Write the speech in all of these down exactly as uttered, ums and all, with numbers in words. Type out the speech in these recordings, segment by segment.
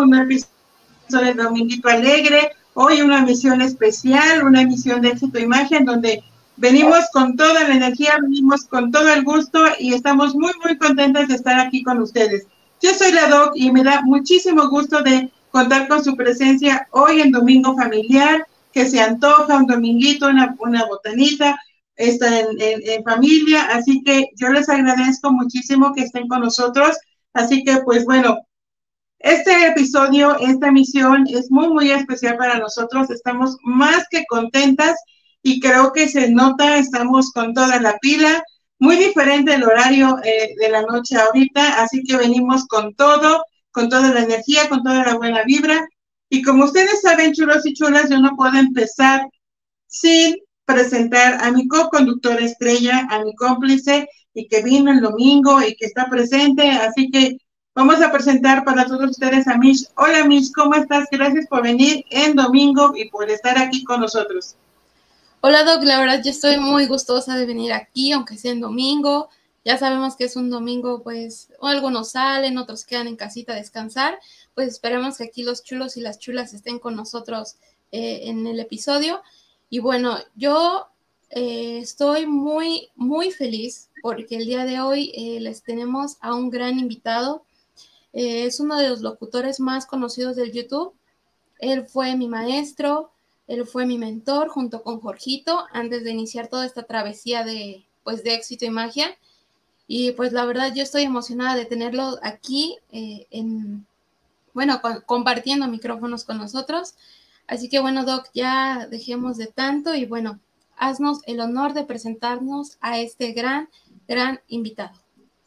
un episodio de Dominguito Alegre. Hoy una emisión especial, una emisión de Éxito y Magia, en donde venimos con toda la energía, venimos con todo el gusto y estamos muy, muy contentas de estar aquí con ustedes. Yo soy la Doc y me da muchísimo gusto de contar con su presencia hoy en Domingo Familiar, que se antoja un dominguito, una, una botanita, está en, en, en familia, así que yo les agradezco muchísimo que estén con nosotros. Así que, pues bueno, este episodio, esta emisión es muy, muy especial para nosotros. Estamos más que contentas y creo que se nota, estamos con toda la pila. Muy diferente el horario eh, de la noche ahorita, así que venimos con todo, con toda la energía, con toda la buena vibra. Y como ustedes saben, chulos y chulas, yo no puedo empezar sin presentar a mi co-conductora estrella, a mi cómplice, y que vino el domingo y que está presente. Así que vamos a presentar para todos ustedes a Mish. Hola Mish, ¿cómo estás? Gracias por venir en domingo y por estar aquí con nosotros. Hola Doc, la verdad yo estoy muy gustosa de venir aquí, aunque sea en domingo. Ya sabemos que es un domingo, pues algunos salen, otros quedan en casita a descansar. Pues esperemos que aquí los chulos y las chulas estén con nosotros eh, en el episodio. Y bueno, yo eh, estoy muy, muy feliz porque el día de hoy eh, les tenemos a un gran invitado. Eh, es uno de los locutores más conocidos del YouTube. Él fue mi maestro. Él fue mi mentor junto con Jorgito antes de iniciar toda esta travesía de, pues, de éxito y magia. Y pues la verdad yo estoy emocionada de tenerlo aquí, eh, en, bueno, con, compartiendo micrófonos con nosotros. Así que bueno, Doc, ya dejemos de tanto y bueno, haznos el honor de presentarnos a este gran, gran invitado.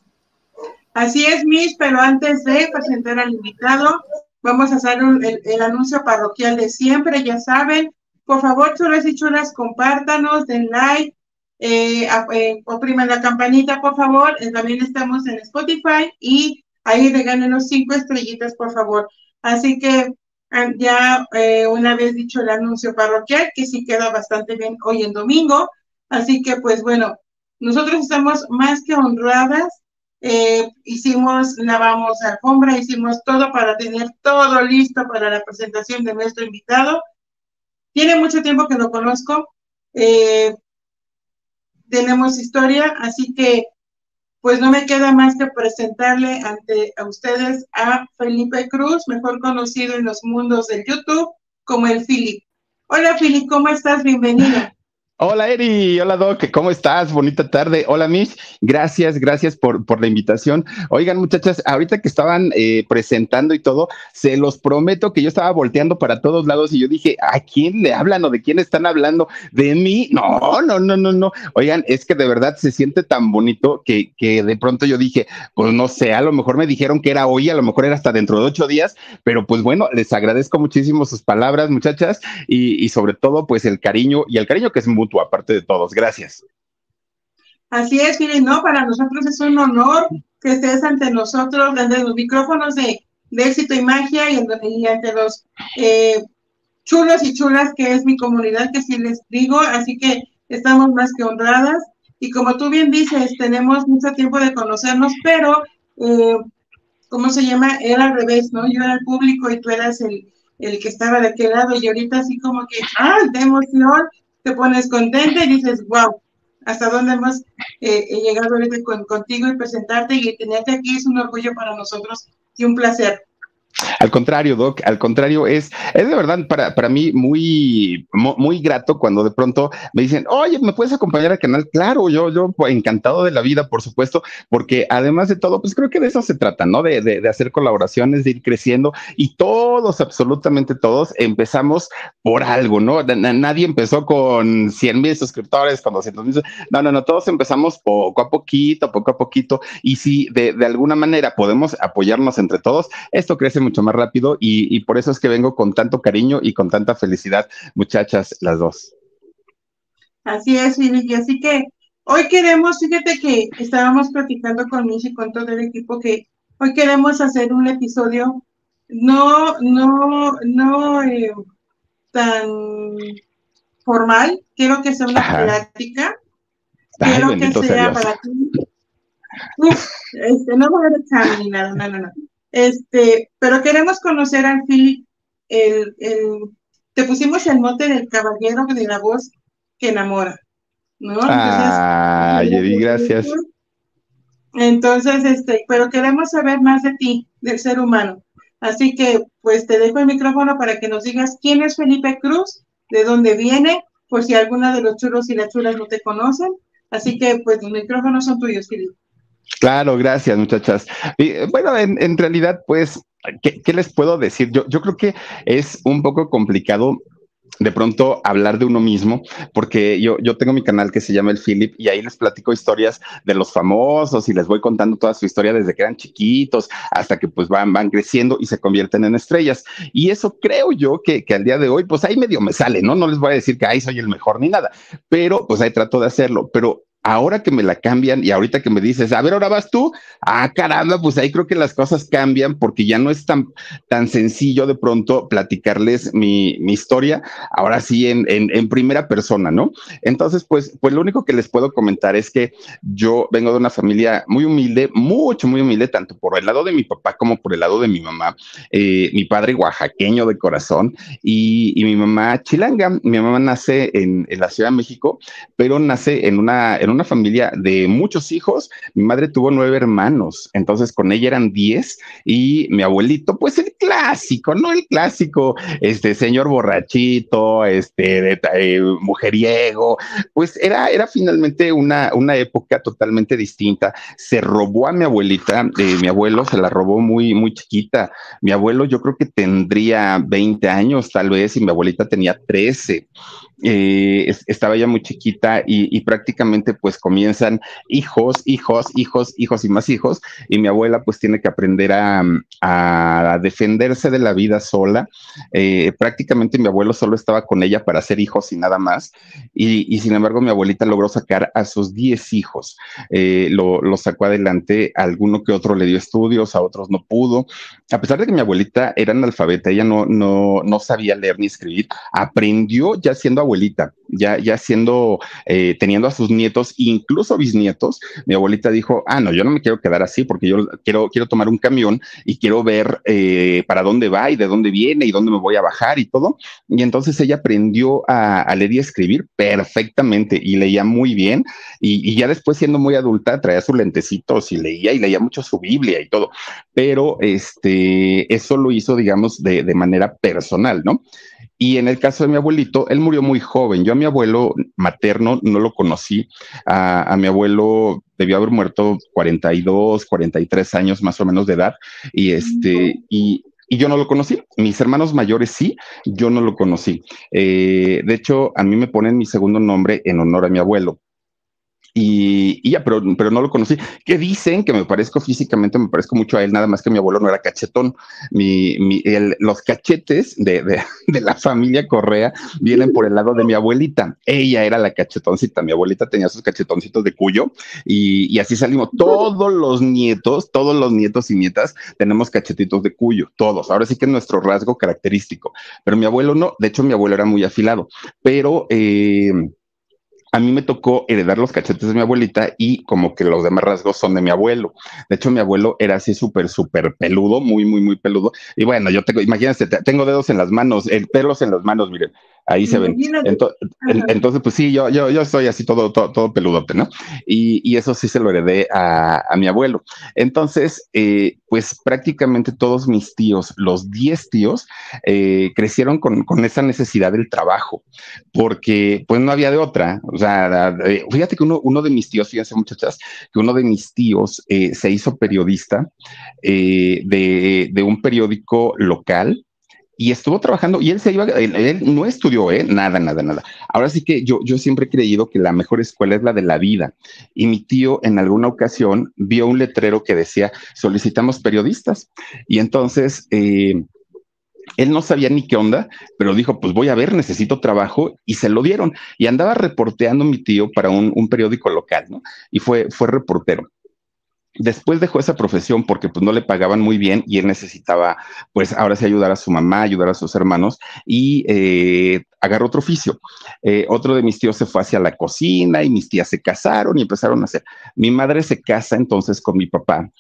Así es, Miss, pero antes de presentar al invitado, vamos a hacer un, el, el anuncio parroquial de siempre, ya saben. Por favor, chulas y chulas, compártanos, den like, eh, eh, opriman la campanita, por favor. Eh, también estamos en Spotify y ahí regálenos cinco estrellitas, por favor. Así que ya eh, una vez dicho el anuncio parroquial, que sí queda bastante bien hoy en domingo. Así que, pues bueno, nosotros estamos más que honradas. Eh, hicimos, lavamos alfombra, hicimos todo para tener todo listo para la presentación de nuestro invitado. Tiene mucho tiempo que lo conozco, eh, tenemos historia, así que pues no me queda más que presentarle ante a ustedes a Felipe Cruz, mejor conocido en los mundos del YouTube como el Philip. Hola Philip, ¿cómo estás? Bienvenido. Hola Eri, hola Doc, ¿cómo estás? Bonita tarde. Hola Miss, gracias, gracias por, por la invitación. Oigan muchachas, ahorita que estaban eh, presentando y todo, se los prometo que yo estaba volteando para todos lados y yo dije, ¿a quién le hablan o de quién están hablando? ¿De mí? No, no, no, no, no. Oigan, es que de verdad se siente tan bonito que, que de pronto yo dije, pues no sé, a lo mejor me dijeron que era hoy, a lo mejor era hasta dentro de ocho días, pero pues bueno, les agradezco muchísimo sus palabras muchachas y, y sobre todo pues el cariño y el cariño que es mutuo aparte de todos. Gracias. Así es, Philip, no, para nosotros es un honor que estés ante nosotros, desde los micrófonos de, de Éxito y Magia y, y ante los eh, chulos y chulas que es mi comunidad, que sí les digo, así que estamos más que honradas. Y como tú bien dices, tenemos mucho tiempo de conocernos, pero, eh, ¿cómo se llama? Era al revés, ¿no? Yo era el público y tú eras el, el que estaba de aquel lado, y ahorita así como que, ¡ah!, de emoción, te pones contenta y dices, wow, hasta dónde hemos eh, llegado ahorita con, contigo y presentarte y tenerte aquí es un orgullo para nosotros y un placer. Al contrario, Doc, al contrario, es, es de verdad para, para mí muy, muy grato cuando de pronto me dicen, oye, ¿me puedes acompañar al canal? Claro, yo, yo encantado de la vida, por supuesto, porque además de todo, pues creo que de eso se trata, ¿no? De, de, de hacer colaboraciones, de ir creciendo y todos, absolutamente todos, empezamos por algo, ¿no? Nadie empezó con cien mil suscriptores, con doscientos mil, no, no, no, todos empezamos poco a poquito, poco a poquito, y si de, de alguna manera podemos apoyarnos entre todos, esto crece mucho más rápido y, y por eso es que vengo con tanto cariño y con tanta felicidad, muchachas, las dos. Así es, y así que hoy queremos, fíjate que estábamos platicando con Michi y con todo el equipo que hoy queremos hacer un episodio no, no, no eh, tan formal, quiero que sea una Ajá. plática, Ay, quiero que sea sea para ti. Uf, este, no voy a examen ni nada, no, no, no. Este, pero queremos conocer al Philip, el, el, te pusimos el mote del caballero de la voz que enamora, ¿no? Entonces, Ah, Yedi, gracias. entonces, este, pero queremos saber más de ti, del ser humano. Así que, pues, te dejo el micrófono para que nos digas quién es Felipe Cruz, de dónde viene, por si alguna de los chulos y las chulas no te conocen. Así que, pues, los micrófonos son tuyos, Felipe. Claro, gracias, muchachas. Y, bueno, en, en realidad, pues, ¿qué, ¿qué les puedo decir? Yo, yo creo que es un poco complicado de pronto hablar de uno mismo, porque yo, yo tengo mi canal que se llama El Philip y ahí les platico historias de los famosos y les voy contando toda su historia desde que eran chiquitos hasta que pues van, van creciendo y se convierten en estrellas. Y eso creo yo que, que al día de hoy, pues ahí medio me sale, ¿no? No les voy a decir que ahí soy el mejor ni nada, pero pues ahí trato de hacerlo. Pero ahora que me la cambian y ahorita que me dices, a ver, ahora vas tú, ah, caramba, pues ahí creo que las cosas cambian porque ya no es tan, tan sencillo de pronto platicarles mi, mi historia, ahora sí en, en, en, primera persona, ¿no? Entonces, pues, pues lo único que les puedo comentar es que yo vengo de una familia muy humilde, mucho, muy humilde, tanto por el lado de mi papá como por el lado de mi mamá. Eh, mi padre oaxaqueño de corazón y, y mi mamá chilanga. Mi mamá nace en, en la Ciudad de México, pero nace en una, en una familia de muchos hijos. Mi madre tuvo nueve hermanos, entonces con ella eran diez y mi abuelito, pues el clásico, ¿no? El clásico, este señor borrachito, este de, eh, mujeriego, pues era, era finalmente una, una época totalmente distinta. Se robó a mi abuelita, eh, mi abuelo se la robó muy, muy chiquita. Mi abuelo yo creo que tendría veinte años tal vez y mi abuelita tenía trece. Eh, estaba ya muy chiquita y, y prácticamente pues comienzan hijos, hijos, hijos, hijos y más hijos y mi abuela pues tiene que aprender a, a defenderse de la vida sola. Eh, prácticamente mi abuelo solo estaba con ella para hacer hijos y nada más y, y sin embargo mi abuelita logró sacar a sus diez hijos, eh, lo, lo sacó adelante, a alguno que otro le dio estudios, a otros no pudo, a pesar de que mi abuelita era analfabeta, ella no, no, no sabía leer ni escribir, aprendió ya siendo abuelita, ya, ya siendo, eh, teniendo a sus nietos, incluso bisnietos. Mi abuelita dijo, ah, no, yo no me quiero quedar así porque yo quiero, quiero tomar un camión y quiero ver eh, para dónde va y de dónde viene y dónde me voy a bajar y todo. Y entonces ella aprendió a, a leer y escribir perfectamente y leía muy bien. Y, y ya después, siendo muy adulta, traía sus lentecitos y leía y leía mucho su Biblia y todo. Pero este, eso lo hizo, digamos, de, de manera personal, ¿no? Y en el caso de mi abuelito, él murió muy joven. Yo a mi abuelo materno no lo conocí. A, a mi abuelo debió haber muerto cuarenta y dos, cuarenta y tres años más o menos de edad. Y este, y, y yo no lo conocí. Mis hermanos mayores sí, yo no lo conocí. Eh, de hecho, a mí me ponen mi segundo nombre en honor a mi abuelo. Y, y, ya, pero, pero no lo conocí. Que dicen que me parezco físicamente, me parezco mucho a él, nada más que mi abuelo no era cachetón. Mi, mi, el, los cachetes de, de, de la familia Correa vienen por el lado de mi abuelita. Ella era la cachetoncita. Mi abuelita tenía sus cachetoncitos de Cuyo y, y así salimos. Todos los nietos, todos los nietos y nietas tenemos cachetitos de Cuyo, todos. Ahora sí que es nuestro rasgo característico. Pero mi abuelo no. De hecho, mi abuelo era muy afilado. Pero... Eh, a mí me tocó heredar los cachetes de mi abuelita y como que los demás rasgos son de mi abuelo. De hecho, mi abuelo era así súper, súper peludo, muy, muy, muy peludo. Y bueno, yo tengo, imagínense, tengo dedos en las manos, el pelos en las manos, miren, ahí se ven. Entonces, entonces pues sí, yo, yo, yo soy así todo, todo, todo peludote, ¿no? Y, y eso sí se lo heredé a, a mi abuelo. Entonces, eh, pues prácticamente todos mis tíos, los diez tíos, eh, crecieron con, con esa necesidad del trabajo, porque pues no había de otra. O sea, fíjate que uno, uno de mis tíos, fíjense muchachas, que uno de mis tíos eh, se hizo periodista eh, de, de un periódico local y estuvo trabajando y él se iba, él, él no estudió, ¿eh? Nada, nada, nada. Ahora sí que yo, yo siempre he creído que la mejor escuela es la de la vida. Y mi tío en alguna ocasión vio un letrero que decía, solicitamos periodistas. Y entonces... Eh, él no sabía ni qué onda, pero dijo, pues voy a ver, necesito trabajo, y se lo dieron. Y andaba reporteando mi tío para un, un periódico local, ¿no? Y fue, fue reportero. Después dejó esa profesión porque pues no le pagaban muy bien y él necesitaba, pues ahora sí ayudar a su mamá, ayudar a sus hermanos y eh, agarró otro oficio. Eh, otro de mis tíos se fue hacia la cocina y mis tías se casaron y empezaron a hacer. Mi madre se casa entonces con mi papá.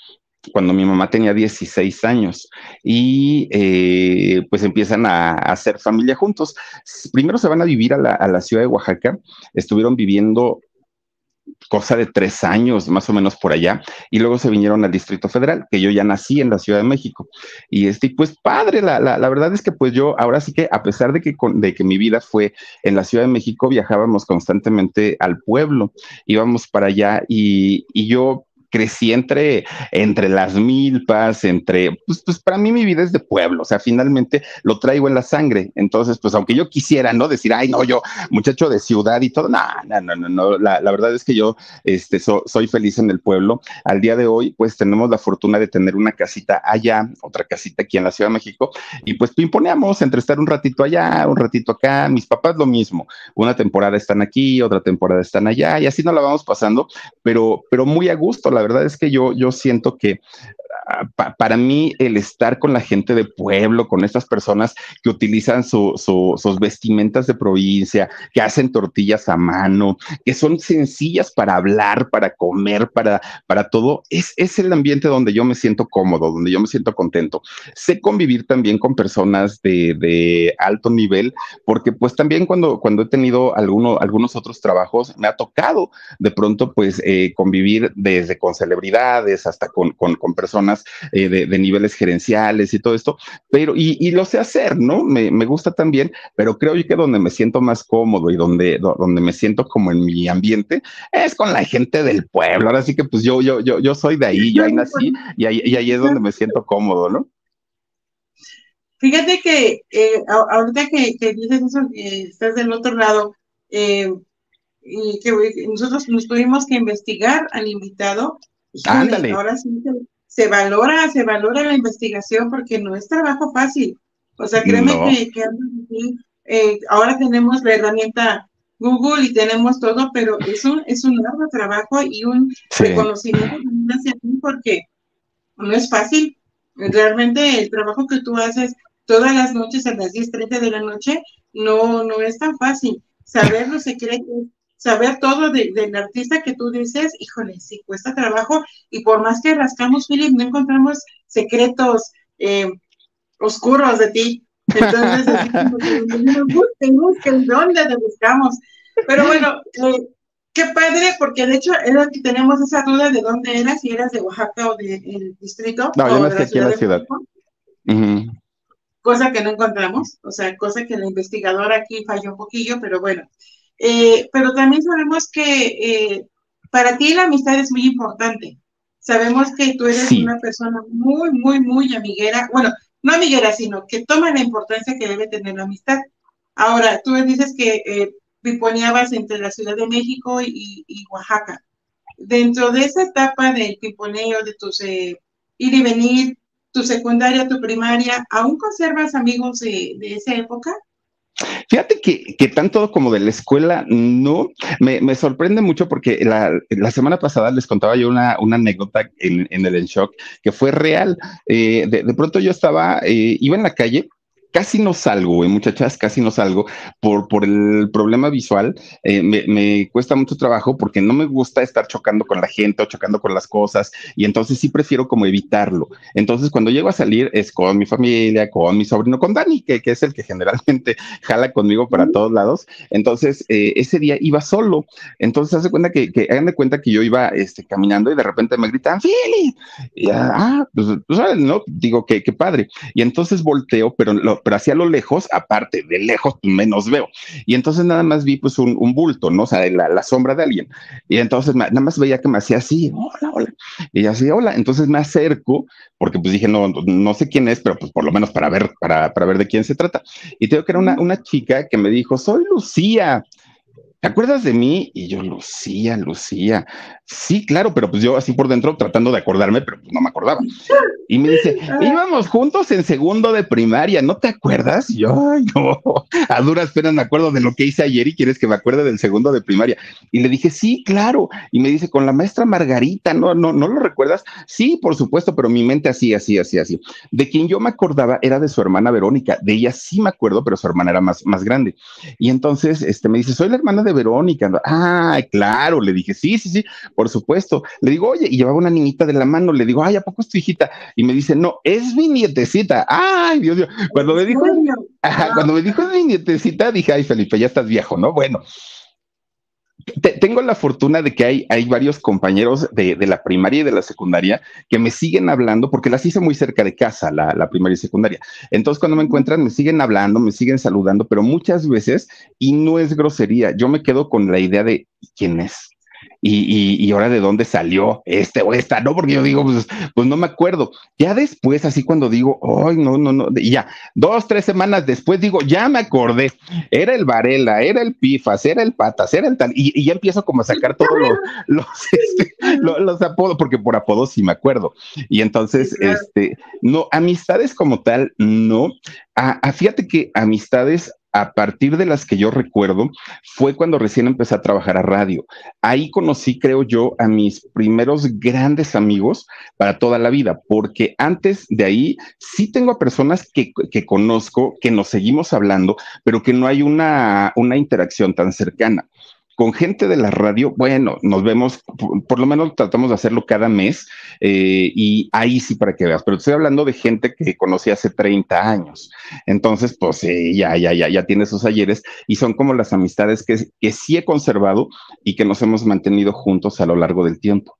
cuando mi mamá tenía dieciséis años y eh, pues empiezan a, a hacer familia juntos. Primero se van a vivir a la, a la ciudad de Oaxaca, estuvieron viviendo cosa de tres años más o menos por allá, y luego se vinieron al Distrito Federal, que yo ya nací en la Ciudad de México, y este, pues padre, la, la, la verdad es que pues yo, ahora sí que a pesar de que, con, de que mi vida fue en la Ciudad de México, viajábamos constantemente al pueblo, íbamos para allá, y, y yo crecí entre, entre las milpas, entre, pues, pues para mí mi vida es de pueblo, o sea, finalmente lo traigo en la sangre, entonces, pues aunque yo quisiera, ¿no? Decir, ay, no, yo, muchacho de ciudad y todo, no, no, no, no, no. La, la verdad es que yo este, so, soy feliz en el pueblo. Al día de hoy, pues tenemos la fortuna de tener una casita allá, otra casita aquí en la Ciudad de México, y pues pimponeamos entre estar un ratito allá, un ratito acá, mis papás lo mismo, una temporada están aquí, otra temporada están allá, y así nos la vamos pasando, pero, pero muy a gusto. La verdad es que yo, yo siento que Pa, para mí el estar con la gente de pueblo, con estas personas que utilizan su, su, sus vestimentas de provincia, que hacen tortillas a mano, que son sencillas para hablar, para comer, para, para todo, es, es el ambiente donde yo me siento cómodo, donde yo me siento contento. Sé convivir también con personas de, de alto nivel, porque pues también cuando, cuando he tenido alguno, algunos otros trabajos, me ha tocado de pronto pues eh, convivir desde con celebridades hasta con, con, con personas Eh, de, de niveles gerenciales y todo esto, pero y, y lo sé hacer, ¿no? Me, me gusta también, pero creo yo que donde me siento más cómodo y donde, do, donde me siento como en mi ambiente es con la gente del pueblo. Ahora sí que pues yo, yo, yo, yo soy de ahí, yo ahí nací y ahí, y ahí es donde me siento cómodo, ¿no? Fíjate que eh, ahorita que, que dices eso, que estás del otro lado, eh, y que nosotros nos tuvimos que investigar al invitado. Híjole, ándale. Ahora sí se, se valora, se valora la investigación porque no es trabajo fácil. O sea, créeme no. que, que eh, ahora tenemos la herramienta Google y tenemos todo, pero es un, es un largo trabajo y un sí. reconocimiento hacia ti porque no es fácil. Realmente el trabajo que tú haces todas las noches a las diez treinta de la noche no, no es tan fácil. Saber los secretos, saber todo de, del artista que tú dices, híjole, sí, cuesta trabajo, y por más que rascamos, Philip, no encontramos secretos eh, oscuros de ti. Entonces, así como que nos busquen, busquen, ¿dónde te buscamos? Pero bueno, eh, qué padre, porque de hecho era que tenemos esa duda de dónde eras, si eras de Oaxaca o del de distrito. No, o yo no de estoy aquí en la ciudad. Uh-huh. Cosa que no encontramos, o sea, cosa que la investigadora aquí falló un poquillo, pero bueno. Eh, pero también sabemos que eh, para ti la amistad es muy importante. Sabemos que tú eres sí. una persona muy, muy, muy amiguera. Bueno, no amiguera, sino que toma la importancia que debe tener la amistad. Ahora, tú dices que eh, piponeabas entre la Ciudad de México y, y Oaxaca. Dentro de esa etapa del piponeo, de tus eh, ir y venir, tu secundaria, tu primaria, ¿aún conservas amigos de, de esa época? Fíjate que, que tanto como de la escuela, no, me, me sorprende mucho porque la, la semana pasada les contaba yo una, una anécdota en, en el En Shock que fue real. Eh, de, de pronto yo estaba, eh, iba en la calle. Casi no salgo, eh, muchachas, casi no salgo por, por el problema visual. Eh, me, me cuesta mucho trabajo porque no me gusta estar chocando con la gente o chocando con las cosas, y entonces sí prefiero como evitarlo. Entonces cuando llego a salir es con mi familia, con mi sobrino, con Dani, que, que es el que generalmente jala conmigo para mm. todos lados. Entonces eh, ese día iba solo. Entonces hace cuenta que, que hagan de cuenta que yo iba este, caminando y de repente me gritan, ¡Philip! Y ah, pues, pues no, digo que, que padre. Y entonces volteo, pero lo pero hacia lo lejos, aparte de lejos, menos veo. Y entonces nada más vi pues un, un bulto, ¿no? O sea, la, la sombra de alguien. Y entonces me, nada más veía que me hacía así, hola, hola. Y así, hola. Entonces me acerco, porque pues dije, no, no sé quién es, pero pues por lo menos para ver, para, para ver de quién se trata. Y tengo que era una, una chica que me dijo, soy Lucía. ¿Te acuerdas de mí? Y yo, Lucía, Lucía. Sí, claro, pero pues yo así por dentro tratando de acordarme, pero pues no me acordaba. Y me dice, íbamos juntos en segundo de primaria, ¿no te acuerdas? Y yo, ay, no, a duras penas me acuerdo de lo que hice ayer y quieres que me acuerde del segundo de primaria. Y le dije, sí, claro. Y me dice, con la maestra Margarita, ¿no, no, no lo recuerdas? Sí, por supuesto, pero mi mente así, así, así, así. De quien yo me acordaba era de su hermana Verónica. De ella sí me acuerdo, pero su hermana era más, más grande. Y entonces este, me dice, soy la hermana de de Verónica. Ah, claro, le dije, sí, sí, sí, por supuesto. Le digo, oye, y llevaba una niñita de la mano, le digo, ay, ¿a poco es tu hijita? Y me dice, no, es mi nietecita. Ay, Dios mío. Cuando me dijo, ajá, cuando me dijo es mi nietecita, dije, ay, Felipe, ya estás viejo, ¿no? Bueno, te, tengo la fortuna de que hay, hay varios compañeros de, de, la primaria y de la secundaria que me siguen hablando, porque las hice muy cerca de casa, la, la primaria y secundaria. Entonces, cuando me encuentran, me siguen hablando, me siguen saludando, pero muchas veces, y no es grosería, yo me quedo con la idea de ¿quién es? Y, y, y ahora de dónde salió este o esta, no, porque yo digo, pues, pues no me acuerdo. Ya después, así cuando digo, ay, no, no, no, y ya, dos, tres semanas después digo, ya me acordé, era el Varela, era el Pifas, era el Patas, era el tal, y, y ya empiezo como a sacar todos los, los, este, los, los apodos, porque por apodos sí me acuerdo. Y entonces, sí, claro. este, no, amistades como tal, no. A, a, fíjate que amistades a partir de las que yo recuerdo, fue cuando recién empecé a trabajar a radio. Ahí conocí, creo yo, a mis primeros grandes amigos para toda la vida, porque antes de ahí sí tengo a personas que, que conozco, que nos seguimos hablando, pero que no hay una, una interacción tan cercana. Con gente de la radio, bueno, nos vemos, por, por lo menos tratamos de hacerlo cada mes, eh, y ahí sí para que veas, pero estoy hablando de gente que conocí hace treinta años, entonces pues eh, ya, ya, ya, ya tiene sus ayeres y son como las amistades que, que sí he conservado y que nos hemos mantenido juntos a lo largo del tiempo.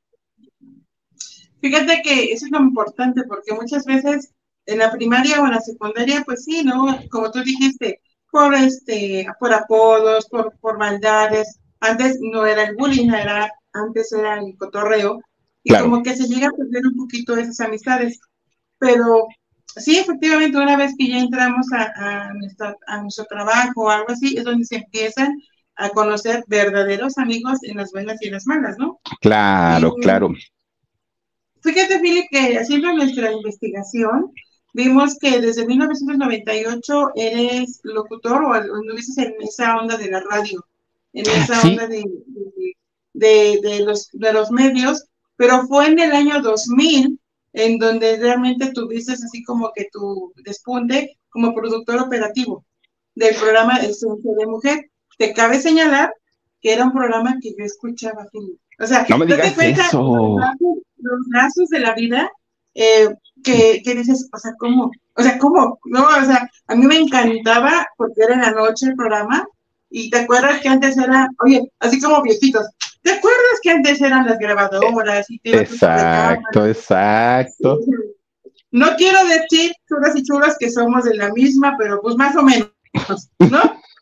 Fíjate que eso es lo importante, porque muchas veces en la primaria o en la secundaria, pues sí, ¿no? Como tú dijiste, por, este, por apodos, por, por maldades. Antes no era el bullying, era, antes era el cotorreo, y claro, como que se llega a perder un poquito esas amistades. Pero sí, efectivamente, una vez que ya entramos a, a, nuestra, a nuestro trabajo o algo así, es donde se empiezan a conocer verdaderos amigos en las buenas y en las malas, ¿no? Claro, y, claro. Fíjate, Philip, que haciendo nuestra investigación, vimos que desde mil novecientos noventa y ocho eres locutor o anduviste en esa onda de la radio, en esa sí. onda de, de, de, de, los, de los medios, pero fue en el año dos mil en donde realmente tuviste así como que tu despunte como productor operativo del programa Esencia de Mujer. Te cabe señalar que era un programa que yo escuchaba, Philip. O sea, no me digas cuenta, eso. Los lazos, los lazos de la vida, eh, que, que dices, o sea, ¿cómo? O sea, ¿cómo? No, o sea, a mí me encantaba porque era en la noche el programa, y te acuerdas que antes era, oye, así como viejitos, ¿te acuerdas que antes eran las grabadoras? Y te exacto, exacto. Sí. No quiero decir, chulas y chulas, que somos de la misma, pero pues más o menos, ¿no?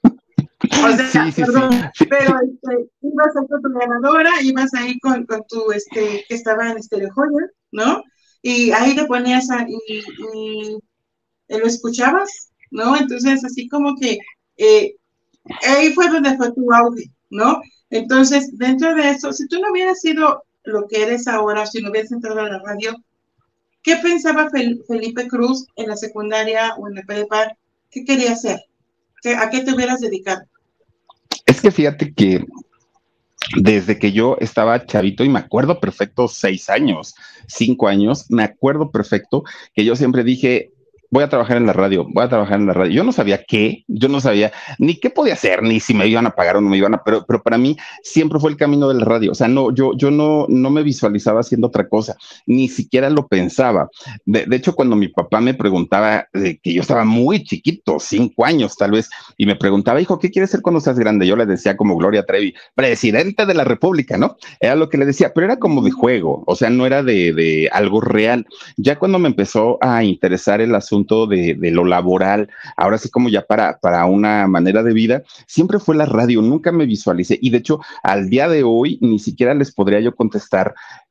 O sea, sí, sí, perdón, sí. Pero este, ibas a tu grabadora, ibas ahí con, con tu, este, que estaba en Stereo Joya, ¿no? Y ahí te ponías a, y, y, y lo escuchabas, ¿no? Entonces, así como que eh, ahí fue donde fue tu auge, ¿no? Entonces, dentro de eso, si tú no hubieras sido lo que eres ahora, si no hubieras entrado a la radio, ¿qué pensaba Felipe Cruz en la secundaria o en la prepa? ¿Qué quería hacer? ¿A qué te hubieras dedicado? Es que fíjate que desde que yo estaba chavito, y me acuerdo perfecto, seis años, cinco años, me acuerdo perfecto que yo siempre dije, voy a trabajar en la radio, voy a trabajar en la radio. Yo no sabía qué, yo no sabía ni qué podía hacer, ni si me iban a pagar o no me iban a, pero, pero para mí siempre fue el camino de la radio. O sea, no, yo, yo no, no me visualizaba haciendo otra cosa, ni siquiera lo pensaba. De, de hecho, cuando mi papá me preguntaba, eh, que yo estaba muy chiquito, cinco años tal vez, y me preguntaba, hijo, ¿qué quieres ser cuando seas grande? Yo le decía como Gloria Trevi, presidente de la República, ¿no? Era lo que le decía, pero era como de juego, o sea, no era de, de algo real. Ya cuando me empezó a interesar el asunto De, de lo laboral, ahora sí como ya para, para una manera de vida, siempre fue la radio, nunca me visualicé, y de hecho al día de hoy ni siquiera les podría yo contestar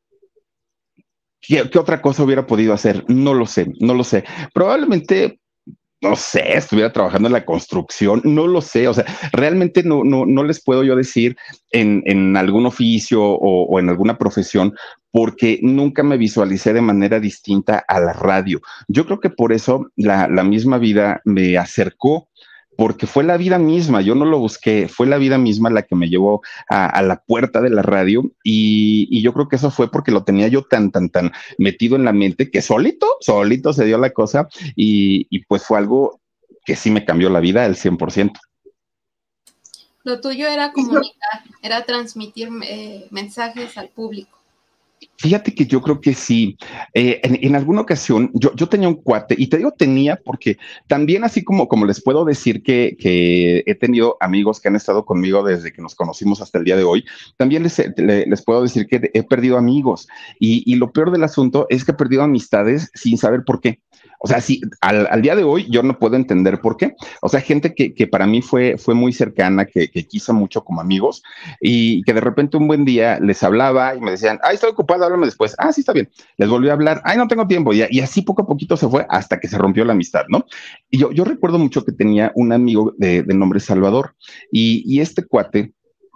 qué, qué otra cosa hubiera podido hacer, no lo sé, no lo sé, probablemente no sé, estuviera trabajando en la construcción, no lo sé, o sea, realmente no, no, no les puedo yo decir en, en algún oficio o, o en alguna profesión, porque nunca me visualicé de manera distinta a la radio. Yo creo que por eso la, la misma vida me acercó, porque fue la vida misma, yo no lo busqué, fue la vida misma la que me llevó a, a la puerta de la radio, y, y yo creo que eso fue porque lo tenía yo tan, tan, tan metido en la mente que solito, solito se dio la cosa, y, y pues fue algo que sí me cambió la vida al cien por ciento. Lo tuyo era comunicar, era transmitir eh, mensajes al público. Fíjate que yo creo que sí. Eh, en, en alguna ocasión yo, yo tenía un cuate, y te digo tenía porque también así como, como les puedo decir que, que he tenido amigos que han estado conmigo desde que nos conocimos hasta el día de hoy, también les, les, les puedo decir que he perdido amigos. Y, y lo peor del asunto es que he perdido amistades sin saber por qué. O sea, sí, al, al día de hoy yo no puedo entender por qué. O sea, gente que, que para mí fue, fue muy cercana, que, que quiso mucho como amigos, y que de repente un buen día les hablaba y me decían, ay, estoy ocupado, háblame después. Ah, sí, está bien. Les volví a hablar, ay, no tengo tiempo. Y, y así poco a poquito se fue hasta que se rompió la amistad, ¿no? Y yo, yo recuerdo mucho que tenía un amigo de, de nombre Salvador, y, y este cuate,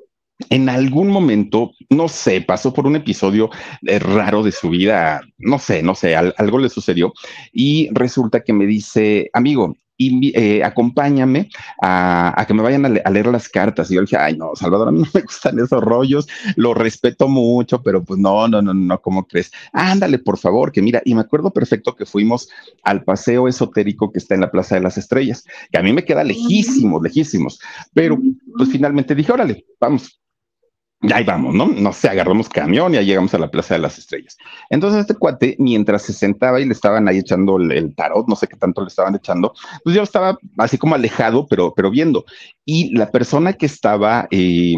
en algún momento, no sé, pasó por un episodio eh, raro de su vida, no sé, no sé, al, algo le sucedió, y resulta que me dice, amigo, y, eh, acompáñame a, a, que me vayan a, le, a leer las cartas. Y yo le dije, ay, no, Salvador, a mí no me gustan esos rollos, lo respeto mucho, pero pues no, no, no, no, ¿cómo crees? Ándale, por favor, que mira, y me acuerdo perfecto que fuimos al paseo esotérico que está en la Plaza de las Estrellas, que a mí me queda lejísimos, lejísimos, pero pues finalmente dije, órale, vamos. Y ahí vamos, ¿no? No sé, agarramos camión y ya llegamos a la Plaza de las Estrellas. Entonces este cuate, mientras se sentaba y le estaban ahí echando el, el tarot, no sé qué tanto le estaban echando, pues yo estaba así como alejado, pero, pero viendo. Y la persona que estaba... Eh,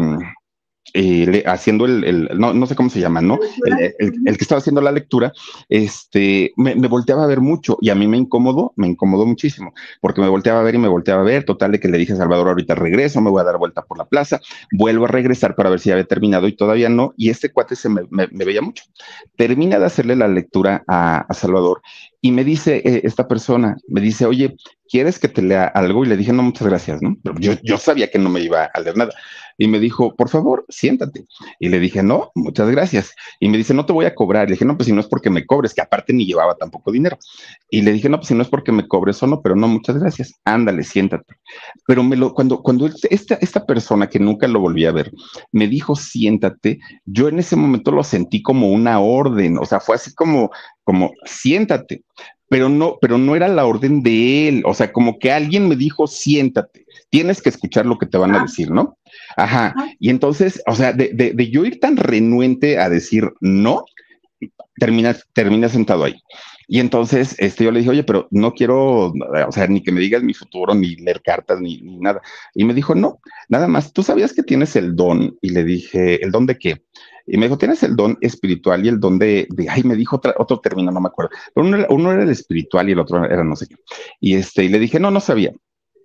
Eh, le, haciendo el, el no, no sé cómo se llama, ¿no? El, el, el que estaba haciendo la lectura, este, me, me volteaba a ver mucho y a mí me incomodó, me incomodó muchísimo, porque me volteaba a ver y me volteaba a ver, total de que le dije a Salvador, ahorita regreso, me voy a dar vuelta por la plaza, vuelvo a regresar para ver si ya había terminado y todavía no, y este cuate se me, me, me veía mucho. Termina de hacerle la lectura a, a Salvador y me dice eh, esta persona, me dice, oye, ¿quieres que te lea algo? Y le dije, no, muchas gracias, ¿no? Pero yo, yo sabía que no me iba a leer nada. Y me dijo, por favor, siéntate. Y le dije, no, muchas gracias. Y me dice, no te voy a cobrar. Le dije, no, pues si no es porque me cobres, que aparte ni llevaba tampoco dinero. Y le dije, no, pues si no es porque me cobres o no, pero no, muchas gracias. Ándale, siéntate. Pero me lo, cuando, cuando esta, esta persona que nunca lo volví a ver, me dijo, siéntate, yo en ese momento lo sentí como una orden. O sea, fue así como, como, siéntate. Pero no, pero no era la orden de él. O sea, como que alguien me dijo, siéntate. Tienes que escuchar lo que te van a decir, ¿no? Ajá. Y entonces, o sea, de, de, de yo ir tan renuente a decir no, termina, termina sentado ahí. Y entonces este, yo le dije, oye, pero no quiero, o sea, ni que me digas mi futuro, ni leer cartas, ni, ni nada. Y me dijo, no, nada más, ¿tú sabías que tienes el don? Y le dije, ¿el don de qué? Y me dijo, tienes el don espiritual y el don de, de ay, me dijo otra, otro término, no me acuerdo. Pero uno era, uno era el espiritual y el otro era no sé qué. Y, este, y le dije, no, no sabía.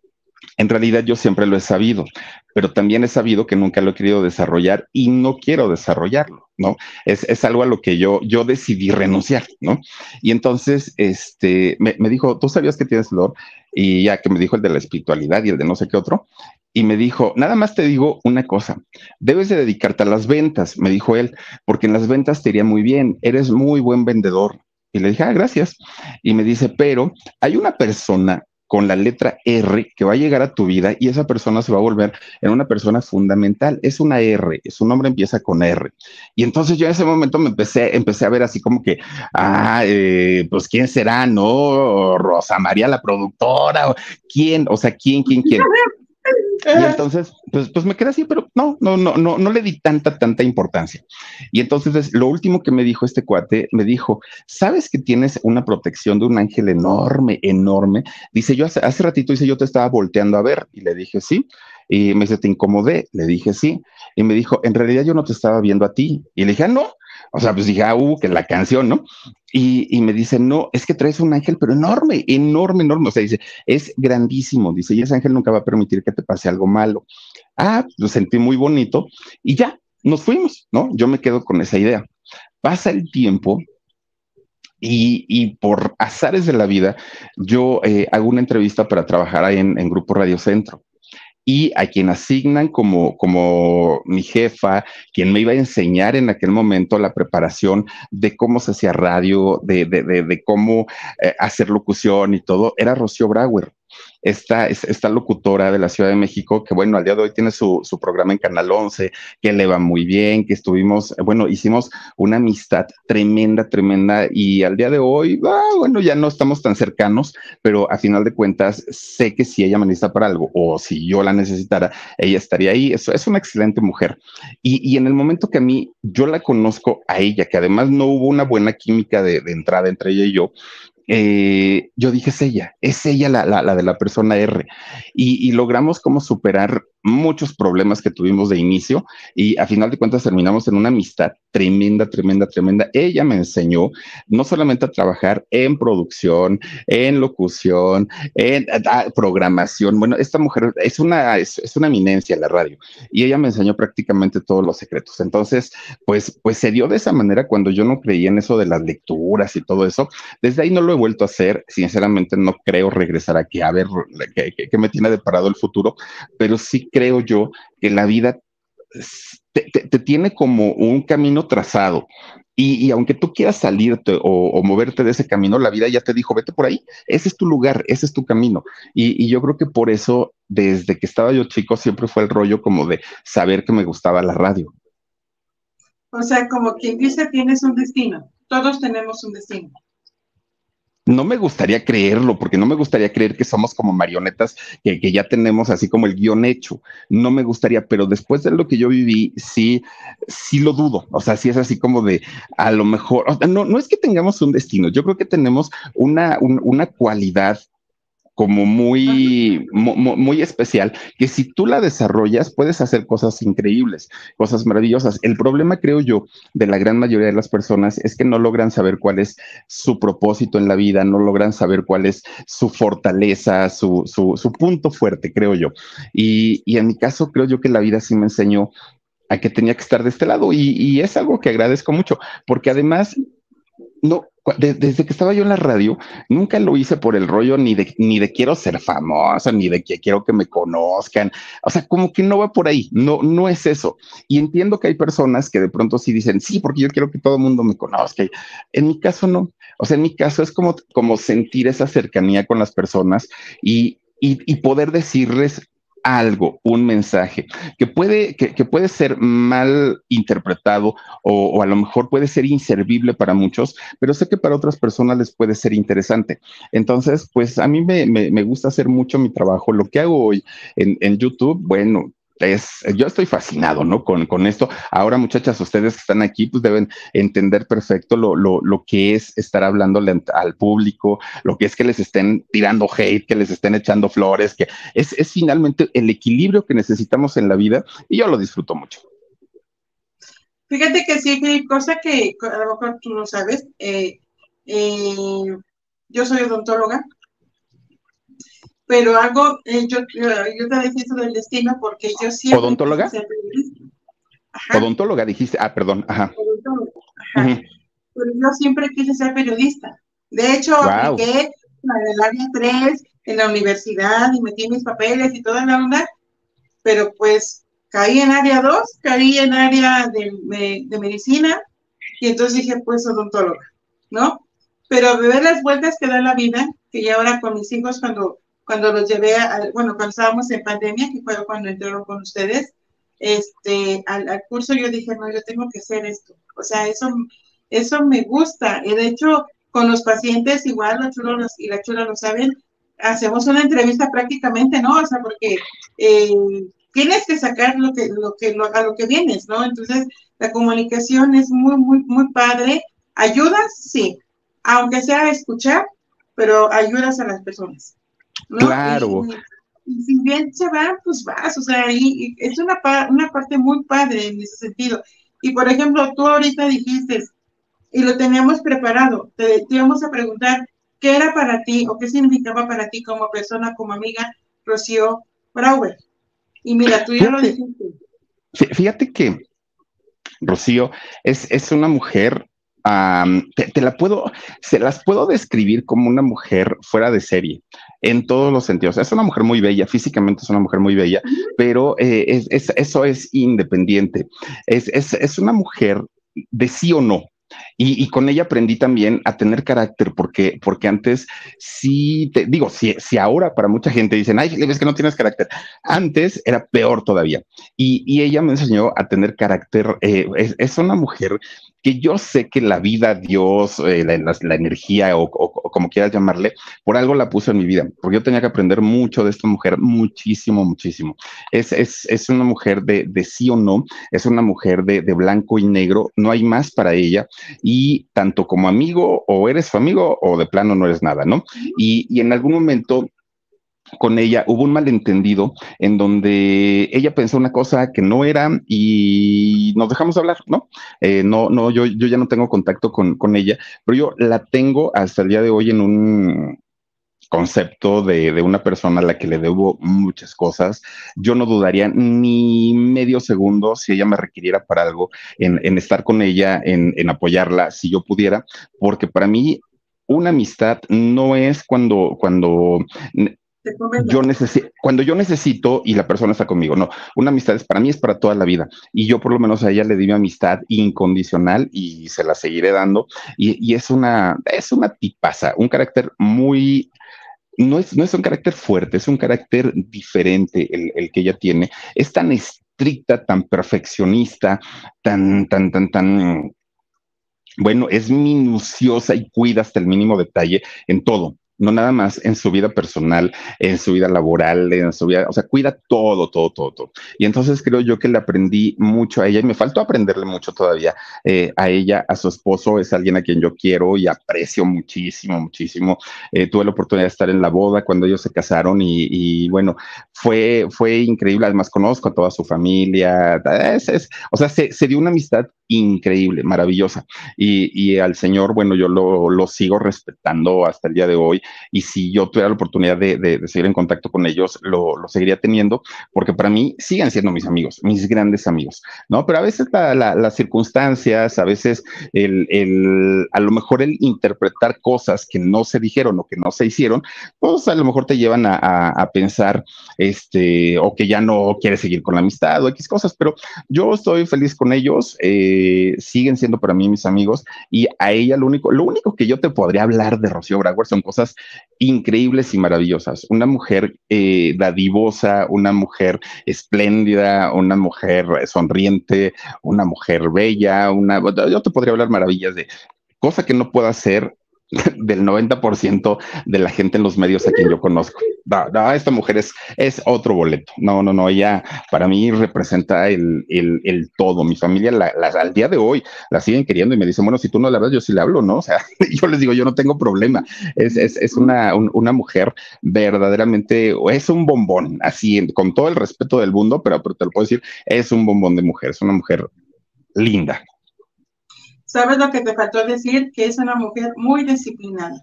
En realidad yo siempre lo he sabido, pero también he sabido que nunca lo he querido desarrollar y no quiero desarrollarlo, ¿no? Es, es algo a lo que yo, yo decidí renunciar, ¿no? Y entonces, este, me, me dijo, ¿tú sabías que tienes el don? Y ya que me dijo el de la espiritualidad y el de no sé qué otro, y me dijo, nada más te digo una cosa, debes de dedicarte a las ventas, me dijo él, porque en las ventas te iría muy bien, eres muy buen vendedor. Y le dije, ah, gracias. Y me dice, pero hay una persona con la letra R que va a llegar a tu vida y esa persona se va a volver en una persona fundamental. Es una R, su nombre empieza con R. Y entonces yo en ese momento me empecé, empecé a ver así como que, ah, eh, pues quién será, ¿no? Rosa María, la productora, ¿quién? O sea, ¿quién, quién, quién? Y entonces, pues, pues me quedé así, pero no, no, no, no, no le di tanta, tanta importancia. Y entonces, lo último que me dijo este cuate, me dijo, ¿sabes que tienes una protección de un ángel enorme, enorme? Dice, yo hace, hace ratito, dice, yo te estaba volteando a ver. Y le dije, sí. Y me dice, ¿te incomodé? Le dije, sí. Y me dijo, en realidad yo no te estaba viendo a ti. Y le dije, ah, no. O sea, pues dije, ah, uh, que la canción, ¿no? Y, y me dice, no, es que traes un ángel, pero enorme, enorme, enorme. O sea, dice, es grandísimo. Dice, y ese ángel nunca va a permitir que te pase algo malo. Ah, lo sentí muy bonito y ya, nos fuimos, ¿no? Yo me quedo con esa idea. Pasa el tiempo y, y por azares de la vida, yo eh, hago una entrevista para trabajar ahí en, en Grupo Radio Centro. Y a quien asignan como, como mi jefa, quien me iba a enseñar en aquel momento la preparación de cómo se hacía radio, de, de, de, de cómo eh, hacer locución y todo, era Rocío Brauer. esta, esta locutora de la Ciudad de México, que bueno, al día de hoy tiene su, su programa en Canal once, que le va muy bien, que estuvimos, bueno, hicimos una amistad tremenda, tremenda, y al día de hoy, ah, bueno, ya no estamos tan cercanos, pero a final de cuentas sé que si ella me necesita para algo, o si yo la necesitara, ella estaría ahí. Eso es una excelente mujer. Y, y en el momento que a mí, yo la conozco a ella, que además no hubo una buena química de, de entrada entre ella y yo, eh, yo dije, es ella, es ella la, la, la de la persona R. Y, y logramos como superar muchos problemas que tuvimos de inicio y a final de cuentas terminamos en una amistad tremenda, tremenda, tremenda. Ella me enseñó no solamente a trabajar en producción, en locución, en a, a, programación. Bueno, esta mujer es una, es, es una eminencia en la radio y ella me enseñó prácticamente todos los secretos. Entonces, pues, pues se dio de esa manera cuando yo no creía en eso de las lecturas y todo eso. Desde ahí no lo he vuelto a hacer. Sinceramente, no creo regresar aquí a ver qué, qué, qué me tiene deparado el futuro, pero sí creo yo que la vida te, te, te tiene como un camino trazado. Y, y aunque tú quieras salirte o, o moverte de ese camino, la vida ya te dijo, vete por ahí, ese es tu lugar, ese es tu camino. Y, y yo creo que por eso, desde que estaba yo chico, siempre fue el rollo como de saber que me gustaba la radio. O sea, como quien dice, tienes un destino. Todos tenemos un destino. No me gustaría creerlo, porque no me gustaría creer que somos como marionetas, que, que ya tenemos así como el guión hecho. No me gustaría, pero después de lo que yo viví, sí, sí lo dudo. O sea, sí es así como de, a lo mejor, o sea, no, no es que tengamos un destino, yo creo que tenemos una, un, una cualidad como muy, muy, muy especial, que si tú la desarrollas, puedes hacer cosas increíbles, cosas maravillosas. El problema, creo yo, de la gran mayoría de las personas es que no logran saber cuál es su propósito en la vida, no logran saber cuál es su fortaleza, su, su, su punto fuerte, creo yo. Y, y en mi caso, creo yo que la vida sí me enseñó a que tenía que estar de este lado y, y es algo que agradezco mucho, porque además, no, de, desde que estaba yo en la radio, nunca lo hice por el rollo ni de, ni de quiero ser famosa, ni de que quiero que me conozcan. O sea, como que no va por ahí, no, no es eso. Y entiendo que hay personas que de pronto sí dicen, sí, porque yo quiero que todo el mundo me conozca. En mi caso, no. O sea, en mi caso es como, como sentir esa cercanía con las personas y, y, y poder decirles algo, un mensaje que puede, que, que puede ser mal interpretado o, o a lo mejor puede ser inservible para muchos, pero sé que para otras personas les puede ser interesante. Entonces, pues a mí me, me, me gusta hacer mucho mi trabajo. Lo que hago hoy en, en YouTube, bueno, es, yo estoy fascinado, ¿no? Con, con esto. Ahora, muchachas, ustedes que están aquí, pues deben entender perfecto lo, lo, lo que es estar hablándole al público, lo que es que les estén tirando hate, que les estén echando flores, que es, es finalmente el equilibrio que necesitamos en la vida y yo lo disfruto mucho. Fíjate que sí, hay cosa que a lo mejor tú no sabes. Eh, eh, yo soy odontóloga. Pero algo, eh, yo, yo, yo te decía eso del destino porque yo siempre... ¿Odontóloga? Ajá. Odontóloga, dijiste. Ah, perdón. Ajá. Odontóloga. Ajá. Uh-huh. Pero yo siempre quise ser periodista. De hecho, wow. apliqué para el área tres en la universidad y metí mis papeles y toda la onda, pero pues caí en área dos, caí en área de, de, de medicina y entonces dije, pues odontóloga, ¿no? Pero de ver las vueltas que da la vida, que ya ahora con mis hijos cuando... cuando los llevé, a, bueno, cuando estábamos en pandemia, que fue cuando entraron con ustedes, este, al, al curso yo dije, no, yo tengo que hacer esto. O sea, eso, eso me gusta. Y de hecho, con los pacientes, igual los chulos y la chula lo saben, hacemos una entrevista prácticamente, ¿no? O sea, porque eh, tienes que sacar lo que, lo que, lo, a lo que vienes, ¿no? Entonces, la comunicación es muy, muy, muy padre. ¿Ayudas? Sí. Aunque sea escuchar, pero ayudas a las personas, ¿no? Claro. Y, y si bien se va, pues vas, o sea, y, y es una, una parte muy padre en ese sentido. Y por ejemplo, tú ahorita dijiste, y lo teníamos preparado, te, te íbamos a preguntar qué era para ti o qué significaba para ti como persona, como amiga, Rocío Brauer. Y mira, tú ya fíjate, lo dijiste. Fíjate que Rocío es, es una mujer. Um, te, te la puedo, se las puedo describir como una mujer fuera de serie, en todos los sentidos. Es una mujer muy bella, físicamente es una mujer muy bella, pero eh, es, es, eso es independiente. Es, es, es una mujer de sí o no. Y, y con ella aprendí también a tener carácter, porque, porque antes sí, te digo, si, si ahora para mucha gente dicen, ay, ves que no tienes carácter, antes era peor todavía. Y, y ella me enseñó a tener carácter. Eh, es, es una mujer que yo sé que la vida, Dios, eh, la, la, la, energía o, o, o como quieras llamarle, por algo la puso en mi vida, porque yo tenía que aprender mucho de esta mujer, muchísimo, muchísimo. Es, es, es una mujer de, de sí o no, es una mujer de, de blanco y negro, no hay más para ella, y tanto como amigo, o eres su amigo, o de plano no eres nada, ¿no? Y, y en algún momento con ella hubo un malentendido en donde ella pensó una cosa que no era y nos dejamos hablar, ¿no? Eh, no, no, yo, yo ya no tengo contacto con, con ella, pero yo la tengo hasta el día de hoy en un concepto de, de una persona a la que le debo muchas cosas. Yo no dudaría ni medio segundo si ella me requiriera para algo en, en estar con ella, en, en apoyarla, si yo pudiera, porque para mí una amistad no es cuando, cuando yo necesito, cuando yo necesito y la persona está conmigo, no, una amistad es para mí, es para toda la vida, y yo por lo menos a ella le di mi amistad incondicional y se la seguiré dando, y, y es una, es una tipaza, un carácter muy, no es, no es un carácter fuerte, es un carácter diferente el, el que ella tiene, es tan estricta, tan perfeccionista, tan, tan, tan, tan, bueno, es minuciosa y cuida hasta el mínimo detalle en todo. No nada más en su vida personal, en su vida laboral, en su vida, o sea, cuida todo, todo, todo, todo. Y entonces creo yo que le aprendí mucho a ella y me faltó aprenderle mucho todavía eh, a ella, a su esposo, es alguien a quien yo quiero y aprecio muchísimo, muchísimo. Eh, tuve la oportunidad de estar en la boda cuando ellos se casaron y, y bueno, fue, fue increíble. Además, conozco a toda su familia, es, es, o sea, se, se dio una amistad increíble, maravillosa. Y, y al señor, bueno, yo lo, lo sigo respetando hasta el día de hoy. Y si yo tuviera la oportunidad de, de, de seguir en contacto con ellos, lo, lo, seguiría teniendo, porque para mí siguen siendo mis amigos, mis grandes amigos, ¿no? Pero a veces la, la, las circunstancias, a veces el, el, a lo mejor el interpretar cosas que no se dijeron o que no se hicieron, pues a lo mejor te llevan a, a, a pensar, este, o que ya no quieres seguir con la amistad o X cosas, pero yo estoy feliz con ellos, eh, siguen siendo para mí mis amigos, y a ella lo único, lo único que yo te podría hablar de Rocío Brauer son cosas increíbles y maravillosas. Una mujer eh, dadivosa, una mujer espléndida, una mujer sonriente, una mujer bella, una, yo te podría hablar maravillas de cosa que no puedo hacer del noventa por ciento de la gente en los medios a quien yo conozco. No, no, esta mujer es, es otro boleto. No, no, no, ella para mí representa el, el, el todo. Mi familia la, la, al día de hoy la siguen queriendo y me dicen, bueno, si tú no le hablas, yo sí le hablo, ¿no? O sea, yo les digo, yo no tengo problema. Es, es, es una, un, una mujer verdaderamente, es un bombón, así, con todo el respeto del mundo, pero, pero te lo puedo decir, es un bombón de mujer, es una mujer linda. ¿Sabes lo que te faltó decir? Que es una mujer muy disciplinada.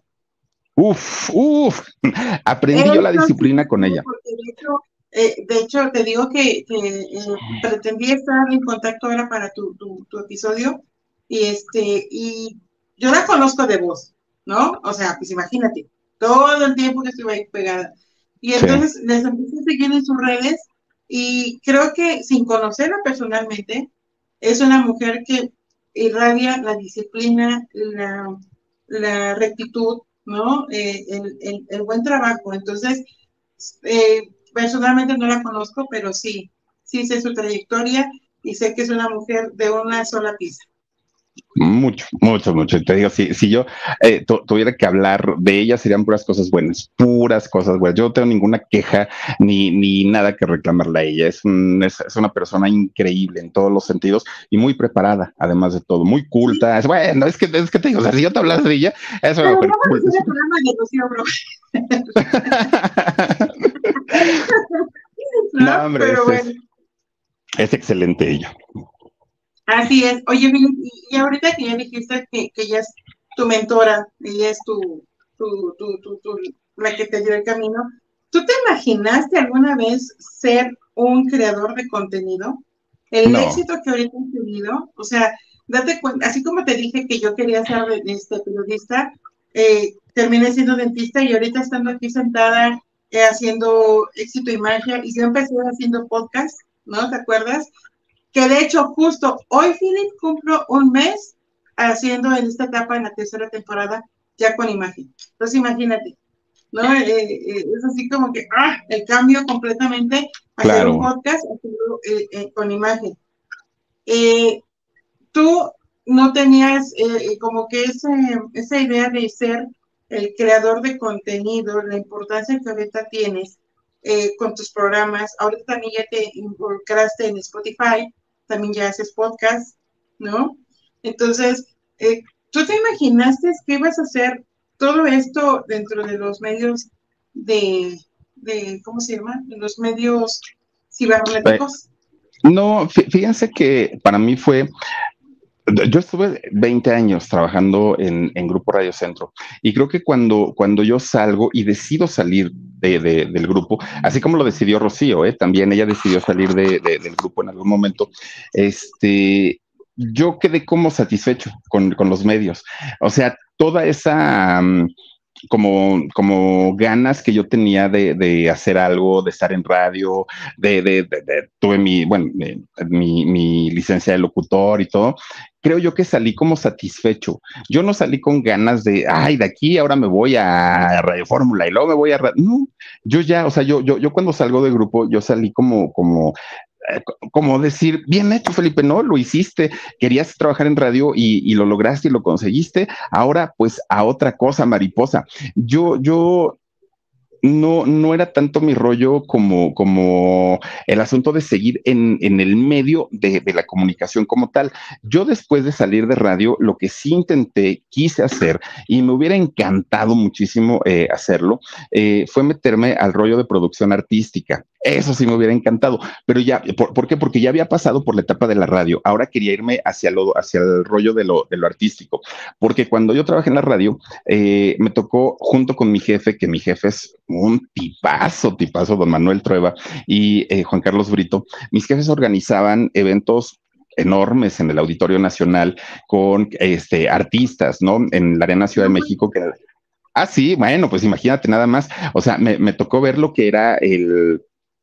Uf, uf, aprendí yo la disciplina con ella. De hecho, eh, de hecho, te digo que, que eh, pretendí estar en contacto ahora para tu, tu, tu episodio, y este, y yo la conozco de voz, ¿no? O sea, pues imagínate, todo el tiempo que estuve ahí pegada. Y entonces sí. Les empecé a seguir en sus redes, y creo que sin conocerla personalmente, es una mujer que irradia la disciplina, la, la rectitud, ¿no? Eh, el, el, el buen trabajo. Entonces, eh, personalmente no la conozco, pero sí, sí sé su trayectoria y sé que es una mujer de una sola pieza. Mucho, mucho, mucho. Te digo, si, si yo eh, tu, tuviera que hablar de ella, serían puras cosas buenas, puras cosas buenas. Yo no tengo ninguna queja ni, ni nada que reclamarle a ella. Es, un, es, es una persona increíble en todos los sentidos y muy preparada, además de todo, muy culta. Es, bueno, es que, es que te digo, o sea, si yo te hablas de ella, es una mujer culta. No, no, hombre, pero es, bueno. es, es excelente ella. Así es. Oye, y, y ahorita que ya dijiste que, que ella es tu mentora, ella es tu, tu, tu, tu, tu, la que te dio el camino, ¿tú te imaginaste alguna vez ser un creador de contenido? El no. éxito que ahorita has tenido, o sea, date cuenta, así como te dije que yo quería ser este, periodista, eh, terminé siendo dentista y ahorita estando aquí sentada eh, haciendo éxito y magia, y yo empecé haciendo podcast, ¿no? ¿Te acuerdas? Que de hecho justo hoy, Philip, cumplo un mes haciendo en esta etapa, en la tercera temporada, ya con imagen. Entonces, imagínate, ¿no? Eh, eh, es así como que, ah, el cambio completamente, hacer Claro. un podcast hacerlo, eh, eh, con imagen. Eh, tú no tenías eh, como que ese, esa idea de ser el creador de contenido, la importancia que ahorita tienes eh, con tus programas. Ahorita también ya te involucraste en Spotify, también ya haces podcast, ¿no? Entonces, eh, ¿tú te imaginaste que ibas a hacer todo esto dentro de los medios de, de ¿cómo se llama? De los medios cibernéticos. No, fíjense que para mí fue, yo estuve veinte años trabajando en, en Grupo Radio Centro y creo que cuando, cuando yo salgo y decido salir de, de, del grupo, así como lo decidió Rocío, ¿eh? También ella decidió salir de, de, del grupo en algún momento, este, yo quedé como satisfecho con, con los medios. O sea, toda esa... Um, Como, como ganas que yo tenía de, de hacer algo, de estar en radio, de, de, de, de tuve mi, bueno, mi, mi licencia de locutor y todo, creo yo que salí como satisfecho. Yo no salí con ganas de, ay, de aquí ahora me voy a Radio Fórmula y luego me voy a... No, yo ya, o sea, yo, yo, yo cuando salgo del grupo, yo salí como, como, como decir, bien hecho, Felipe, no, lo hiciste, querías trabajar en radio y, y lo lograste y lo conseguiste, ahora pues a otra cosa, mariposa. Yo, yo no, no era tanto mi rollo como, como el asunto de seguir en, en el medio de, de la comunicación como tal. Yo después de salir de radio, lo que sí intenté, quise hacer, y me hubiera encantado muchísimo eh, hacerlo, eh, fue meterme al rollo de producción artística. Eso sí me hubiera encantado, pero ya, ¿por, ¿por qué? Porque ya había pasado por la etapa de la radio. Ahora quería irme hacia, lo, hacia el rollo de lo, de lo artístico, porque cuando yo trabajé en la radio, eh, me tocó junto con mi jefe, que mi jefe es un tipazo, tipazo, don Manuel Trueba y eh, Juan Carlos Brito, mis jefes organizaban eventos enormes en el Auditorio Nacional con este, artistas, ¿no? En la Arena Ciudad de México, que ah, sí, bueno, pues imagínate nada más, o sea, me, me tocó ver lo que era el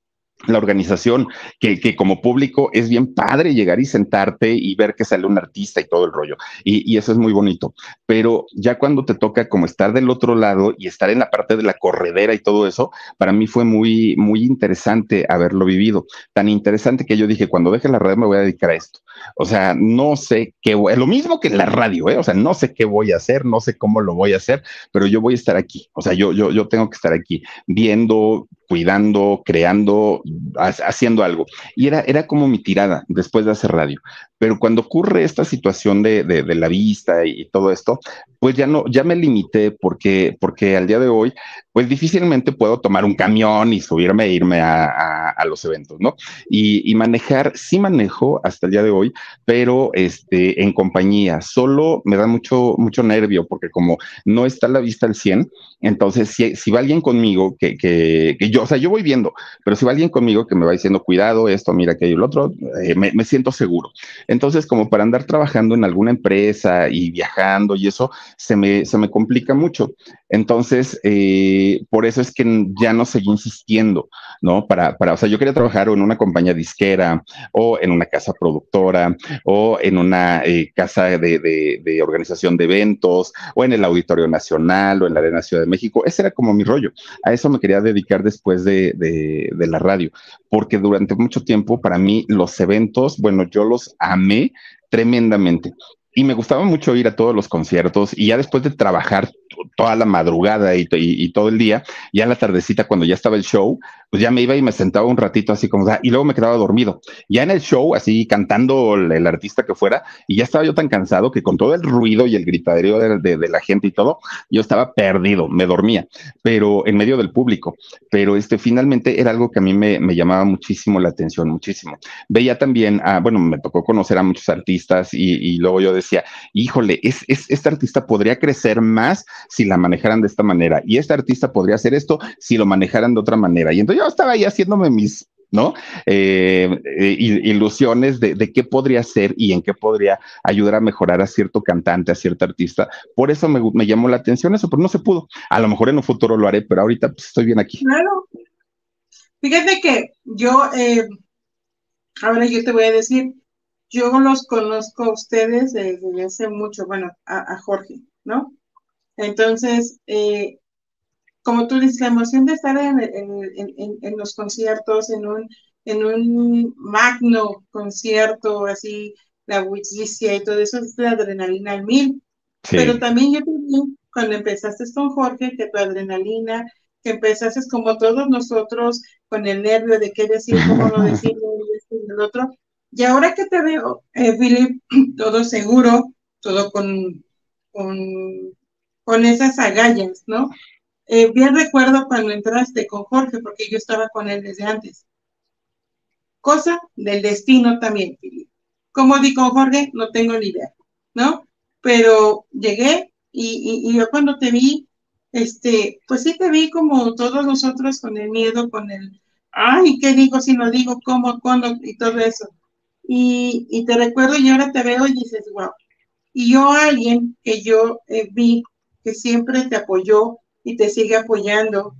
la organización, que, que como público es bien padre llegar y sentarte y ver que sale un artista y todo el rollo, y, y eso es muy bonito, pero ya cuando te toca como estar del otro lado y estar en la parte de la corredera y todo eso, para mí fue muy, muy interesante haberlo vivido, tan interesante que yo dije, cuando deje la radio me voy a dedicar a esto, o sea, no sé qué, voy, lo mismo que en la radio, ¿eh? O sea, no sé qué voy a hacer, no sé cómo lo voy a hacer, pero yo voy a estar aquí, o sea, yo, yo, yo tengo que estar aquí, viendo, cuidando, creando, haciendo algo. Y era, era como mi tirada después de hacer radio. Pero cuando ocurre esta situación de, de, de la vista y, y todo esto, pues ya no, ya me limité porque, porque al día de hoy, pues difícilmente puedo tomar un camión y subirme e irme a, a, a los eventos, ¿no? Y, y manejar, sí manejo hasta el día de hoy, pero este, en compañía, solo me da mucho, mucho nervio porque como no está la vista al cien, entonces si, si va alguien conmigo que, que, que yo, o sea, yo voy viendo, pero si va alguien conmigo que me va diciendo, cuidado, esto, mira, aquello, el otro, eh, me, me siento seguro. Entonces, como para andar trabajando en alguna empresa y viajando y eso, se me, se me complica mucho. Entonces, eh, por eso es que ya no seguí insistiendo, ¿no? Para, para, o sea, yo quería trabajar o en una compañía disquera, o en una casa productora, o en una eh, casa de, de, de organización de eventos, o en el Auditorio Nacional, o en la Arena Ciudad de México. Ese era como mi rollo. A eso me quería dedicar después de, de, de la radio, porque durante mucho tiempo, para mí, los eventos, bueno, yo los amé tremendamente. Y me gustaba mucho ir a todos los conciertos y ya después de trabajar toda la madrugada y, y, y todo el día, ya en la tardecita cuando ya estaba el show, pues ya me iba y me sentaba un ratito así como, y luego me quedaba dormido. Ya en el show, así cantando el, el artista que fuera, y ya estaba yo tan cansado que con todo el ruido y el gritadero de, de, de la gente y todo, yo estaba perdido, me dormía, pero en medio del público. Pero este, finalmente era algo que a mí me, me llamaba muchísimo la atención, muchísimo. Veía también, a, bueno, me tocó conocer a muchos artistas y, y luego yo decía, híjole, es, es, este artista podría crecer más si la manejaran de esta manera, y este artista podría hacer esto si lo manejaran de otra manera. Y entonces yo estaba ahí haciéndome mis, ¿no? Eh, eh, ilusiones de, de qué podría hacer y en qué podría ayudar a mejorar a cierto cantante, a cierto artista. Por eso me, me llamó la atención eso, pero no se pudo. A lo mejor en un futuro lo haré, pero ahorita pues, estoy bien aquí. Claro. Fíjate que yo, eh, ahora yo te voy a decir, yo los conozco a ustedes desde hace mucho, bueno, a, a Jorge, ¿no? Entonces, eh, como tú dices, la emoción de estar en, en, en, en los conciertos, en un, en un magno concierto, así, la bullicia y todo eso, es la adrenalina al mil. Sí. Pero también yo te vi, cuando empezaste con Jorge, que tu adrenalina, que empezaste como todos nosotros, con el nervio de qué decir, cómo no decirlo, y esto y el otro. Y ahora que te veo, eh, Philip, todo seguro, todo con, con, con esas agallas, ¿no? Eh, bien recuerdo cuando entraste con Jorge, porque yo estaba con él desde antes. Cosa del destino también, Philip. ¿Cómo di con Jorge? No tengo ni idea, ¿no? Pero llegué y, y, y yo cuando te vi, este, pues sí te vi como todos nosotros con el miedo, con el, ay, ¿qué digo si no digo? ¿Cómo? ¿Cuándo? Y todo eso. Y, y te recuerdo y ahora te veo y dices, wow. Y yo alguien que yo eh, vi que siempre te apoyó y te sigue apoyando.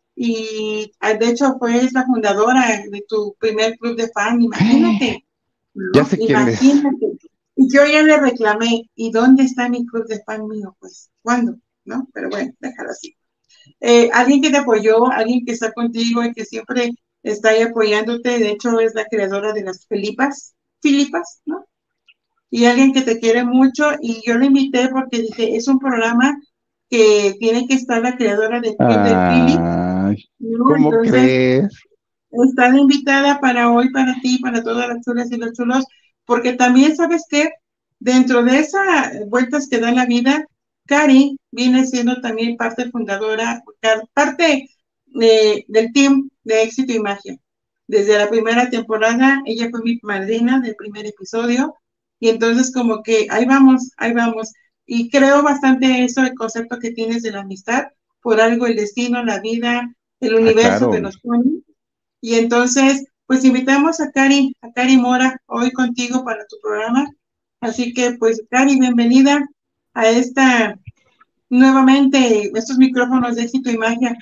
Y de hecho fue la fundadora de tu primer club de fan, imagínate. ¿No? Ya sé quién imagínate. es. Y yo ya le reclamé, ¿y dónde está mi club de fan mío? Pues, ¿cuándo? ¿No? Pero bueno, déjalo así. Eh, alguien que te apoyó, alguien que está contigo y que siempre está ahí apoyándote, de hecho es la creadora de las Filipas, Filipas, ¿no? Y alguien que te quiere mucho, y yo le invité porque dije, es un programa que tiene que estar la creadora del Club del Philip, ¿no? ¿Cómo Entonces, crees? está la invitada para hoy, para ti, para todas las chulas y los chulos, porque también, ¿sabes qué? Dentro de esas vueltas que da la vida, Cari viene siendo también parte fundadora, parte de, del team de Éxito y Magia. Desde la primera temporada, ella fue mi madrina del primer episodio, y entonces como que ahí vamos, ahí vamos. Y creo bastante eso, el concepto que tienes de la amistad, por algo el destino, la vida, el universo ah, claro. que nos pone. Y entonces, pues invitamos a Cari, a Cari Mora, hoy contigo para tu programa. Así que, pues, Cari, bienvenida a esta, nuevamente, estos micrófonos de Éxito y Magia.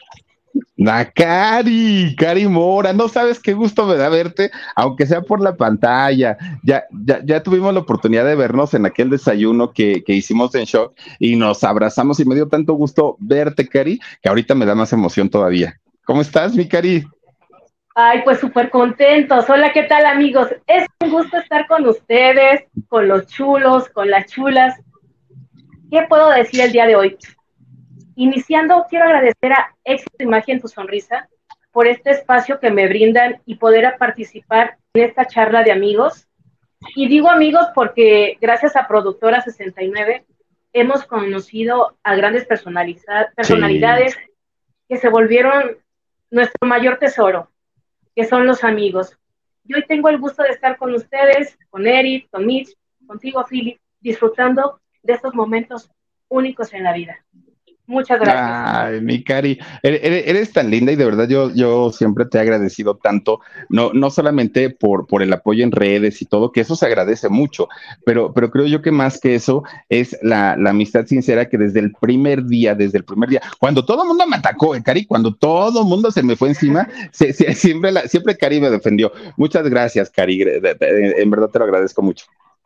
La Cari, Cari Mora, no sabes qué gusto me da verte, aunque sea por la pantalla. Ya, ya, ya tuvimos la oportunidad de vernos en aquel desayuno que, que hicimos en Shock y nos abrazamos y me dio tanto gusto verte, Cari, que ahorita me da más emoción todavía. ¿Cómo estás, mi Cari? Ay, pues súper contentos. Hola, ¿qué tal, amigos? Es un gusto estar con ustedes, con los chulos, con las chulas. ¿Qué puedo decir el día de hoy? Iniciando, quiero agradecer a Éxito y Magia en tu Sonrisa por este espacio que me brindan y poder participar en esta charla de amigos. Y digo amigos porque gracias a Productora sesenta y nueve hemos conocido a grandes personalidades sí. que se volvieron nuestro mayor tesoro, que son los amigos. Y hoy tengo el gusto de estar con ustedes, con Eric, con Mitch, contigo, Philip, disfrutando de estos momentos únicos en la vida. Muchas gracias. Ay, mi Cari, eres, eres tan linda y de verdad yo, yo siempre te he agradecido tanto, no, no solamente por, por el apoyo en redes y todo, que eso se agradece mucho, pero, pero creo yo que más que eso es la, la amistad sincera que desde el primer día, desde el primer día, cuando todo el mundo me atacó, eh, Cari, cuando todo el mundo se me fue encima, se, se, siempre, la, siempre Cari me defendió. Muchas gracias, Cari, en verdad te lo agradezco mucho.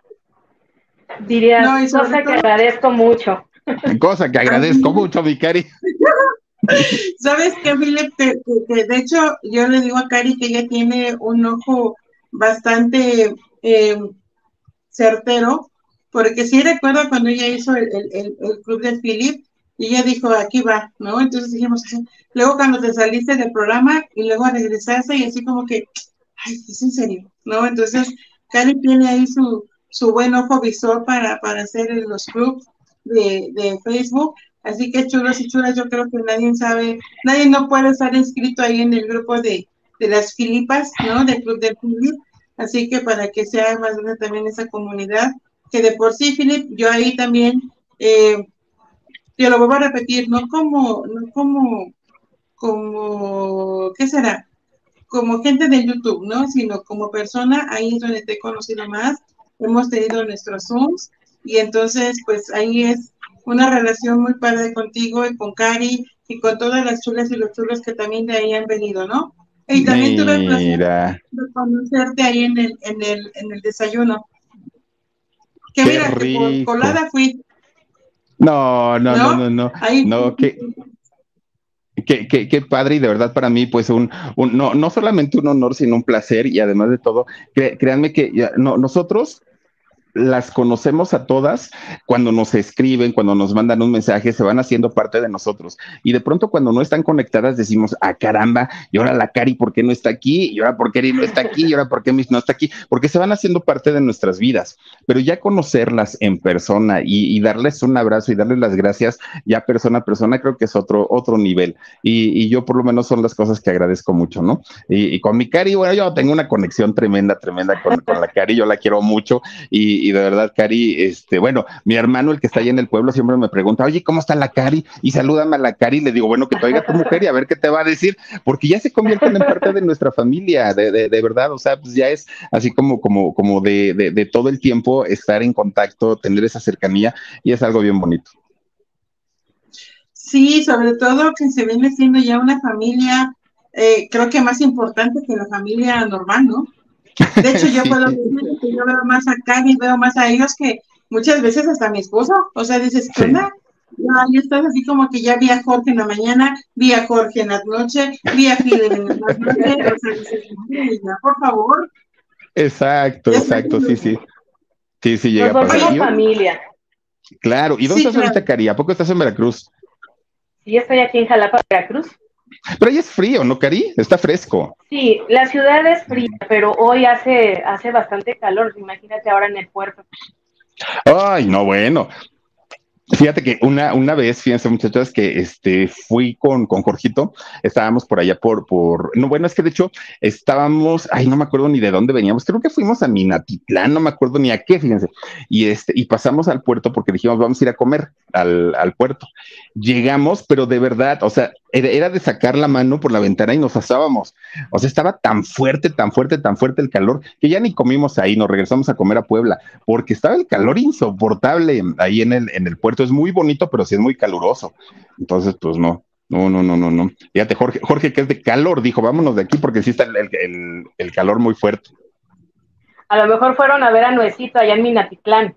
Diría, no, cosa que agradezco mucho. Cosa que agradezco Ay, mucho, mi Cari. ¿Sabes qué, Philip? Que, que, que de hecho, yo le digo a Cari que ella tiene un ojo bastante eh, certero, porque sí recuerdo cuando ella hizo el, el, el club de Philip, y ella dijo, aquí va, ¿no? Entonces dijimos, luego cuando te saliste del programa, y luego regresaste, y así como que, ay, es en serio, ¿no? Entonces, Cari tiene ahí su, su buen ojo visor para, para hacer los clubs De, de Facebook, así que chulos y chulas, yo creo que nadie sabe, nadie no puede estar inscrito ahí en el grupo de, de las Filipas, ¿no? Del Club del Philip, así que para que sea más grande también esa comunidad, que de por sí, Philip, yo ahí también, eh, yo lo vuelvo a repetir, no como, no como, como, ¿qué será? Como gente de YouTube, ¿no? Sino como persona, ahí es donde te he conocido más, hemos tenido nuestros Zooms, y entonces, pues ahí es una relación muy padre contigo y con Cari y con todas las chulas y los chulos que también de ahí han venido, ¿no? Y también tuve el placer de conocerte ahí en el, en el, en el desayuno. Que Qué mira, que por rico. colada fui. No, no, no, ¿No? no, no, Ahí. no, que Qué, qué, qué padre y de verdad para mí, pues, un, un no, no solamente un honor, sino un placer y además de todo, cre- créanme que ya, no, nosotros las conocemos a todas cuando nos escriben, cuando nos mandan un mensaje, se van haciendo parte de nosotros. Y de pronto cuando no están conectadas decimos, ah, caramba, y ahora la Cari, ¿por qué no está aquí? Y ahora, ¿por qué Eri no está aquí? Y ahora, ¿por qué Miss no está aquí? Porque se van haciendo parte de nuestras vidas. Pero ya conocerlas en persona y, y darles un abrazo y darles las gracias ya persona a persona, creo que es otro, otro nivel. Y, y yo por lo menos son las cosas que agradezco mucho, ¿no? Y, y con mi Cari, bueno, yo tengo una conexión tremenda, tremenda con, con la Cari, yo la quiero mucho y, y de verdad, Cari, este, bueno, mi hermano, el que está allá en el pueblo, siempre me pregunta, oye, ¿cómo está la Cari? Y salúdame a la Cari, y le digo, bueno, que te oiga tu mujer y a ver qué te va a decir, porque ya se convierten en parte de nuestra familia, de, de, de verdad, o sea, pues ya es así como, como, como de, de, de todo el tiempo estar en contacto, tener esa cercanía, y es algo bien bonito. Sí, sobre todo que se viene siendo ya una familia, eh, creo que más importante que la familia normal, ¿no? De hecho, yo Sí. puedo decir que yo veo más a Cari, veo más a ellos que muchas veces hasta mi esposo. O sea, dices, ¿qué Sí. onda? Ya, ya estás así como que ya vi a Jorge en la mañana, vi a Jorge en la noche, vi a Fidel en la noche. O sea, dices, madre, ya, por favor. Exacto, Ya exacto, sí, sí. Sí, sí, llega Nos a pasar. volvemos ¿Y dónde- familia. claro, ¿y dónde Sí, estás ahorita, claro. Cari? ¿A poco estás en Veracruz? Sí, estoy aquí en Jalapa, Veracruz. Pero ahí es frío, ¿no, Cari? Está fresco. Sí, la ciudad es fría, pero hoy hace, hace bastante calor. Imagínate ahora en el puerto. Ay, no, bueno. Fíjate que una, una vez, fíjense muchachas, que este, fui con, con Jorgito, estábamos por allá por, por, no, bueno, es que de hecho estábamos, ay, no me acuerdo ni de dónde veníamos, creo que fuimos a Minatitlán, no me acuerdo ni a qué, fíjense, y este, y pasamos al puerto porque dijimos, vamos a ir a comer al, al puerto. Llegamos, pero de verdad, o sea, era, era de sacar la mano por la ventana y nos asábamos. O sea, estaba tan fuerte, tan fuerte, tan fuerte el calor que ya ni comimos ahí, nos regresamos a comer a Puebla, porque estaba el calor insoportable ahí en el, en el puerto. Es muy bonito, pero sí es muy caluroso. Entonces, pues no, no, no, no, no, no. Fíjate, Jorge, Jorge, que es de calor, dijo, vámonos de aquí porque sí está el, el, el calor muy fuerte. A lo mejor fueron a ver a Nuecito allá en Minatitlán.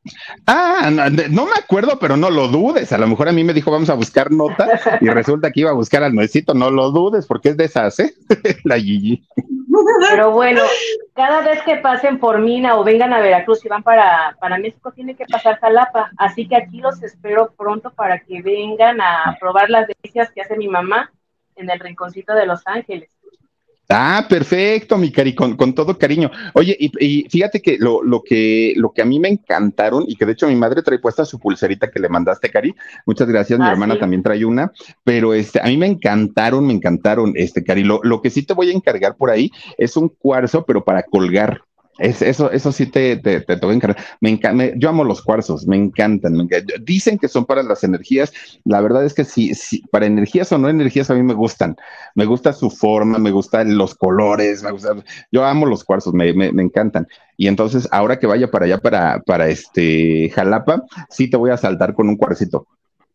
Ah, no, no me acuerdo, pero no lo dudes. A lo mejor a mí me dijo, vamos a buscar nota, y resulta que iba a buscar al Nuecito. No lo dudes, porque es de esas, ¿eh? La Gigi. Pero bueno, cada vez que pasen por Mina o vengan a Veracruz y van para, para México, tienen que pasar Jalapa. Así que aquí los espero pronto para que vengan a probar las delicias que hace mi mamá en el rinconcito de Los Ángeles. Ah, perfecto, mi Cari, con, con todo cariño. Oye, y, y fíjate que lo, lo que lo que a mí me encantaron, y que de hecho mi madre trae puesta su pulserita que le mandaste, Cari. Muchas gracias, mi Ah, hermana sí. también trae una, pero este, a mí me encantaron, me encantaron, este, Cari. Lo, lo que sí te voy a encargar por ahí es un cuarzo, pero para colgar. Es, eso, eso sí te, te, te, te voy a encargar. Me encanta, yo amo los cuarzos, me encantan, me encantan. Dicen que son para las energías. La verdad es que sí, sí, para energías o no energías a mí me gustan. Me gusta su forma, me gustan los colores, me gusta, yo amo los cuarzos, me, me, me encantan. Y entonces, ahora que vaya para allá, para, para este Jalapa, sí te voy a saltar con un cuarcito.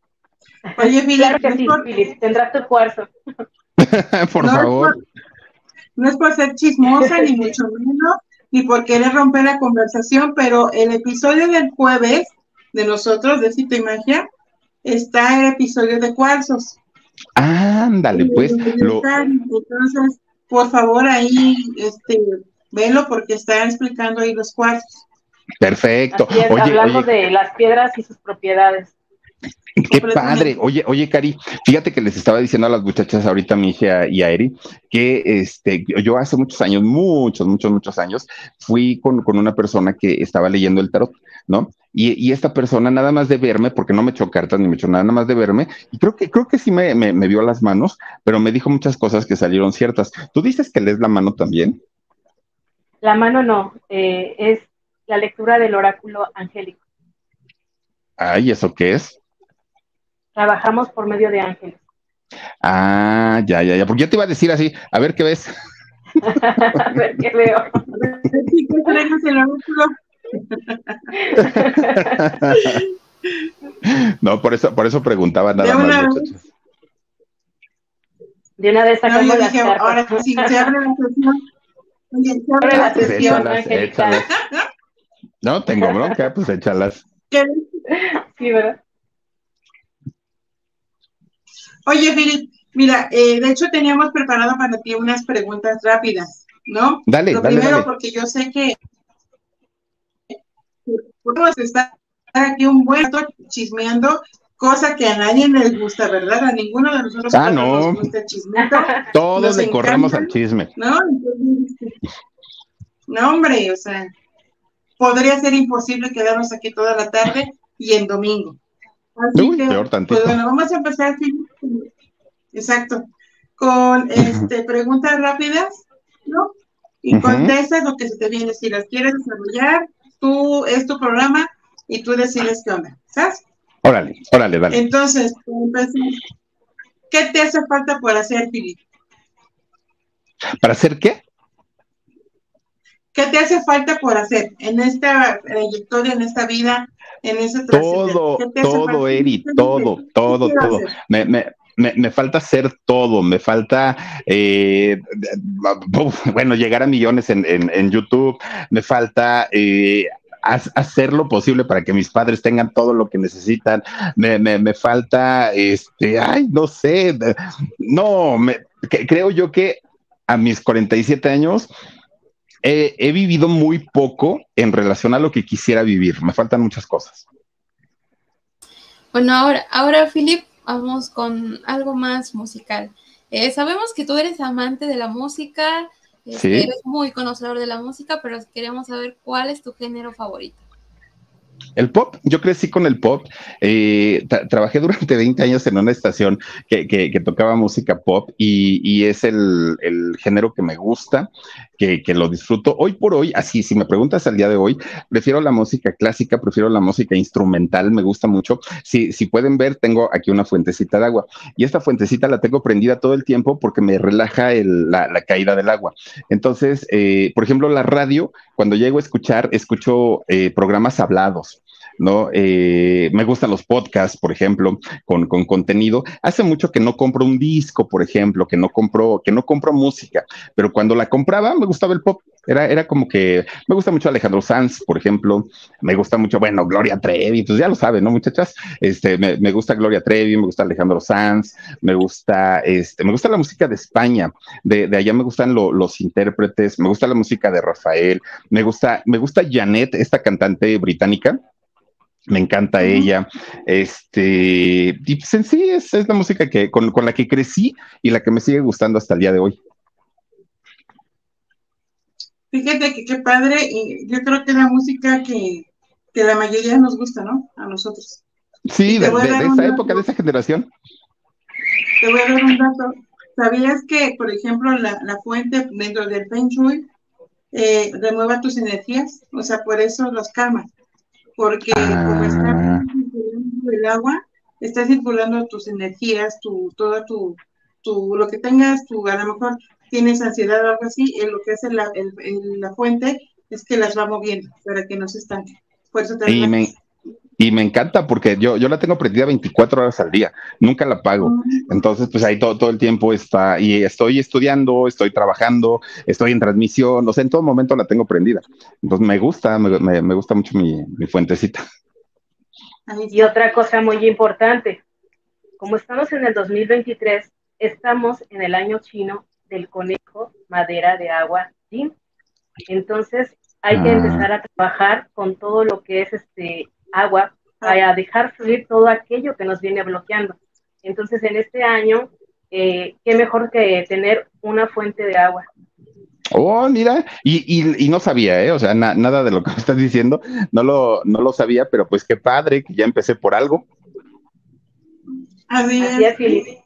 Oye, Fidel, Claro que no es sí, por, Phyllis, tendrás tu cuarzo. Por no es favor. por- no es por ser chismosa, ni mucho menos, ni por querer romper la conversación, pero el episodio del jueves de nosotros, de Cito y Magia, está el episodio de cuarzos. Ándale, pues, lo, Entonces, por favor, ahí, este, velo porque están explicando ahí los cuarzos. perfecto. Así es, Oye, hablando oye, de las piedras y sus propiedades. qué padre. Oye, oye, Cari, fíjate que les estaba diciendo a las muchachas ahorita, a mi hija y a Eri, que este, yo hace muchos años, muchos, muchos, muchos años, fui con, con una persona que estaba leyendo el tarot, ¿no? Y, y esta persona, nada más de verme, porque no me echó cartas ni me echó nada, nada más de verme, y creo que, creo que sí me, me, me vio las manos, pero me dijo muchas cosas que salieron ciertas. ¿Tú dices que lees la mano también? La mano no, eh, es la lectura del oráculo angélico. Ay, ¿eso qué es? Trabajamos por medio de ángeles. Ah, ya, ya, ya, porque yo te iba a decir así, a ver qué ves. A ver qué veo. Sí, que traemos el oráculo. No, por eso, por eso preguntaba nada De más, una vez. muchachos. De una vez No, sacamos yo las dije, cartas. ahora sí, se abre la sesión. Oye, se abre Abre la la sesión sesión. Échalas, angelical. échalas. No tengo bronca, pues échalas. Sí, ¿verdad? Oye, Philip, mira, eh, de hecho teníamos preparado para ti unas preguntas rápidas, ¿no? Dale, Lo dale, primero, dale. porque yo sé que podemos estar aquí un buen rato chismeando, cosa que a nadie les gusta, ¿verdad? A ninguno de nosotros Ah, cuatro nos no. gusta el chismito, Todos nos le corremos encanta, al chisme. ¿no? Entonces, no, hombre, o sea, podría ser imposible quedarnos aquí toda la tarde y en domingo. Así Uy, que, peor pues tantito. bueno, vamos a empezar, Philip, exacto, con este, preguntas rápidas, ¿no? Y Ujú. contestas lo que se te viene. Si las quieres desarrollar, tú, es tu programa y tú decides qué onda, ¿sabes? Órale, órale, dale. Entonces, pues, ¿qué te hace falta por hacer, Philip? ¿Para hacer qué? ¿Qué te hace falta por hacer en esta trayectoria, en esta vida, en ese trascender? ¿Qué Todo, te hace falta? todo, Eri, ¿Qué todo, todo, quiero todo. hacer? Me, me, me, me falta hacer todo, me falta, eh, uf, bueno, llegar a millones en, en, en YouTube, me falta eh, hacer lo posible para que mis padres tengan todo lo que necesitan, me, me, me falta, este, ay, no sé, no, me, que, creo yo que a mis cuarenta y siete años he, he vivido muy poco en relación a lo que quisiera vivir, me faltan muchas cosas. Bueno, ahora, ahora, Philip, vamos con algo más musical. Eh, sabemos que tú eres amante de la música, este, ¿Sí? eres muy conocedor de la música, pero queremos saber cuál es tu género favorito. El pop, yo crecí con el pop, eh, tra trabajé durante veinte años en una estación que, que, que tocaba música pop y, y es el, el, género que me gusta, que, que lo disfruto. Hoy por hoy, así, si me preguntas al día de hoy, prefiero la música clásica, prefiero la música instrumental, me gusta mucho. Si, si pueden ver, tengo aquí una fuentecita de agua y esta fuentecita la tengo prendida todo el tiempo porque me relaja el, la, la caída del agua. Entonces, eh, por ejemplo, la radio, cuando llego a escuchar, escucho eh, programas hablados. ¿No? Eh, me gustan los podcasts, por ejemplo, con, con contenido. Hace mucho que no compro un disco, por ejemplo, que no compro, que no compro música, pero cuando la compraba me gustaba el pop. Era, era como que me gusta mucho Alejandro Sanz, por ejemplo, me gusta mucho, bueno, Gloria Trevi, pues ya lo saben, ¿no, muchachas? Este, me, me gusta Gloria Trevi, me gusta Alejandro Sanz, me gusta, este, me gusta la música de España, de, de allá me gustan lo, los intérpretes, me gusta la música de Rafael, me gusta, me gusta Janet, esta cantante británica. Me encanta ella. Este, y pues en sí es, es la música que, con, con la que crecí y la que me sigue gustando hasta el día de hoy. Fíjate que qué padre, y yo creo que es la música que, que la mayoría nos gusta, ¿no? A nosotros. Sí, de, de, de esa dato, época, de esa generación. Te voy a dar un dato. ¿Sabías que, por ejemplo, la, la fuente dentro del Feng Shui eh, remueva tus energías? O sea, por eso los calma. Porque ah. como está circulando el agua, está circulando tus energías, tu, toda tu, tu, lo que tengas, tu, a lo mejor tienes ansiedad o algo así, eh, lo que hace la, el, el, la fuente es que las va moviendo para que no se estanquen. Por eso te y me, y me encanta porque yo, yo la tengo prendida veinticuatro horas al día, nunca la apago. Mm. Entonces, pues ahí todo, todo el tiempo está, y estoy estudiando, estoy trabajando, estoy en transmisión, o sea, en todo momento la tengo prendida. Entonces me gusta, me, me, me gusta mucho mi, mi fuentecita. Y otra cosa muy importante, como estamos en el dos mil veintitrés, estamos en el año chino del conejo madera de agua, ¿sí? Entonces hay que empezar a trabajar con todo lo que es este agua para dejar fluir todo aquello que nos viene bloqueando. Entonces en este año, eh, qué mejor que tener una fuente de agua. Oh, mira, y, y, y no sabía, ¿eh? O sea, na, nada de lo que me estás diciendo, no lo, no lo sabía, pero pues qué padre que ya empecé por algo. Así es. Así es, Filipe.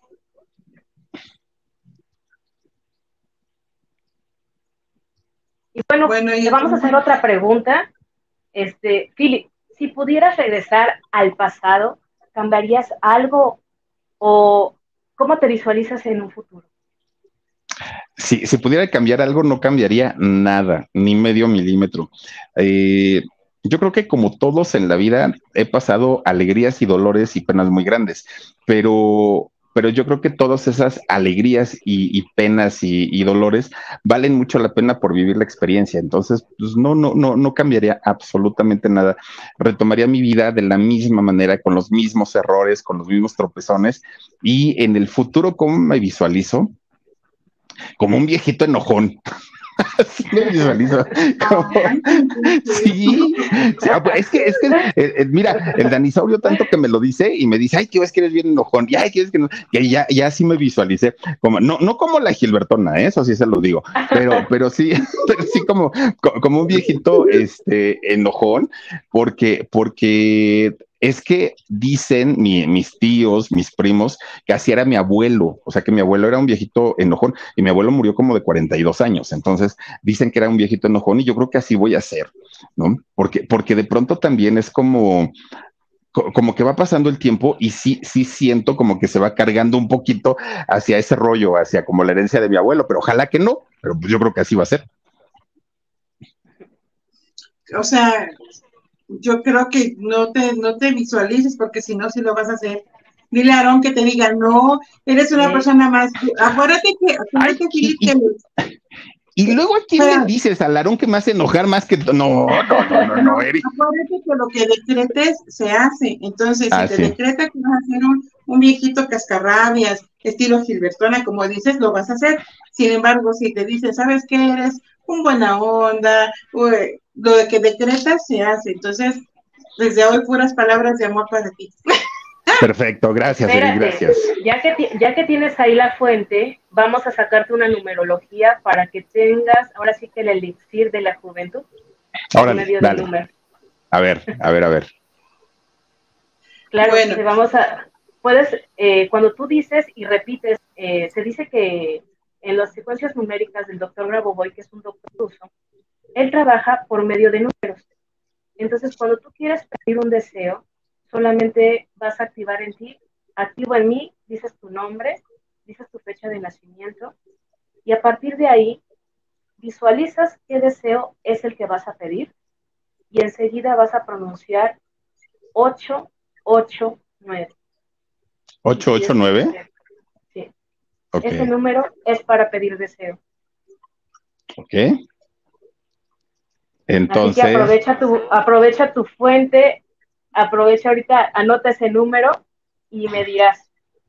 Y bueno, bueno y le vamos a hacer otra pregunta. Este, Philip, si pudieras regresar al pasado, ¿cambiarías algo o cómo te visualizas en un futuro? Si, si pudiera cambiar algo, no cambiaría nada, ni medio milímetro. Eh, yo creo que como todos en la vida he pasado alegrías y dolores y penas muy grandes, pero pero yo creo que todas esas alegrías y, y penas y, y, dolores valen mucho la pena por vivir la experiencia. Entonces, pues no, no, no, no cambiaría absolutamente nada. Retomaría mi vida de la misma manera, con los mismos errores, con los mismos tropezones, y en el futuro, ¿cómo me visualizo? Como un viejito enojón. Así me visualizo. Como, sí, sí, es que, es que, eh, eh, mira, el Danisaurio tanto que me lo dice y me dice, ay, tío, es que eres bien enojón, y ay, que es que no, que ya, ya sí me visualicé, como, no, no como la Gilbertona, ¿eh? Eso sí se lo digo, pero, pero sí, pero sí como, como un viejito, este, enojón, porque, porque es que dicen mi, mis tíos, mis primos, que así era mi abuelo, o sea que mi abuelo era un viejito enojón y mi abuelo murió como de cuarenta y dos años, entonces dicen que era un viejito enojón y yo creo que así voy a ser, ¿no? Porque, porque de pronto también es como, como que va pasando el tiempo y sí, sí siento como que se va cargando un poquito hacia ese rollo, hacia como la herencia de mi abuelo, pero ojalá que no, pero yo creo que así va a ser. O sea, yo creo que no te, no te visualices, porque si no, sí lo vas a hacer. Dile a Aarón que te diga, no, eres una sí. persona más. Acuérdate que, acuérdate, Philip, que. Y luego, ¿a quién pero, le dices? ¿Al Aarón que me hace enojar más que.? No, no, no, no, no, Eric. Acuérdate que lo que decretes se hace. Entonces, ah, si te sí. decreta que vas a hacer un, un viejito cascarrabias, estilo Gilbertona, como dices, lo vas a hacer. Sin embargo, si te dices, ¿sabes qué? Eres un buena onda, uy, lo de que decretas se hace. Entonces, desde hoy, puras palabras de amor para ti. Perfecto, gracias, Espérate, Eric, gracias. Ya que, ya que tienes ahí la fuente, vamos a sacarte una numerología para que tengas, ahora sí que el elixir de la juventud. Ahora, dale. A ver, a ver, a ver. Claro, bueno. Que vamos a, puedes, eh, cuando tú dices y repites, eh, se dice que en las secuencias numéricas del doctor Grabovoi, que es un doctor ruso, él trabaja por medio de números. Entonces, cuando tú quieres pedir un deseo, solamente vas a activar en ti, activo en mí, dices tu nombre, dices tu fecha de nacimiento, y a partir de ahí visualizas qué deseo es el que vas a pedir, y enseguida vas a pronunciar ocho ocho nueve. ¿ocho ocho nueve? Sí. Okay. Ese número es para pedir deseo. Ok. Entonces. Así que aprovecha tu, aprovecha tu fuente, aprovecha ahorita, anota ese número y me dirás.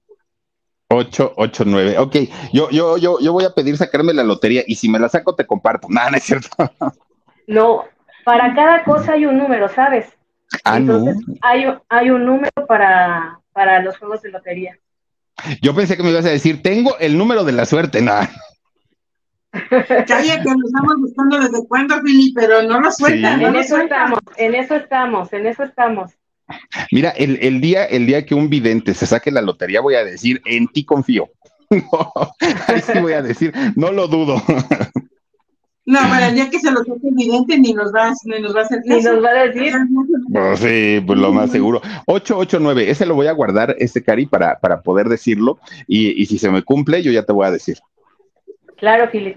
ocho ocho nueve. Ok, yo, yo, yo, yo voy a pedir sacarme la lotería y si me la saco te comparto. Nada, no es cierto. No, para cada cosa hay un número, ¿sabes? Ah, Entonces, no. hay, hay un número para, para los juegos de lotería. Yo pensé que me ibas a decir, tengo el número de la suerte. Nada. Calla, que lo estamos buscando desde cuándo, Philip, pero no lo sueltan. Sí. No en lo eso sueltan. estamos, en eso estamos, en eso estamos. Mira, el, el, día, el día que un vidente se saque la lotería, voy a decir, en ti confío. No, ahí sí voy a decir, no lo dudo. No, bueno, el día que se lo saque el vidente, ni nos va, ni nos va a hacer caso. Ni nos va a decir. Pues sí, pues lo más seguro. ocho ocho nueve, ese lo voy a guardar, este Cari, para, para poder decirlo. Y, y si se me cumple, yo ya te voy a decir. Claro, Philip.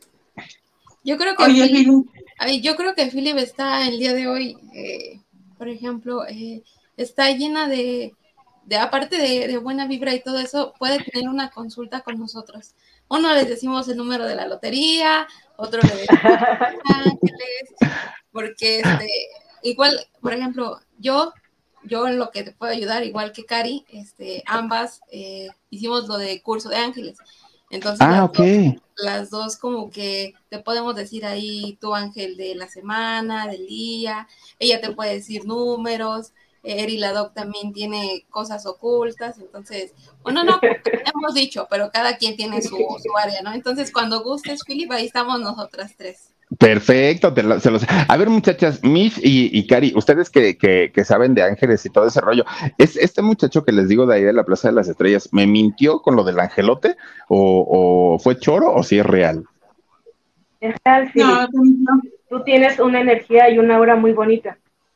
Yo creo que Oye, Philip, ay, yo creo que Philip está el día de hoy, eh, por ejemplo, eh, está llena de, de aparte de, de buena vibra y todo eso, puede tener una consulta con nosotros. Uno les decimos el número de la lotería, otro le decimos ángeles, porque este, igual, por ejemplo, yo, yo en lo que te puedo ayudar, igual que Cari, este, ambas eh, hicimos lo de curso de ángeles. Entonces, ah, las, okay. dos, las dos como que te podemos decir ahí tu ángel de la semana, del día, ella te puede decir números, Eri la Doc también tiene cosas ocultas, entonces, bueno, no, hemos dicho, pero cada quien tiene su, su área, ¿no? Entonces, cuando gustes, Philip, ahí estamos nosotras tres. Perfecto, te lo, se los... A ver, muchachas, Mish y, y Cari, ustedes que, que, que saben de ángeles y todo ese rollo, ¿es este muchacho que les digo de ahí de la Plaza de las Estrellas, me mintió con lo del angelote? ¿O, o fue choro o si sí es real? Es real, sí. No, no. Tú tienes una energía y una aura muy bonita.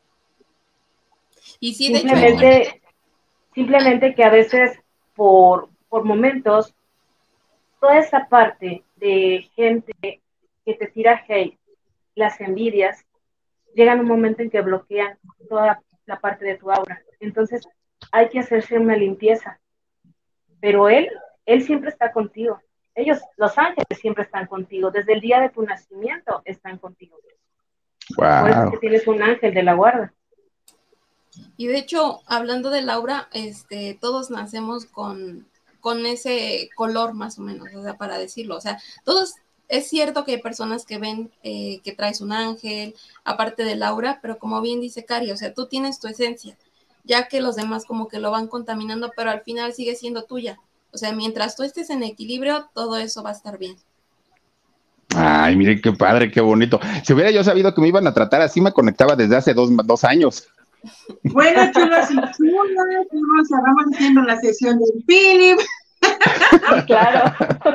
Y sí, simplemente, de hecho, simplemente que a veces por, por momentos, toda esa parte de gente que te tira hate, las envidias, llegan un momento en que bloquean toda la parte de tu aura. Entonces, hay que hacerse una limpieza. pero él, él siempre está contigo. Ellos, los ángeles, siempre están contigo. Desde el día de tu nacimiento están contigo. Wow. Por eso es que tienes un ángel de la guarda. Y de hecho, hablando de Laura, este, todos nacemos con, con ese color más o menos, o sea, para decirlo. O sea, todos, es cierto que hay personas que ven eh, que traes un ángel, aparte de Laura, pero como bien dice Cari, o sea, tú tienes tu esencia, ya que los demás como que lo van contaminando, pero al final sigue siendo tuya. O sea, mientras tú estés en equilibrio, todo eso va a estar bien. Ay, miren qué padre, qué bonito. Si hubiera yo sabido que me iban a tratar así, me conectaba desde hace dos, dos años. Bueno, chulos y chulas, vamos, vamos haciendo la sesión del Philip. Claro.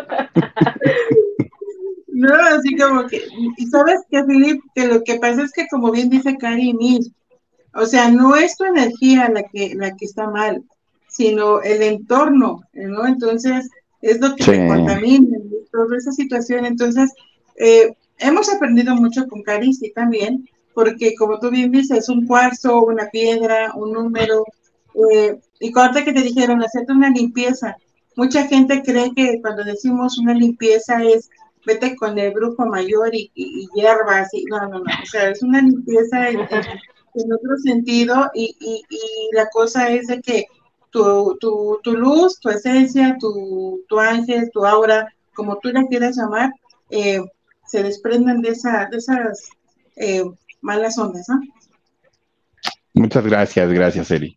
No, así como que, y sabes que, Philip, que lo que pasa es que, como bien dice Cari, o sea, no es tu energía la que, la que está mal, sino el entorno, ¿no? Entonces, es lo que Sí. te contamina, toda esa situación. Entonces, eh, hemos aprendido mucho con Cari, sí, también, porque como tú bien dices, un cuarzo, una piedra, un número, eh, y cuando que te dijeron, hacerte una limpieza, mucha gente cree que cuando decimos una limpieza es, vete con el brujo mayor y, y, y hierbas, y, no, no, no, o sea, es una limpieza en, en, en otro sentido, y, y, y la cosa es de que tu, tu, tu luz, tu esencia, tu, tu ángel, tu aura, como tú la quieras llamar, eh, se desprenden de, esa, de esas eh, malas ondas, ¿no? Muchas gracias, gracias, Eri.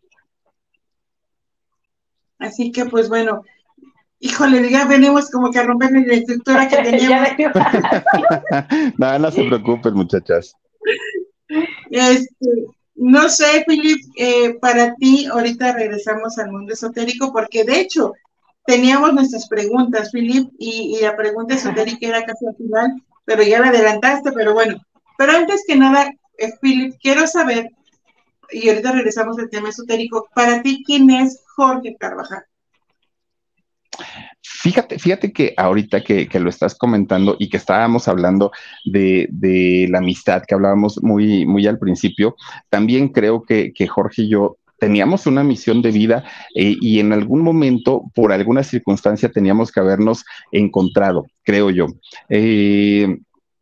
Así que, pues bueno, híjole, ya venimos como que a romper la estructura que teníamos. No, no se preocupen, muchachas. Este, no sé, Philip, eh, para ti, ahorita regresamos al mundo esotérico, porque de hecho teníamos nuestras preguntas, Philip, y, y la pregunta esotérica era casi al final, pero ya la adelantaste, pero bueno. Pero antes que nada, eh, Philip, quiero saber, y ahorita regresamos al tema esotérico, para ti, ¿quién es Jorge Carvajal? Fíjate, fíjate que ahorita que, que lo estás comentando y que estábamos hablando de, de la amistad, que hablábamos muy, muy al principio, también creo que, que Jorge y yo teníamos una misión de vida eh, y en algún momento, por alguna circunstancia, teníamos que habernos encontrado, creo yo. Eh,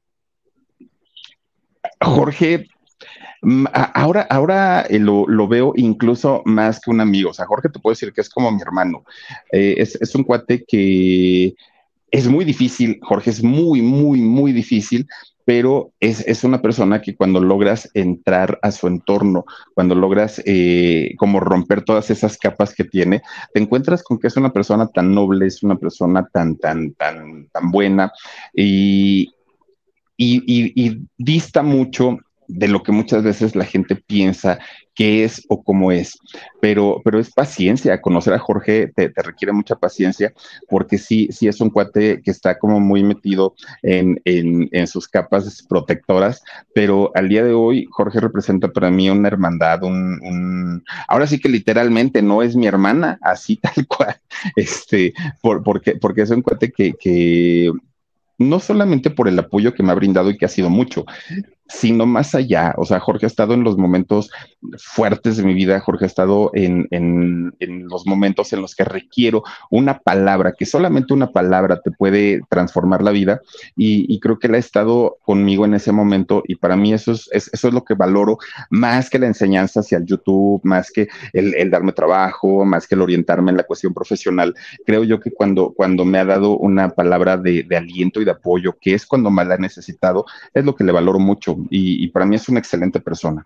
Jorge, ahora, ahora lo, lo, veo incluso más que un amigo. O sea, Jorge te puedo decir que es como mi hermano. Eh, es, es un cuate que es muy difícil, Jorge, es muy, muy, muy difícil, pero es, es una persona que cuando logras entrar a su entorno, cuando logras eh, como romper todas esas capas que tiene, te encuentras con que es una persona tan noble, es una persona tan, tan, tan, tan buena y, y, y, y dista mucho de lo que muchas veces la gente piensa que es o cómo es, pero, pero es paciencia. Conocer a Jorge te, te requiere mucha paciencia, porque sí, sí es un cuate que está como muy metido en, en, en sus capas protectoras, pero al día de hoy Jorge representa para mí una hermandad, un, un ahora sí que literalmente no es mi hermana, así tal cual, este, por, porque, porque es un cuate que, que no solamente por el apoyo que me ha brindado y que ha sido mucho, sino más allá. O sea, Jorge ha estado en los momentos fuertes de mi vida, Jorge ha estado en, en, en los momentos en los que requiero una palabra, que solamente una palabra te puede transformar la vida, y, y creo que él ha estado conmigo en ese momento, y para mí eso es, es, eso es lo que valoro, más que la enseñanza hacia el YouTube, más que el, el darme trabajo, más que el orientarme en la cuestión profesional. Creo yo que cuando, cuando me ha dado una palabra de, de aliento y de apoyo, que es cuando más la he necesitado, es lo que le valoro mucho. Y, y para mí es una excelente persona.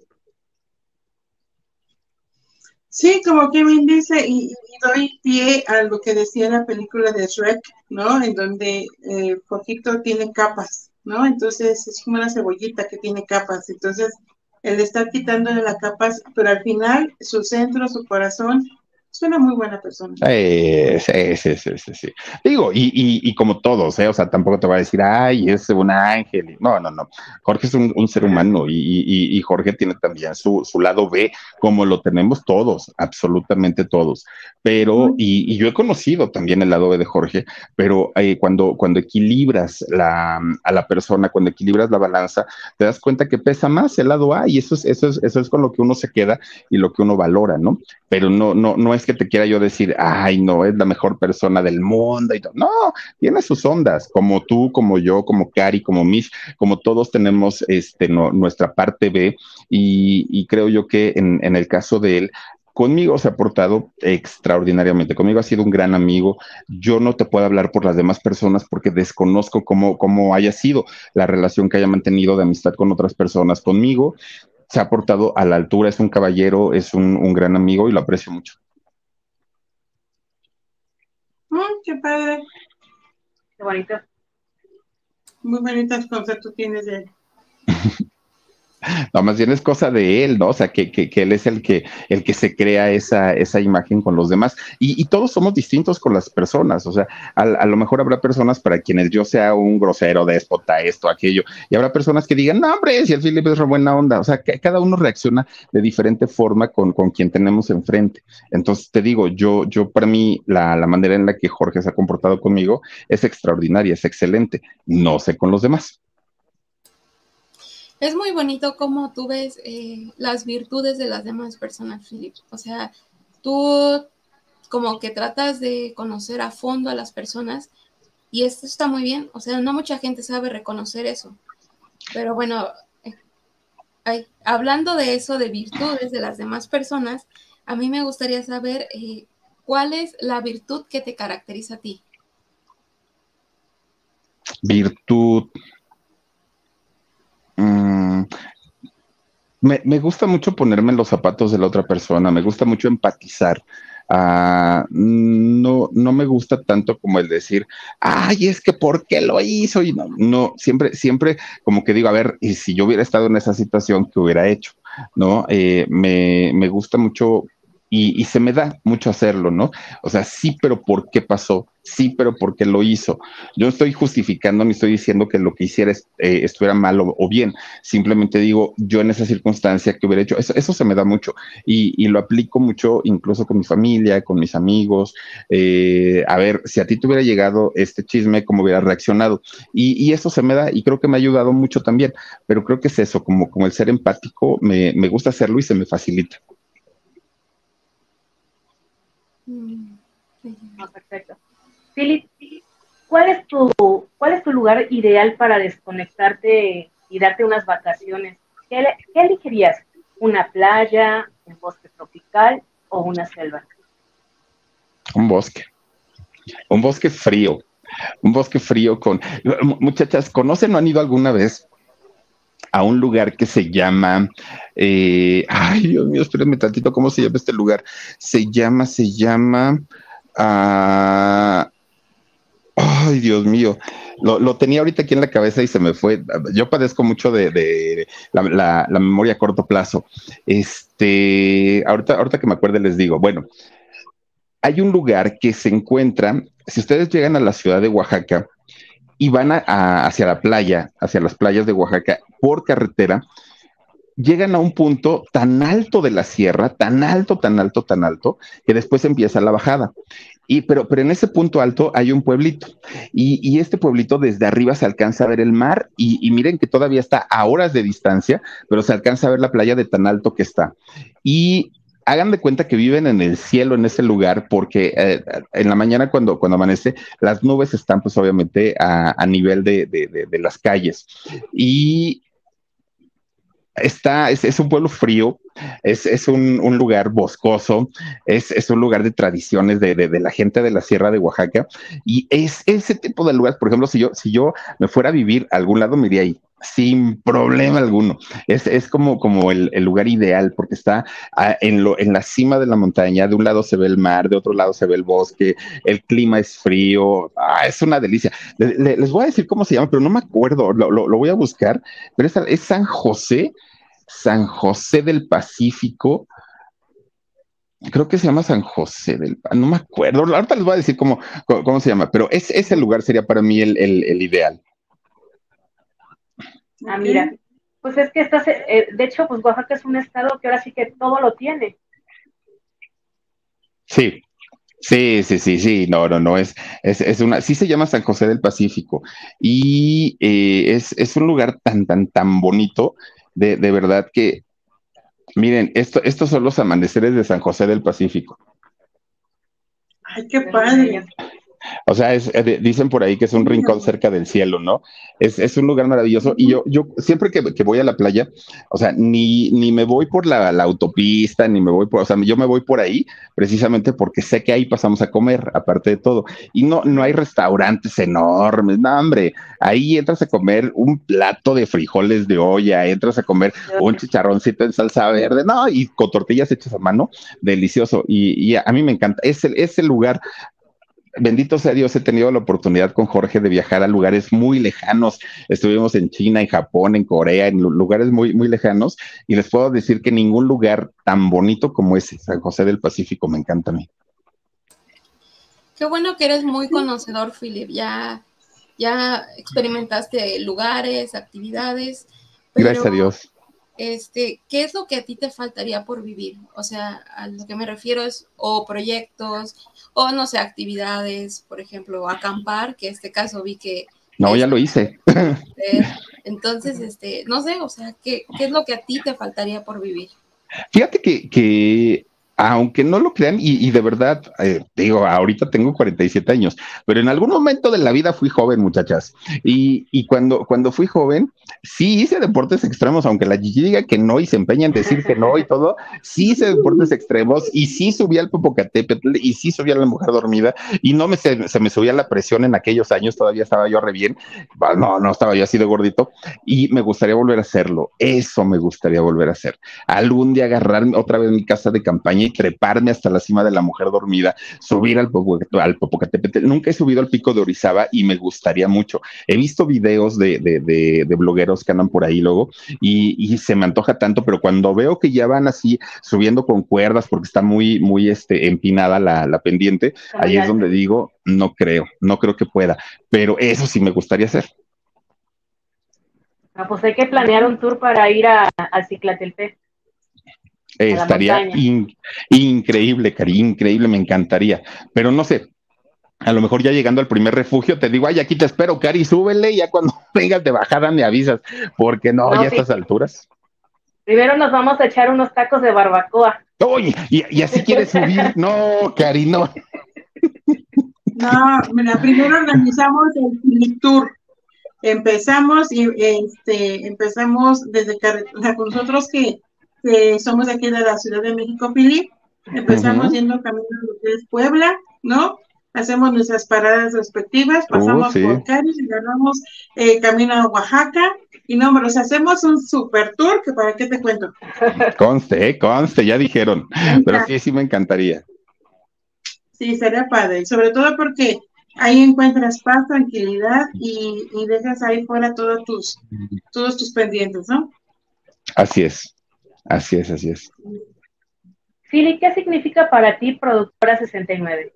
Sí, como Kevin dice, y, y doy pie a lo que decía la película de Shrek, ¿no? En donde eh, Jorgito tiene capas, ¿no? Entonces es como una cebollita que tiene capas. Entonces él está quitándole las capas, pero al final su centro, su corazón, es una muy buena persona. Eh, sí, sí, sí, sí, sí. Digo, y, y, y como todos, ¿eh? O sea, tampoco te va a decir, ay, es un ángel. No, no, no. Jorge es un, un ser humano, y, y, y Jorge tiene también su, su lado B, como lo tenemos todos, absolutamente todos. Pero, y, y yo he conocido también el lado B de Jorge, pero eh, cuando, cuando equilibras la, a la persona, cuando equilibras la balanza, te das cuenta que pesa más el lado A, y eso es, eso es, eso es con lo que uno se queda y lo que uno valora, ¿no? Pero no, no, no es que te quiera yo decir, ay, no, es la mejor persona del mundo y todo. No, tiene sus ondas, como tú, como yo, como Cari, como Mish, como todos tenemos este, no, nuestra parte B, y, y creo yo que en, en el caso de él, conmigo se ha portado extraordinariamente, conmigo ha sido un gran amigo. Yo no te puedo hablar por las demás personas porque desconozco cómo, cómo haya sido la relación que haya mantenido de amistad con otras personas. Conmigo se ha portado a la altura, es un caballero, es un, un gran amigo y lo aprecio mucho. Mm, qué padre. Qué bonito. Muy bonitas cosas tú tienes de él. No, más bien es cosa de él, ¿no? O sea, que, que, que él es el que, el que se crea esa, esa imagen con los demás. Y, y todos somos distintos con las personas. O sea, a, a lo mejor habrá personas para quienes yo sea un grosero, déspota, esto, aquello. Y habrá personas que digan, no, hombre, si el Philip es re buena onda. O sea, que cada uno reacciona de diferente forma con, con quien tenemos enfrente. Entonces, te digo, yo, yo para mí, la, la manera en la que Jorge se ha comportado conmigo es extraordinaria, es excelente. No sé con los demás. Es muy bonito cómo tú ves eh, las virtudes de las demás personas, Philip. O sea, tú como que tratas de conocer a fondo a las personas y esto está muy bien. O sea, no mucha gente sabe reconocer eso. Pero bueno, eh, ay, hablando de eso, de virtudes de las demás personas, a mí me gustaría saber eh, cuál es la virtud que te caracteriza a ti. Virtud. Mm, me, me gusta mucho ponerme en los zapatos de la otra persona, me gusta mucho empatizar. Uh, no, no me gusta tanto como el decir, ay, es que ¿por qué lo hizo? Y no, no, siempre, siempre como que digo, a ver, y si yo hubiera estado en esa situación, ¿qué hubiera hecho? ¿No? Eh, me, me gusta mucho y, y se me da mucho hacerlo, ¿no? O sea, sí, pero ¿por qué pasó? Sí, pero ¿por qué lo hizo? Yo no estoy justificando ni estoy diciendo que lo que hiciera eh, estuviera mal o, o bien. Simplemente digo, yo en esa circunstancia que hubiera hecho, eso, eso se me da mucho y, y lo aplico mucho incluso con mi familia, con mis amigos. Eh, a ver, si a ti te hubiera llegado este chisme, ¿cómo hubiera reaccionado? Y, y eso se me da y creo que me ha ayudado mucho también. Pero creo que es eso, como, como el ser empático, me, me gusta hacerlo y se me facilita. Oh, perfecto. Philip, ¿cuál es tu, cuál es tu lugar ideal para desconectarte y darte unas vacaciones? ¿Qué, qué elegirías? ¿Una playa, un bosque tropical o una selva? Un bosque. Un bosque frío. Un bosque frío con... Muchachas, ¿conocen o han ido alguna vez a un lugar que se llama... Eh, ay, Dios mío, espérenme tantito, ¿cómo se llama este lugar? Se llama, se llama... Uh, ay, Dios mío, lo, lo, tenía ahorita aquí en la cabeza y se me fue. Yo padezco mucho de, de la, la, la memoria a corto plazo. Este, ahorita, ahorita que me acuerde les digo, bueno, hay un lugar que se encuentra, si ustedes llegan a la ciudad de Oaxaca y van a, a, hacia la playa, hacia las playas de Oaxaca por carretera, llegan a un punto tan alto de la sierra, tan alto, tan alto, tan alto, que después empieza la bajada. Y, pero, pero en ese punto alto hay un pueblito y, y este pueblito desde arriba se alcanza a ver el mar y, y miren que todavía está a horas de distancia, pero se alcanza a ver la playa de tan alto que está. Y hagan de cuenta que viven en el cielo en ese lugar porque eh, en la mañana cuando, cuando amanece las nubes están pues obviamente a, a nivel de, de, de, de las calles y está, es, es un pueblo frío, es, es un, un lugar boscoso, es, es un lugar de tradiciones de, de, de la gente de la Sierra de Oaxaca y es ese tipo de lugares, por ejemplo, si yo, si yo me fuera a vivir a algún lado, me iría ahí sin problema alguno. Es, es como, como el, el lugar ideal porque está ah, en, lo, en la cima de la montaña, de un lado se ve el mar, de otro lado se ve el bosque, el clima es frío, ah, es una delicia. Le, le, les voy a decir cómo se llama, pero no me acuerdo, lo, lo, lo voy a buscar, pero es, es San José, San José del Pacífico. Creo que se llama San José del Pacífico, no me acuerdo, ahorita les voy a decir cómo, cómo, cómo se llama, pero es, ese lugar sería para mí el, el, el ideal. Ah, mira, pues es que estás, eh, de hecho, pues Oaxaca es un estado que ahora sí que todo lo tiene. Sí, sí, sí, sí, sí, no, no, no, es, es, es una, sí se llama San José del Pacífico y eh, es, es un lugar tan, tan, tan bonito, de, de verdad que, miren, esto, estos son los amaneceres de San José del Pacífico. Ay, qué padre. O sea, es, eh, dicen por ahí que es un rincón cerca del cielo, ¿no? Es, es un lugar maravilloso. Y yo, yo siempre que, que voy a la playa, o sea, ni, ni me voy por la, la autopista, ni me voy por, o sea, yo me voy por ahí precisamente porque sé que ahí pasamos a comer, aparte de todo. Y no, no hay restaurantes enormes, no, hombre. Ahí entras a comer un plato de frijoles de olla, entras a comer un chicharroncito en salsa verde, no, y con tortillas hechas a mano, delicioso. Y, y a, a mí me encanta. Es el, es el lugar. Bendito sea Dios, he tenido la oportunidad con Jorge de viajar a lugares muy lejanos. Estuvimos en China, en Japón, en Corea, en lugares muy, muy lejanos. Y les puedo decir que ningún lugar tan bonito como ese, San José del Pacífico, me encanta a mí. Qué bueno que eres muy conocedor, Philip. Ya, ya experimentaste lugares, actividades. Pero, gracias a Dios. Este, ¿qué es lo que a ti te faltaría por vivir? O sea, a lo que me refiero es o proyectos, o no sé, actividades, por ejemplo, acampar, que en este caso vi que... No, es, ya lo hice. Entonces, este, no sé, o sea, ¿qué, qué es lo que a ti te faltaría por vivir? Fíjate que, que aunque no lo crean, y, y de verdad, eh, digo, ahorita tengo cuarenta y siete años, pero en algún momento de la vida fui joven, muchachas. Y, y cuando, cuando fui joven, sí hice deportes extremos, aunque la Gigi diga que no y se empeña en decir que no y todo, sí hice deportes extremos y sí subí al Popocatépetl y sí subí a la Mujer Dormida y no me, se, se me subía la presión en aquellos años, todavía estaba yo re bien, no, no estaba yo así de gordito y me gustaría volver a hacerlo, eso me gustaría volver a hacer. Algún día agarrarme otra vez mi casa de campaña y treparme hasta la cima de la Mujer Dormida, subir al, Popo, al Popocatépetl. Nunca he subido al pico de Orizaba y me gustaría mucho. He visto videos de, de, de, de blogueros que andan por ahí luego y, y se me antoja tanto, pero cuando veo que ya van así subiendo con cuerdas porque está muy, muy este, empinada la, la pendiente, ahí es donde digo, no creo, no creo que pueda, pero eso sí me gustaría hacer. Ah, pues hay que planear un tour para ir a, a Ciclatelpec. Eh, estaría in, increíble, Cari, increíble, me encantaría. Pero no sé, a lo mejor ya llegando al primer refugio te digo, ay, aquí te espero, Cari, súbele, y ya cuando vengas de bajada me avisas, porque no, no ya a sí. estas alturas. Primero nos vamos a echar unos tacos de barbacoa. Oye, y, y así quieres subir. No, Cari, no. No, mira, primero organizamos el Philip Tour. Empezamos y este, empezamos desde carretera, con nosotros que que somos de aquí de la Ciudad de México, Philip, empezamos uh-huh. yendo camino a lo que es Puebla, ¿no? Hacemos nuestras paradas respectivas, pasamos uh, sí. por Cari, agarramos eh, camino a Oaxaca, y no, pero o sea, hacemos un super tour, que para qué te cuento. Conste, conste, ya dijeron, pero sí, sí me encantaría. Sí, sería padre, sobre todo porque ahí encuentras paz, tranquilidad, y, y dejas ahí fuera todos tus, todos tus pendientes, ¿no? Así es. Así es, así es. Philip, ¿qué significa para ti Productora sesenta y nueve?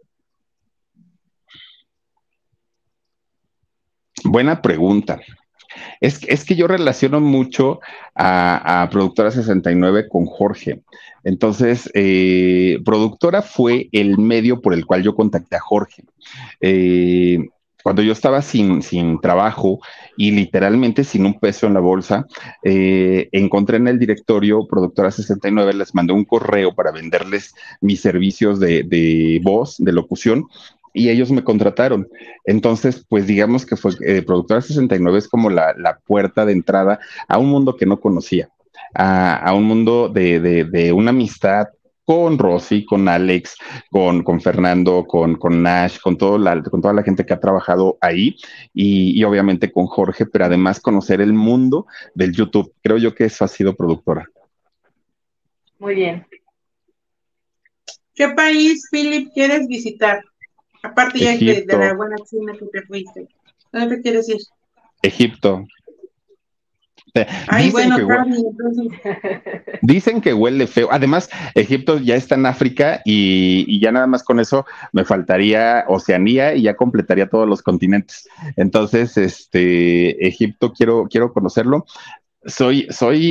Buena pregunta. Es, es que yo relaciono mucho a, a Productora sesenta y nueve con Jorge. Entonces, eh, Productora fue el medio por el cual yo contacté a Jorge. Eh, Cuando yo estaba sin, sin trabajo y literalmente sin un peso en la bolsa, eh, encontré en el directorio Productora sesenta y nueve, les mandé un correo para venderles mis servicios de, de voz, de locución, y ellos me contrataron. Entonces, pues digamos que fue eh, Productora sesenta y nueve es como la, la puerta de entrada a un mundo que no conocía, a, a un mundo de, de, de una amistad con Rosy, con Alex, con, con Fernando, con, con Nash, con, todo la, con toda la gente que ha trabajado ahí y, y obviamente con Jorge, pero además conocer el mundo del YouTube. Creo yo que eso ha sido Productora. Muy bien. ¿Qué país, Philip, quieres visitar? Aparte ya de, de la buena China que te fuiste. ¿Dónde te quieres ir? Egipto. Ay, dicen bueno, que Carmen, entonces. Dicen que huele feo. Además, Egipto ya está en África y, y ya nada más con eso me faltaría Oceanía y ya completaría todos los continentes. Entonces, este, Egipto quiero, quiero conocerlo. Soy, soy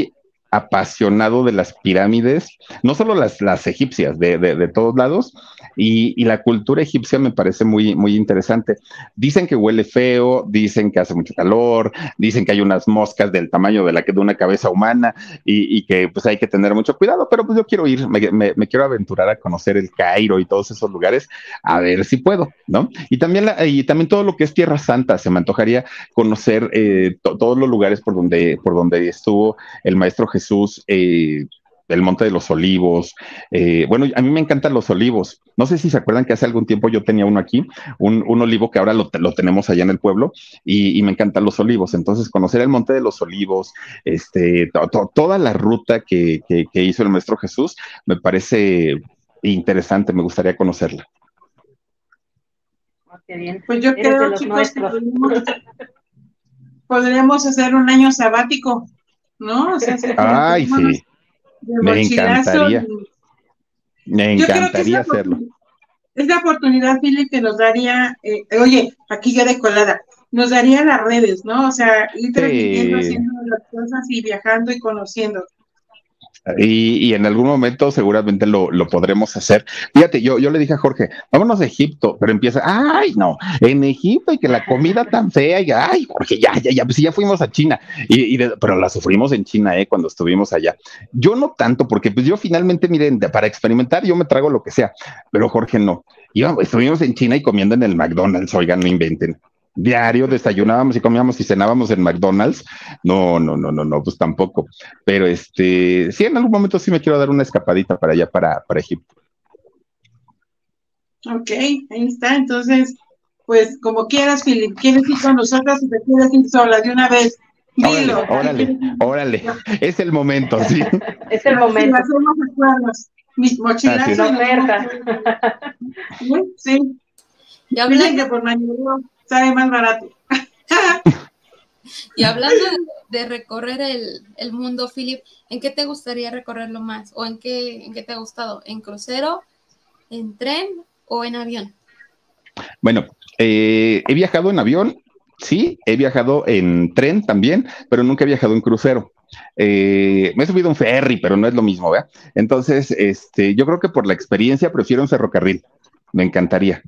apasionado de las pirámides, no solo las, las egipcias, de, de, de todos lados, y, y la cultura egipcia me parece muy, muy interesante. Dicen que huele feo, dicen que hace mucho calor, dicen que hay unas moscas del tamaño de la que de una cabeza humana y, y que pues hay que tener mucho cuidado, pero pues yo quiero ir, me, me, me quiero aventurar a conocer el Cairo y todos esos lugares, a ver si puedo, ¿no? Y también, la, y también todo lo que es Tierra Santa, se me antojaría conocer eh, to, todos los lugares por donde, por donde estuvo el Maestro Jesús, eh, el Monte de los Olivos. Eh, bueno, a mí me encantan los olivos. No sé si se acuerdan que hace algún tiempo yo tenía uno aquí, un, un olivo que ahora lo, lo, tenemos allá en el pueblo, y, y me encantan los olivos. Entonces, conocer el Monte de los Olivos, este, to, to, toda la ruta que, que, que hizo el Maestro Jesús, me parece interesante, me gustaría conocerla. Oh, qué bien. Pues yo Eres creo, chicos, que podríamos, podríamos hacer un año sabático, ¿no? O sea, si Ay, sí. Me encantaría. Y, me encantaría hacerlo. Es la oportunidad, Philip, que nos daría, eh, oye, aquí ya de colada, nos daría las redes, ¿no? O sea, ir transmitiendo, sí, haciendo las cosas y viajando y conociendo. Y, y en algún momento seguramente lo, lo podremos hacer. Fíjate, yo, yo le dije a Jorge, vámonos a Egipto, pero empieza, ay, no, en Egipto y que la comida tan fea, y ay, Jorge, ya, ya, ya, pues ya fuimos a China, y, y de, pero la sufrimos en China, eh, cuando estuvimos allá. Yo no tanto, porque pues yo finalmente, miren, para experimentar yo me trago lo que sea, pero Jorge no. Íbamos, estuvimos en China y comiendo en el McDonald's, oigan, no inventen. Diario desayunábamos y comíamos y cenábamos en McDonald's. No, no, no, no, no, pues tampoco. Pero este, sí, en algún momento sí me quiero dar una escapadita para allá, para, para Egipto. Ok, ahí está. Entonces, pues como quieras, Philip, ¿quieres ir con nosotros o te quieres ir sola de una vez? Dilo. Órale, órale, órale. Es el momento, sí. Es el momento. Sí, hacemos acuerdos. Mis mochilas. La oferta. Sí. Y hablando... Dicen que por mañana sale más barato. Y hablando de, de recorrer el, el mundo, Philip, ¿en qué te gustaría recorrerlo más? ¿O en qué, en qué te ha gustado? ¿En crucero, en tren o en avión? Bueno, eh, he viajado en avión, sí, he viajado en tren también, pero nunca he viajado en crucero. Eh, me he subido a un ferry, pero no es lo mismo, ¿verdad? Entonces, este, yo creo que por la experiencia prefiero un ferrocarril. Me encantaría.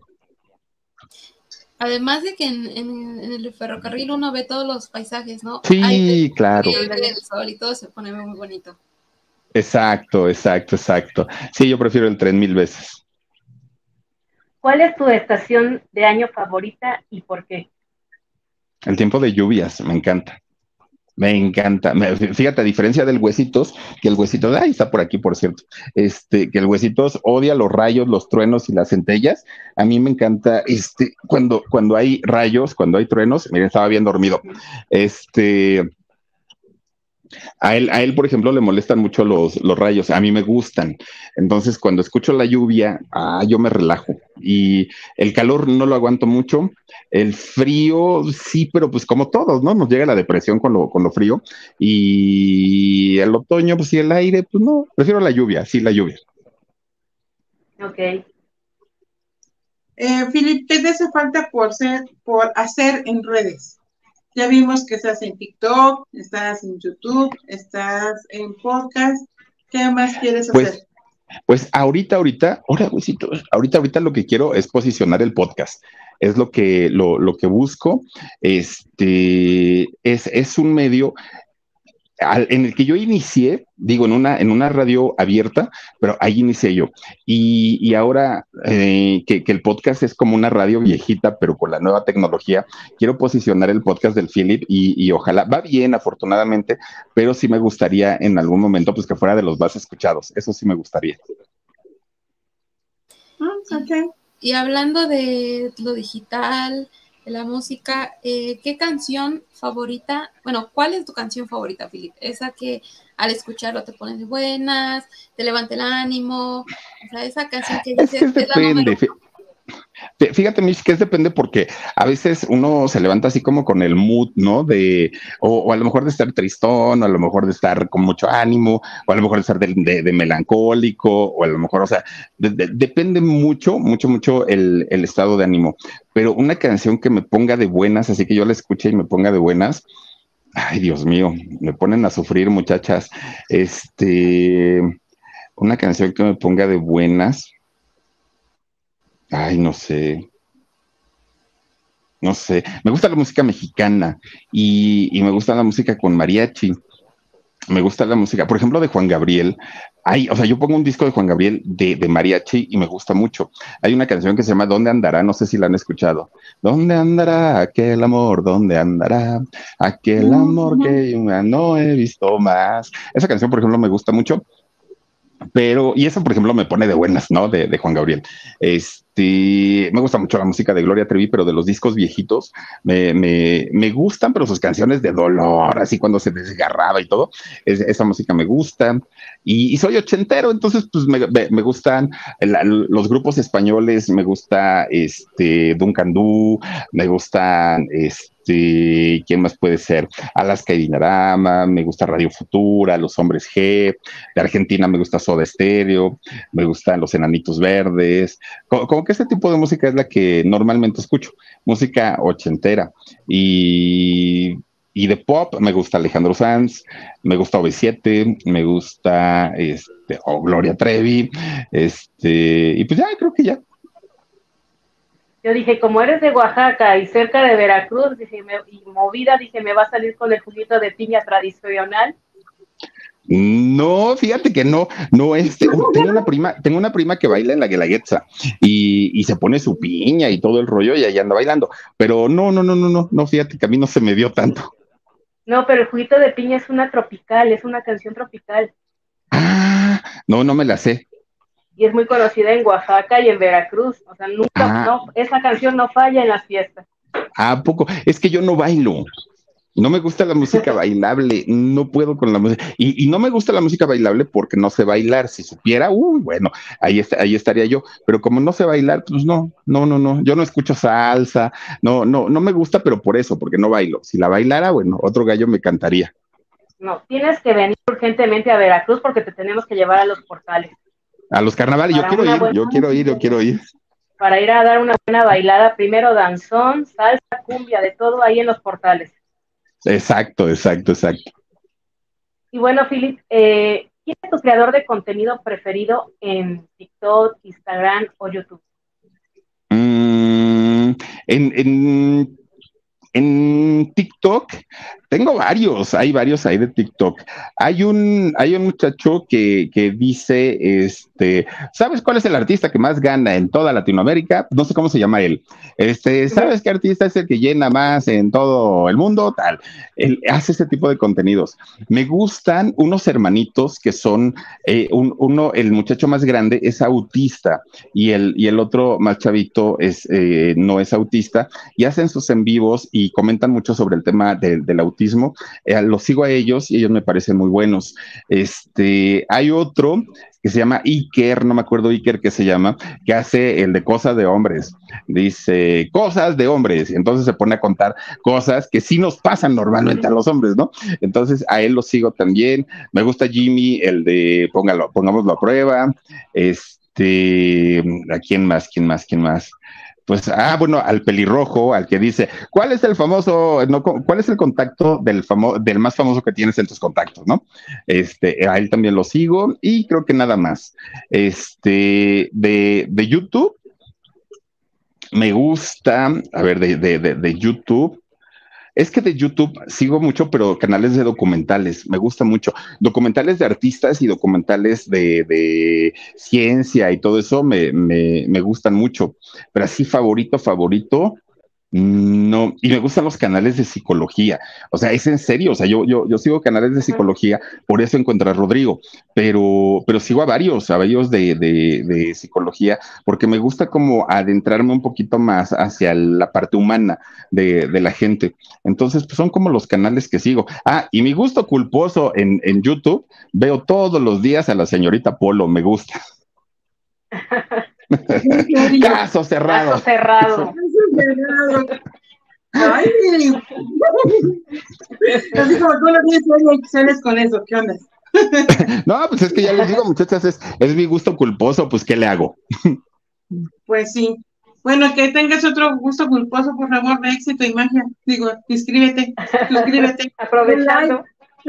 Además de que en, en, en el ferrocarril uno ve todos los paisajes, ¿no? Sí, Hay, claro. El sol y todo se pone muy bonito. Exacto, exacto, exacto. Sí, yo prefiero el tren mil veces. ¿Cuál es tu estación de año favorita y por qué? El tiempo de lluvias, me encanta. Me encanta. Me, fíjate, a diferencia del Huesitos, que el Huesitos, ay, está por aquí, por cierto, este, que el Huesitos odia los rayos, los truenos y las centellas. A mí me encanta, este, cuando, cuando hay rayos, cuando hay truenos, miren, estaba bien dormido. Este, A él, a él, por ejemplo, le molestan mucho los, los rayos, a mí me gustan. Entonces, cuando escucho la lluvia, ah, yo me relajo. Y el calor no lo aguanto mucho. El frío, sí, pero pues como todos, ¿no? Nos llega la depresión con lo, con lo frío. Y el otoño, pues sí, el aire, pues no, prefiero la lluvia, sí, la lluvia. Ok. Eh, Philip, ¿qué te hace falta por ser, por hacer en redes? Ya vimos que estás en TikTok, estás en YouTube, estás en podcast. ¿Qué más quieres hacer? Pues, pues ahorita, ahorita, ahora, güeycito, ahorita, ahorita lo que quiero es posicionar el podcast. Es lo que, lo, lo que busco. Este, es, es un medio al, en el que yo inicié, digo, en una, en una radio abierta, pero ahí inicié yo. Y, y ahora eh, que, que el podcast es como una radio viejita, pero con la nueva tecnología, quiero posicionar el podcast del Philip y, y ojalá, va bien, afortunadamente, pero sí me gustaría en algún momento pues que fuera de los más escuchados. Eso sí me gustaría. Mm, okay. Y hablando de lo digital, de la música, eh, ¿qué canción favorita? Bueno, ¿cuál es tu canción favorita, Philip? Esa que al escucharlo te pones de buenas, te levanta el ánimo, o sea, esa canción que dices, es que es la número uno. Fíjate, Mish, que es depende porque a veces uno se levanta así como con el mood, ¿no? De, o, o a lo mejor de estar tristón, o a lo mejor de estar con mucho ánimo, o a lo mejor de estar de, de, de melancólico, o a lo mejor, o sea, de, de, depende mucho, mucho, mucho el, el estado de ánimo. Pero una canción que me ponga de buenas, así que yo la escuche y me ponga de buenas, Ay, Dios mío, me ponen a sufrir, muchachas. Este, una canción que me ponga de buenas. Ay, no sé, no sé. Me gusta la música mexicana y, y me gusta la música con mariachi. Me gusta la música, por ejemplo, de Juan Gabriel. Hay, o sea, yo pongo un disco de Juan Gabriel de, de mariachi y me gusta mucho. Hay una canción que se llama ¿Dónde andará? No sé si la han escuchado. ¿Dónde andará aquel amor? ¿Dónde andará aquel amor que yo no he visto más? Esa canción, por ejemplo, me gusta mucho. Pero, y eso, por ejemplo, me pone de buenas, ¿no? De, de Juan Gabriel. Este, me gusta mucho la música de Gloria Trevi, pero de los discos viejitos me, me, me gustan, pero sus canciones de dolor, así cuando se desgarraba y todo, es, esa música me gusta. Y, y soy ochentero, entonces, pues me, me, me gustan la, los grupos españoles, me gusta este Duncan Du, me gustan este. Este, ¿quién más puede ser? Alaska y Dinarama, me gusta Radio Futura, Los Hombres G, de Argentina me gusta Soda Stereo, me gustan Los Enanitos Verdes, como, como que este tipo de música es la que normalmente escucho, música ochentera, y, y de pop me gusta Alejandro Sanz, me gusta O V siete, me gusta este, o Gloria Trevi, este, y pues ya, creo que ya. Yo dije, como eres de Oaxaca y cerca de Veracruz, dije, me, y movida, dije, me va a salir con el juguito de piña tradicional. No, fíjate que no, no, este, tengo una prima, tengo una prima que baila en la Guelaguetza y, y se pone su piña y todo el rollo y ahí anda bailando, pero no, no, no, no, no, no, fíjate que a mí no se me dio tanto. No, pero el juguito de piña es una tropical, es una canción tropical. Ah, no, no me la sé. Y es muy conocida en Oaxaca y en Veracruz, o sea, nunca, ah. no, esa canción no falla en las fiestas. ¿A poco? Es que yo no bailo. No me gusta la música bailable, no puedo con la música. Y, y no me gusta la música bailable porque no sé bailar. Si supiera, uy, bueno, ahí, est ahí estaría yo. Pero como no sé bailar, pues no, no, no, no. Yo no escucho salsa, no, no, no me gusta, pero por eso, porque no bailo. Si la bailara, bueno, otro gallo me cantaría. No, tienes que venir urgentemente a Veracruz porque te tenemos que llevar a los portales. A los carnavales, yo quiero ir, buena... yo quiero ir, yo quiero ir. Para ir a dar una buena bailada, primero danzón, salsa, cumbia, de todo ahí en los portales. Exacto, exacto, exacto. Y bueno, Philip, eh, ¿quién es tu creador de contenido preferido en TikTok, Instagram o YouTube? Mm, en, en, en TikTok tengo varios, hay varios ahí de TikTok. Hay un, hay un muchacho que, que dice, este, ¿sabes cuál es el artista que más gana en toda Latinoamérica? No sé cómo se llama él. Este, ¿sabes qué artista es el que llena más en todo el mundo? Tal. Él hace ese tipo de contenidos. Me gustan unos hermanitos que son, eh, un, uno, el muchacho más grande es autista y el, y el otro más chavito es, eh, no es autista y hacen sus en vivos y comentan mucho sobre el tema de, del autismo. Eh, los sigo a ellos y ellos me parecen muy buenos. Este, hay otro que se llama Iker, no me acuerdo Iker que se llama, que hace el de cosas de hombres. Dice, cosas de hombres. Y entonces se pone a contar cosas que sí nos pasan normalmente a los hombres, ¿no? Entonces a él lo sigo también. Me gusta Jimmy, el de póngalo, pongámoslo a prueba. Este, ¿a quién más? ¿Quién más? ¿Quién más? Pues, ah, bueno, al pelirrojo, al que dice, ¿cuál es el famoso, no, cuál es el contacto del, famo del más famoso que tienes en tus contactos, no? Este, a él también lo sigo y creo que nada más. Este, de, de YouTube, me gusta, a ver, de, de, de, de YouTube, es que de YouTube sigo mucho, pero canales de documentales, me gusta mucho. Documentales de artistas y documentales de, de ciencia y todo eso me, me, me gustan mucho. Pero así favorito, favorito, no. Y me gustan los canales de psicología. O sea, es en serio. O sea, yo, yo, yo sigo canales de psicología, por eso encontré a Rodrigo. Pero, pero sigo a varios, a varios de, de, de psicología, porque me gusta como adentrarme un poquito más hacia la parte humana de, de la gente. Entonces, pues son como los canales que sigo. Ah, y mi gusto culposo en, en YouTube, veo todos los días a la señorita Polo, me gusta. Caso cerrado. Caso cerrado. Ay, así como tú lo dices, sales con eso, ¿qué onda? No, pues es que ya les digo, muchachas, es, es mi gusto culposo, pues ¿qué le hago? Pues sí. Bueno, que tengas otro gusto culposo, por favor, de éxito y magia. Digo, inscríbete, suscríbete. Aprovechando.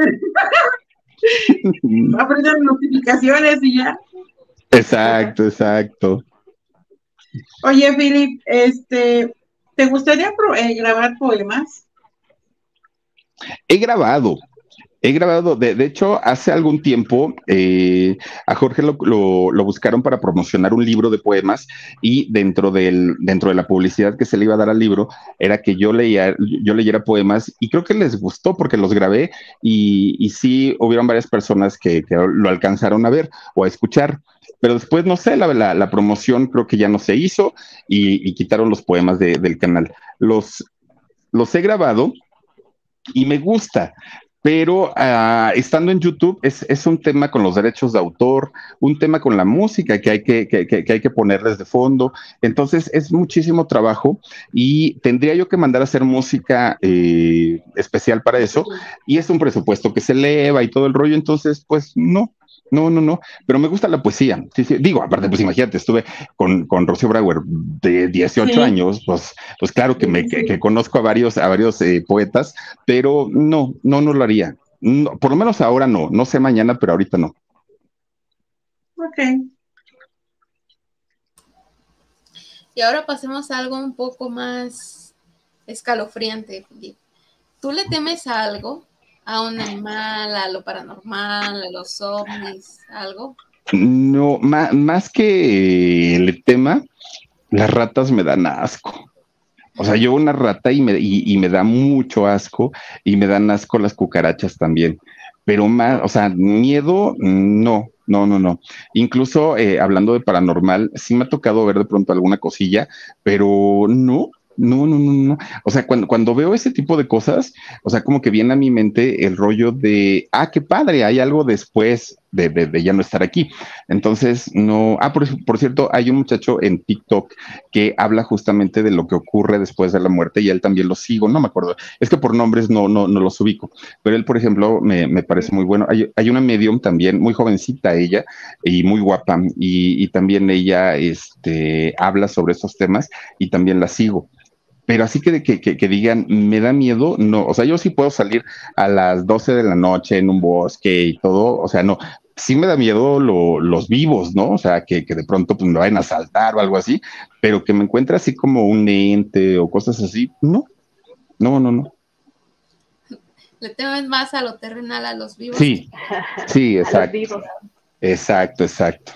Aprender notificaciones y ya. Exacto, exacto. Oye, Philip, este, ¿te gustaría pro- eh, grabar poemas? He grabado, he grabado, de, de hecho, hace algún tiempo eh, a Jorge lo, lo, lo buscaron para promocionar un libro de poemas y dentro, del, dentro de la publicidad que se le iba a dar al libro era que yo, leía, yo leyera poemas y creo que les gustó porque los grabé y, y sí hubieron varias personas que, que lo alcanzaron a ver o a escuchar. Pero después, no sé, la, la, la promoción creo que ya no se hizo y, y quitaron los poemas de, del canal. Los, los he grabado y me gusta, pero uh, estando en YouTube es, es, un tema con los derechos de autor, un tema con la música que hay que, que, que, que hay que ponerles de fondo, entonces es muchísimo trabajo y tendría yo que mandar a hacer música eh, especial para eso y es un presupuesto que se eleva y todo el rollo, entonces pues no. No, no, no, pero me gusta la poesía. Sí, sí. Digo, aparte, pues imagínate, estuve con, con Rocío Brauer de dieciocho sí. años, pues, pues claro que, me, que, que conozco a varios, a varios eh, poetas, pero no, no, no lo haría. No, por lo menos ahora no, no sé mañana, pero ahorita no. Ok. Y ahora pasemos a algo un poco más escalofriante. ¿Tú le temes a algo? ¿A un animal, a lo paranormal, a los ovnis, algo? No, más, más que le tema, las ratas me dan asco. O sea, yo una rata y me, y, y me da mucho asco y me dan asco las cucarachas también. Pero más, o sea, miedo, no, no, no, no. Incluso eh, hablando de paranormal, sí me ha tocado ver de pronto alguna cosilla, pero no, no, no, no, no. O sea, cuando, cuando veo ese tipo de cosas, o sea, como que viene a mi mente el rollo de, ah, qué padre, hay algo después de, de, de ya no estar aquí. Entonces, no, ah, por, por cierto, hay un muchacho en TikTok que habla justamente de lo que ocurre después de la muerte y él también lo sigo, no me acuerdo, es que por nombres no, no, no los ubico, pero él, por ejemplo, me, me parece muy bueno. Hay, hay, una medium también, muy jovencita ella y muy guapa, y, y también ella este, habla sobre esos temas y también la sigo. Pero así que, que, que, que digan, me da miedo, no, o sea, yo sí puedo salir a las doce de la noche en un bosque y todo, o sea, no, sí me da miedo lo, los vivos, ¿no? O sea, que, que de pronto pues, me vayan a saltar o algo así, pero que me encuentre así como un ente o cosas así, no, no, no, no. Le temes más a lo terrenal, a los vivos. Sí, sí, exacto. A los vivos. Exacto, exacto.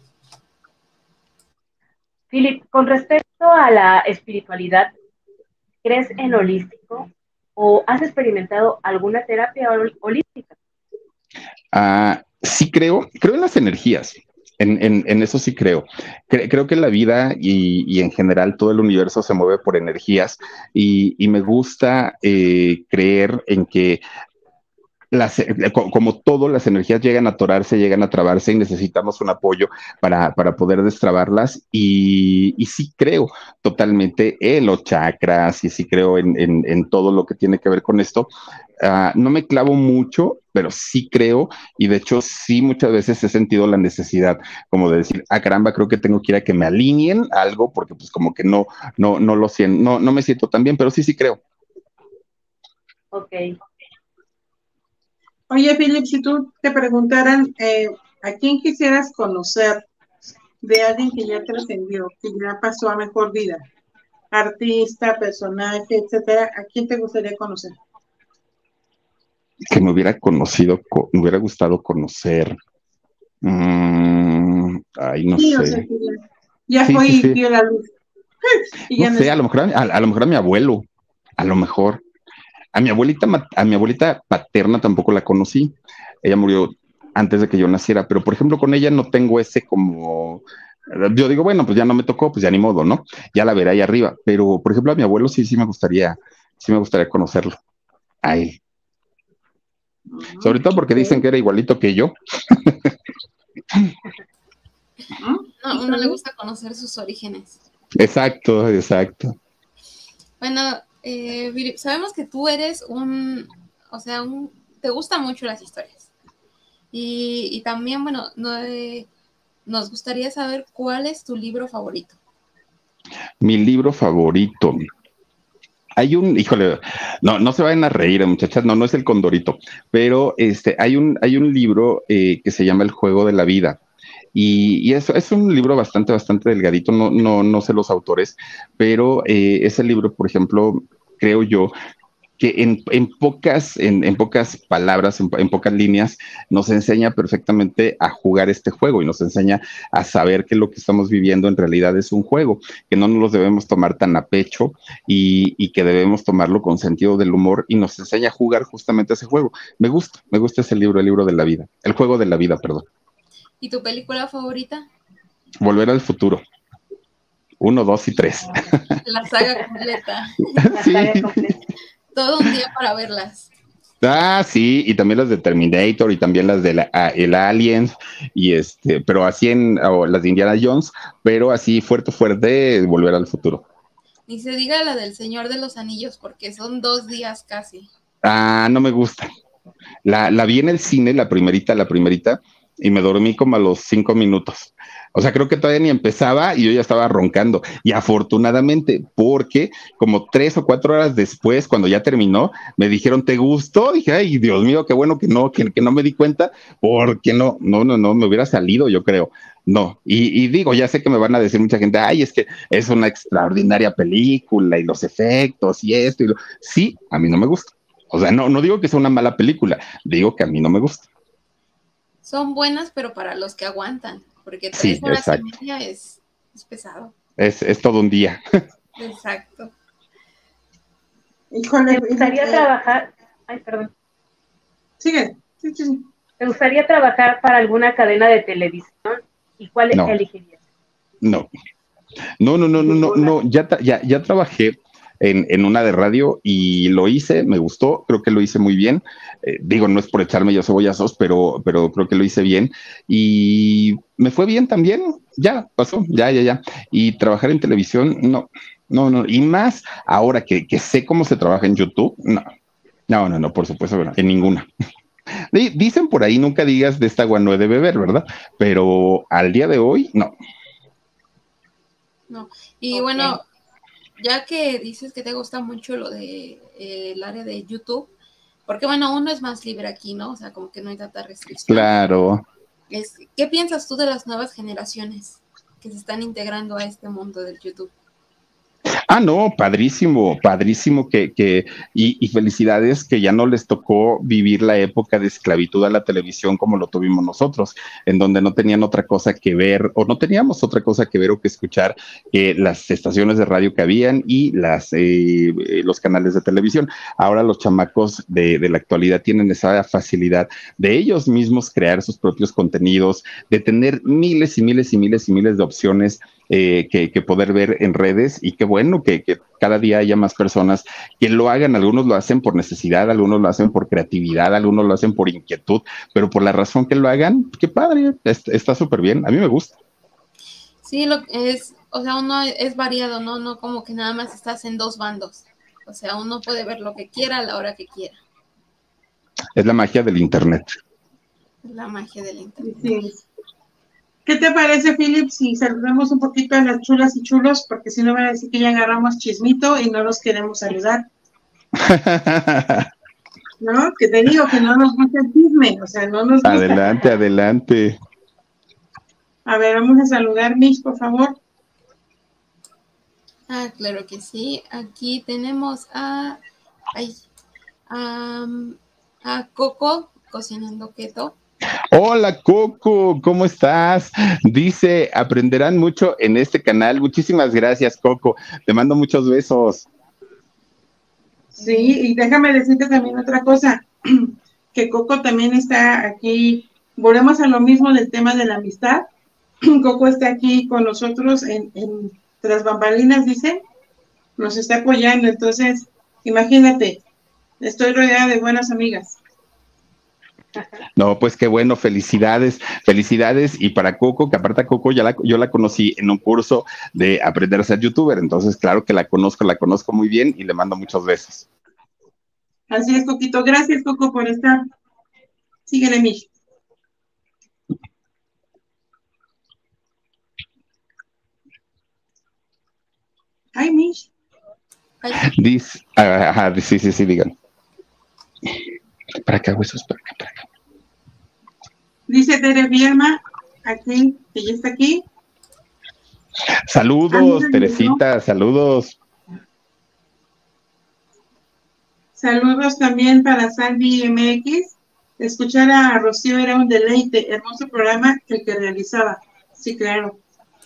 Philip, con respecto a la espiritualidad, ¿crees en holístico o has experimentado alguna terapia holística? Uh, sí creo, creo en las energías. En, en, en eso sí creo. Cre creo que la vida y, y, en general todo el universo se mueve por energías y, y me gusta eh, creer en que las, como todo, las energías llegan a atorarse, llegan a trabarse y necesitamos un apoyo para, para poder destrabarlas. Y, y sí creo totalmente en los chakras y sí creo en, en, en todo lo que tiene que ver con esto. Uh, no me clavo mucho, pero sí creo y de hecho sí muchas veces he sentido la necesidad como de decir, ah caramba, creo que tengo que ir a que me alineen algo porque pues como que no, no, no lo siento, no, no me siento tan bien, pero sí, sí creo. Ok. Oye, Philip, si tú te preguntaran eh, a quién quisieras conocer de alguien que ya trascendió, que ya pasó a mejor vida, artista, personaje, etcétera, ¿a quién te gustaría conocer? Que me hubiera conocido, me hubiera gustado conocer. Mm, ay, no sí, sé. O sea, que ya, ya sí, fue sí, y sí. vio la luz. y no ya no sé, está. a lo mejor a, a lo mejor a mi abuelo, a lo mejor. A mi abuelita, a mi abuelita paterna tampoco la conocí. Ella murió antes de que yo naciera, pero por ejemplo con ella no tengo ese como, yo digo, bueno, pues ya no me tocó, pues ya ni modo, ¿no? Ya la veré ahí arriba. Pero por ejemplo a mi abuelo sí, sí me gustaría, sí me gustaría conocerlo. A él. Uh-huh. Sobre todo porque okay. dicen que era igualito que yo. No, a uno le gusta conocer sus orígenes. Exacto, exacto. Bueno, eh, sabemos que tú eres un, o sea, un, te gustan mucho las historias. Y, y también, bueno, no, eh, nos gustaría saber cuál es tu libro favorito. Mi libro favorito. Hay un, híjole, no, no se vayan a reír, muchachas, no, no es el Condorito, pero este, hay un, hay un libro eh, que se llama El Juego de la Vida. Y, y es, es, un libro bastante, bastante delgadito, no, no, no sé los autores, pero eh, ese libro, por ejemplo, creo yo que en, en pocas, en, en, pocas palabras, en, en, pocas líneas, nos enseña perfectamente a jugar este juego y nos enseña a saber que lo que estamos viviendo en realidad es un juego, que no nos los debemos tomar tan a pecho y, y que debemos tomarlo con sentido del humor y nos enseña a jugar justamente ese juego. Me gusta, me gusta ese libro, el libro de la vida, el juego de la vida, perdón. ¿Y tu película favorita? Volver al futuro. Uno, dos y tres. La saga completa. Sí. La saga completa. Todo un día para verlas. Ah, sí, y también las de Terminator y también las de la, ah, el Aliens, y este, pero así en, o las de Indiana Jones, pero así fuerte, fuerte, Volver al Futuro. Ni se diga la del Señor de los Anillos, porque son dos días casi. Ah, no me gusta. La, la vi en el cine, la primerita, la primerita, y me dormí como a los cinco minutos. O sea, creo que todavía ni empezaba y yo ya estaba roncando. Y afortunadamente, porque como tres o cuatro horas después, cuando ya terminó, me dijeron, ¿te gustó? Dije, ay, Dios mío, qué bueno que no, que, que no me di cuenta, porque no, no, no, no, me hubiera salido, yo creo. No, y, y digo, ya sé que me van a decir mucha gente, ay, es que es una extraordinaria película y los efectos y esto y lo. Sí, a mí no me gusta. O sea, no, no digo que sea una mala película, digo que a mí no me gusta. Son buenas, pero para los que aguantan, porque tres Sí, horas exacto. y media es, es pesado. Es, es todo un día. Exacto. Híjole, ¿Te gustaría eh, trabajar? Ay, perdón. sigue. Sí, sí, sí. ¿Te gustaría trabajar para alguna cadena de televisión? ¿Y cuál No, elegirías? no. No, no, no, no, no, Ninguna. no. Ya, ya, ya trabajé en, en, una de radio y lo hice, me gustó, creo que lo hice muy bien. Eh, digo, no es por echarme yo cebollazos, pero, pero creo que lo hice bien y me fue bien también. Ya pasó, ya, ya, ya. Y trabajar en televisión, no, no, no. Y más ahora que, que sé cómo se trabaja en YouTube, no, no, no, no, por supuesto, en ninguna. Dicen por ahí, nunca digas de esta agua no he de beber, ¿verdad? Pero al día de hoy, no. No. Y okay. Bueno, ya que dices que te gusta mucho lo de eh, el área de YouTube, porque bueno, uno es más libre aquí, ¿no? O sea, como que no hay tanta restricción. Claro. Es, ¿qué piensas tú de las nuevas generaciones que se están integrando a este mundo del YouTube? Ah, no, padrísimo, padrísimo que, que y, y felicidades que ya no les tocó vivir la época de esclavitud a la televisión como lo tuvimos nosotros, en donde no tenían otra cosa que ver o no teníamos otra cosa que ver o que escuchar que las estaciones de radio que habían y las eh, los canales de televisión. Ahora los chamacos de, de la actualidad tienen esa facilidad de ellos mismos crear sus propios contenidos, de tener miles y miles y miles y miles de opciones eh, que, que poder ver en redes y qué bueno que, que cada día haya más personas que lo hagan. Algunos lo hacen por necesidad, algunos lo hacen por creatividad, algunos lo hacen por inquietud, pero por la razón que lo hagan, qué padre, está súper bien, a mí me gusta. Sí, lo es, o sea, uno es variado, ¿no? No como que nada más estás en dos bandos. O sea, uno puede ver lo que quiera a la hora que quiera. Es la magia del internet. Es la magia del internet. Sí. ¿Qué te parece, Philip, si saludamos un poquito a las chulas y chulos? Porque si no van a decir que ya agarramos chismito y no los queremos saludar. ¿No? Que te digo que no nos gusta el chisme, o sea, no nos gusta. Adelante, adelante. A ver, vamos a saludar, Mish, por favor. Ah, claro que sí. Aquí tenemos a, ay, a, a Coco cocinando keto. Hola Coco, ¿cómo estás? Dice, aprenderán mucho en este canal. Muchísimas gracias, Coco. Te mando muchos besos. Sí, y déjame decirte también otra cosa, que Coco también está aquí, volvemos a lo mismo del tema de la amistad. Coco está aquí con nosotros en, en tras bambalinas, dice, nos está apoyando, entonces, imagínate, estoy rodeada de buenas amigas. No, pues qué bueno, felicidades, felicidades. Y para Coco, que aparte a Coco ya la, yo la conocí en un curso de aprender a ser youtuber, entonces claro que la conozco, la conozco muy bien y le mando muchos besos. Así es, Coquito. Gracias, Coco, por estar. Síguele, Mish. Ay, Mish. Dice, ajá, sí, sí, sí, digan. Para acá, huesos, para acá, para acá. Dice Tere Vierma, aquí, que ya está aquí. Saludos, Ah, Teresita, saludos. Saludos también para Sandy M X. Escuchar a Rocío era un deleite, hermoso programa el que realizaba. Sí, claro.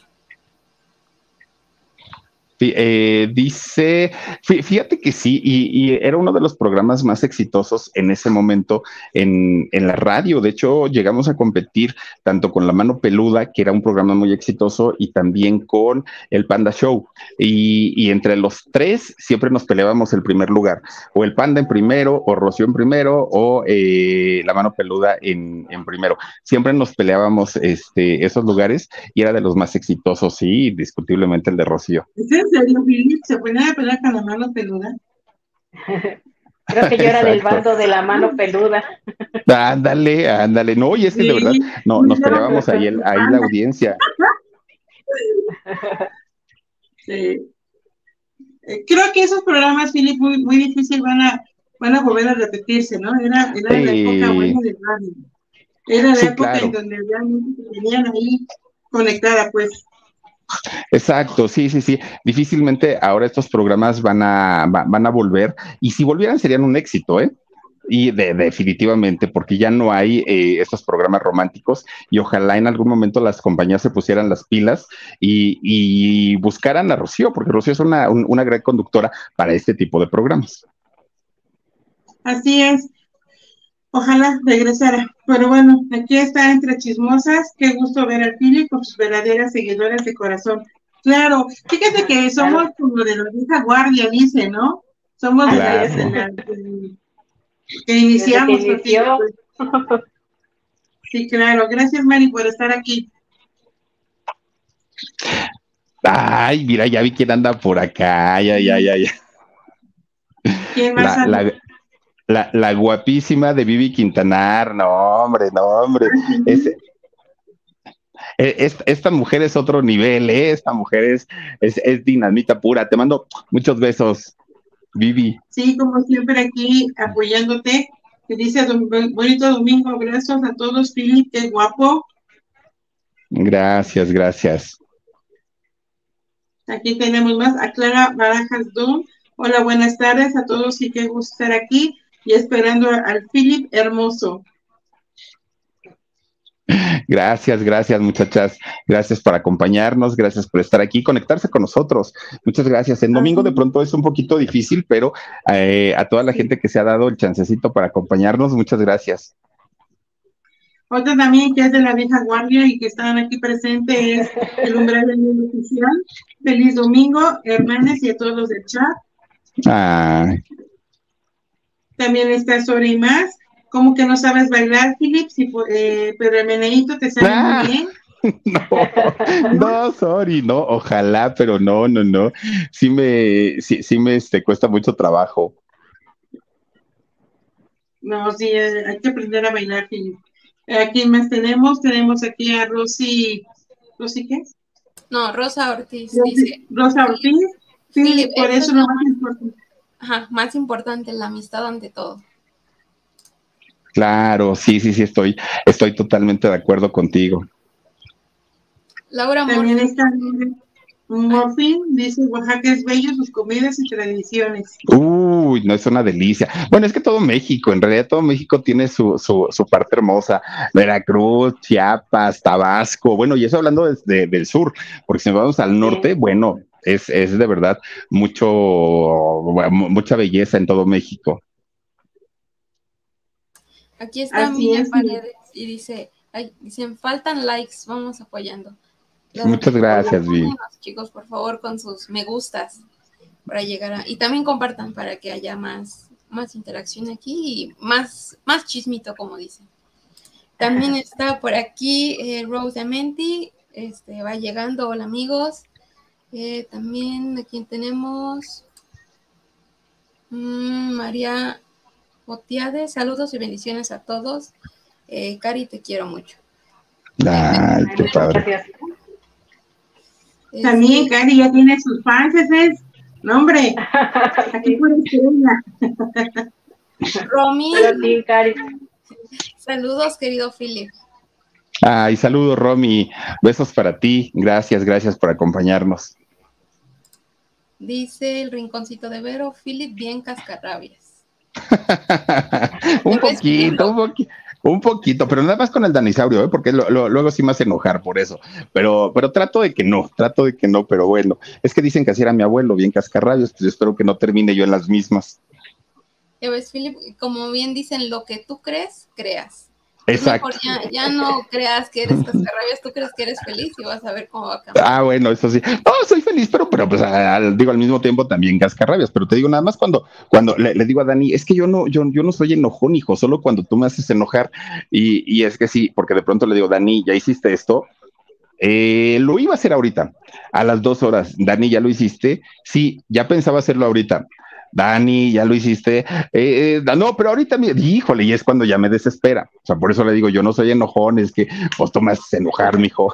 Eh, dice, fíjate que sí, y, y, era uno de los programas más exitosos en ese momento en, en la radio. De hecho, llegamos a competir tanto con La Mano Peluda, que era un programa muy exitoso, y también con El Panda Show. Y, y entre los tres siempre nos peleábamos el primer lugar, o El Panda en primero, o Rocío en primero, o eh, La Mano Peluda en, en primero. Siempre nos peleábamos este, esos lugares y era de los más exitosos, sí, indiscutiblemente el de Rocío. ¿Es en serio, Philip? ¿Se pueden a pelear con La Mano Peluda? Creo que yo era del bando de La Mano Peluda. Ándale, ándale. No, y es que sí, de verdad, no, nos peleábamos ahí, el, ahí la audiencia. Sí. Eh, creo que esos programas, Philip, muy, muy difícil van a, van a volver a repetirse, ¿no? Era, era sí. La época buena de radio. Era la sí, época claro. En donde realmente se tenían ahí conectada, pues. Exacto, sí, sí, sí. Difícilmente ahora estos programas van a, va, van a volver, y si volvieran serían un éxito, ¿eh? Y de, definitivamente, porque ya no hay eh, estos programas románticos, y ojalá en algún momento las compañías se pusieran las pilas y, y buscaran a Rocío, porque Rocío es una, un, una gran conductora para este tipo de programas. Así es. Ojalá regresara. Pero bueno, aquí está entre chismosas. Qué gusto ver al Philip con sus verdaderas seguidoras de corazón. Claro, fíjate que somos claro. Como de la vieja guardia, dice, ¿no? Somos claro. de, la, de, la, de que iniciamos. Que inició. Sí, claro. Gracias, Mari, por estar aquí. Ay, mira, ya vi quién anda por acá. Ya, ya, ya, ya. ¿Quién más la, la, la, la guapísima de Vivi Quintanar. No, hombre, no, hombre. Uh-huh. Es, Esta, esta mujer es otro nivel, ¿eh? Esta mujer es, es, es dinamita pura. Te mando muchos besos, Vivi. Sí, como siempre aquí apoyándote. Te dice bonito domingo, abrazos a todos, Philip, qué guapo. Gracias, gracias. Aquí tenemos más a Clara Barajas Don. Hola, buenas tardes a todos y qué gusto estar aquí y esperando al Philip hermoso. Gracias, gracias muchachas, gracias por acompañarnos, gracias por estar aquí, conectarse con nosotros, muchas gracias. En domingo de pronto es un poquito difícil, pero eh, a toda la gente que se ha dado el chancecito para acompañarnos, muchas gracias. Otra también que es de la vieja guardia y que están aquí presentes es el umbral del mundo oficial. Feliz domingo, hermanas y a todos los del chat. Ay. También está Sori Más. ¿Cómo que no sabes bailar, Philip? Si, eh, pero el meneíto te sale ah, muy bien. No, no, sorry, no, ojalá, pero no, no, no. Sí me, sí, sí me este, cuesta mucho trabajo. No, sí, eh, hay que aprender a bailar, Philip. ¿A quién más tenemos? Tenemos aquí a Rosy. ¿Rosy qué? No, Rosa Ortiz. Rosy, dice. Rosa Ortiz. Sí, Philip, por eso es lo más importante. Ajá, más importante, la amistad ante todo. Claro, sí, sí, sí, estoy, estoy totalmente de acuerdo contigo. Laura También Morfin. Está Morfin, dice Oaxaca es bello, sus comidas y tradiciones. Uy, no, es una delicia. Bueno, es que todo México, en realidad todo México tiene su, su, su parte hermosa. Veracruz, Chiapas, Tabasco, bueno, y eso hablando desde del sur, porque si nos vamos al norte, sí. bueno, es, es de verdad mucho, mucha belleza en todo México. Aquí está Mía Paredes y dice, ay, dicen, faltan likes, vamos apoyando. Los Muchas gracias, Vi. Chicos, por favor, con sus me gustas para llegar a, y también compartan para que haya más, más interacción aquí y más, más chismito, como dicen. También está por aquí eh, Rose Amenti, este, va llegando, hola amigos. Eh, también aquí tenemos mmm, María Botiade, saludos y bendiciones a todos. Eh, Cari, te quiero mucho. Ay, qué padre. También Cari ya tiene sus fans, ¿es? No, hombre, aquí puedes creerla. Romy, Sí, Cari. saludos, querido Philip. Ay, saludos, Romy. Besos para ti. Gracias, gracias por acompañarnos. Dice el rinconcito de Vero, Philip bien cascarrabias. un poquito, un poquito. Un poquito, pero nada más con el danisaurio, ¿eh? Porque lo, lo, luego sí me hace enojar por eso. Pero, pero trato de que no, trato de que no, pero bueno. Es que dicen que así era mi abuelo, bien cascarrabios, pues espero que no termine yo en las mismas. Ya ves, Philip, como bien dicen, lo que tú crees, creas. Exacto. Mejor ya, ya no creas que eres cascarrabias, tú crees que eres feliz y vas a ver cómo va a cambiar. Ah, bueno, eso sí. No, soy feliz, pero, pero pues al, digo al mismo tiempo también cascarrabias, pero te digo nada más cuando, cuando le, le digo a Dani, es que yo no, yo, yo no soy enojón, hijo, solo cuando tú me haces enojar. Y, y es que sí, porque de pronto le digo, Dani, ¿ya hiciste esto? Eh, lo iba a hacer ahorita, a las dos horas. Dani, ¿ya lo hiciste? Sí, ya pensaba hacerlo ahorita. Dani, ya lo hiciste. Eh, eh, no, pero ahorita, me, híjole, y es cuando ya me desespera. O sea, por eso le digo, yo no soy enojón, es que pues tú me haces enojar, mijo.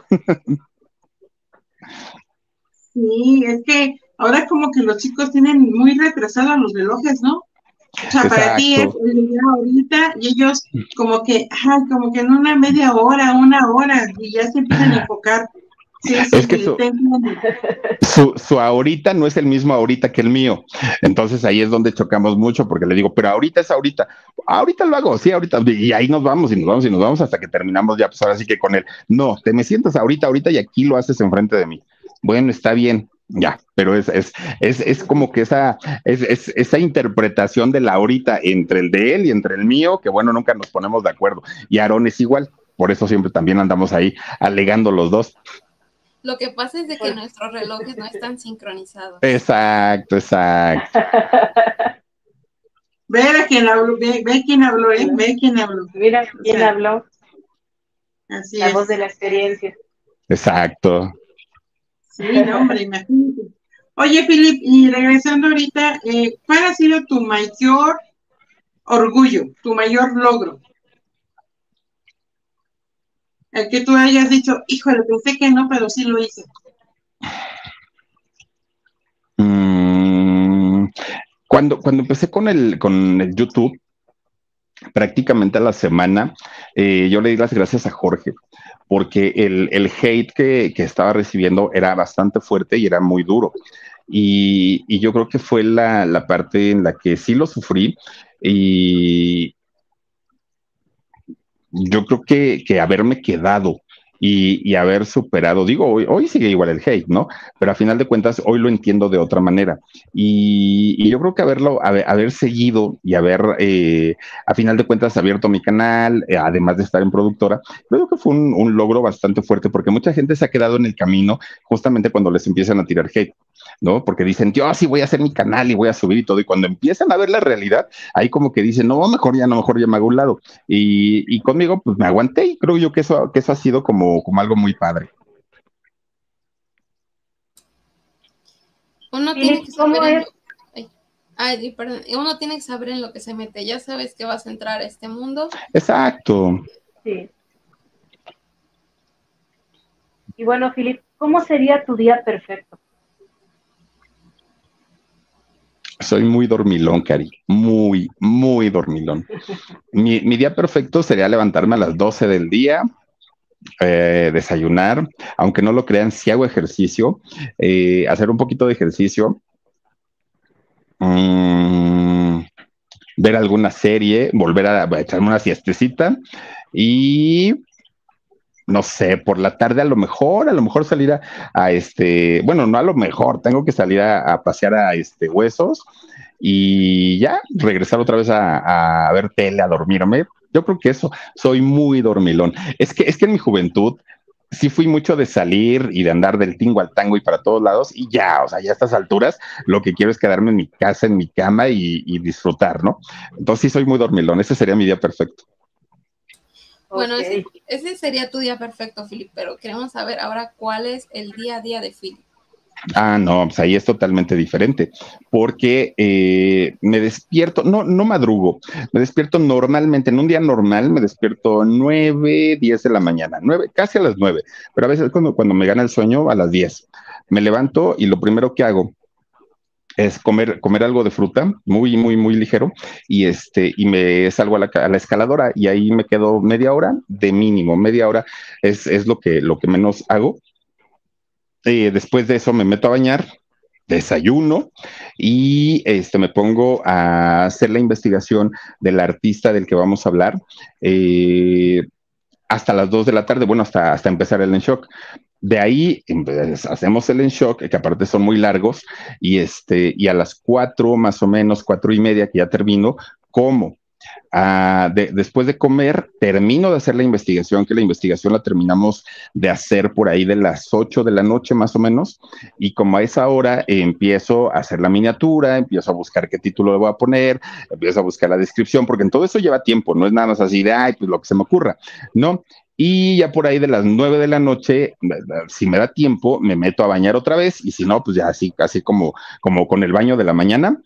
Sí, es que ahora como que los chicos tienen muy retrasados los relojes, ¿no? O sea, Exacto. para ti es el día ahorita y ellos como que, ay, como que en una media hora, una hora, y ya se empiezan a enfocar. Sí, sí, es que sí, su, te entiendo. su, su ahorita no es el mismo ahorita que el mío. Entonces ahí es donde chocamos mucho porque le digo, pero ahorita es ahorita. Ahorita lo hago, sí, ahorita. Y ahí nos vamos y nos vamos y nos vamos hasta que terminamos ya, pues ahora sí que con él. No, te me sientas ahorita, ahorita y aquí lo haces enfrente de mí. Bueno, está bien, ya, pero es, es, es, es como que esa, es, es, esa interpretación de la ahorita entre el de él y entre el mío, que bueno, nunca nos ponemos de acuerdo. Y Aarón es igual, por eso siempre también andamos ahí alegando los dos. Lo que pasa es de que nuestros relojes no están sincronizados. Exacto, exacto. Ve a quién habló, ve, ve quién habló, ¿eh? Ve quién habló. Mira quién o sea, habló. Así La es. voz de la experiencia. Exacto. Sí, no, hombre, imagínate. Oye, Philip, y regresando ahorita, eh, ¿cuál ha sido tu mayor orgullo, tu mayor logro? El que tú hayas dicho, híjole, pensé que no, pero sí lo hice. Mm, cuando, cuando empecé con el, con el YouTube, prácticamente a la semana, eh, yo le di las gracias a Jorge, porque el, el hate que, que, estaba recibiendo era bastante fuerte y era muy duro. Y, y yo creo que fue la, la parte en la que sí lo sufrí y yo creo que, que haberme quedado y, y, haber superado, digo, hoy, hoy sigue igual el hate, ¿no? Pero a final de cuentas, hoy lo entiendo de otra manera. Y, y yo creo que haberlo, haber, haber seguido y haber, eh, a final de cuentas, abierto mi canal, eh, además de estar en productora, creo que fue un, un logro bastante fuerte porque mucha gente se ha quedado en el camino justamente cuando les empiezan a tirar hate, ¿no? Porque dicen, yo sí voy a hacer mi canal y voy a subir y todo. Y cuando empiezan a ver la realidad, ahí como que dicen, no, mejor ya no, mejor ya me hago un lado. Y, y conmigo, pues me aguanté y creo yo que eso, que eso ha sido como Como, como algo muy padre. Uno tiene que saber en lo, ay, ay, perdón, uno tiene que saber en lo que se mete. Ya sabes que vas a entrar a este mundo. Exacto. Sí. Y bueno, Philip, ¿cómo sería tu día perfecto? Soy muy dormilón, Cari, muy, muy dormilón. Mi, mi día perfecto sería levantarme a las doce del día, Eh, desayunar, aunque no lo crean, si sí hago ejercicio, eh, hacer un poquito de ejercicio, mmm, ver alguna serie, volver a, a echarme una siestecita y no sé, por la tarde a lo mejor, a lo mejor salir a, a este, bueno, no a lo mejor, tengo que salir a, a pasear a este Huesos y ya regresar otra vez a, a ver tele, a dormirme. Yo creo que eso, soy muy dormilón. Es que, es que en mi juventud sí fui mucho de salir y de andar del tingo al tango y para todos lados y ya, o sea, ya a estas alturas lo que quiero es quedarme en mi casa, en mi cama y, y disfrutar, ¿no? Entonces sí soy muy dormilón, ese sería mi día perfecto. Bueno, okay. ese, ese sería tu día perfecto, Philip, pero queremos saber ahora cuál es el día a día de Philip. Ah, no, pues ahí es totalmente diferente, porque eh, me despierto, no, no madrugo, me despierto normalmente, en un día normal me despierto nueve, diez de la mañana, nueve, casi a las nueve, pero a veces cuando, cuando me gana el sueño a las diez, me levanto y lo primero que hago es comer, comer algo de fruta, muy, muy, muy ligero, y este, y me salgo a la, a la escaladora y ahí me quedo media hora de mínimo, media hora es, es lo que, lo que menos hago. Eh, después de eso me meto a bañar, desayuno y este, me pongo a hacer la investigación del artista del que vamos a hablar. Eh, hasta las dos de la tarde, bueno, hasta, hasta empezar el En Shock. De ahí pues, hacemos el En Shock, que aparte son muy largos, y, este, y a las cuatro, más o menos, cuatro y media, que ya termino, como. Uh, de, después de comer, termino de hacer la investigación, que la investigación la terminamos de hacer por ahí de las ocho de la noche más o menos, y como a esa hora eh, empiezo a hacer la miniatura, empiezo a buscar qué título le voy a poner, empiezo a buscar la descripción, porque en todo eso lleva tiempo, no es nada más así de, ay, pues lo que se me ocurra, ¿no? Y ya por ahí de las nueve de la noche, si me da tiempo, me meto a bañar otra vez, y si no, pues ya así, casi como, como con el baño de la mañana.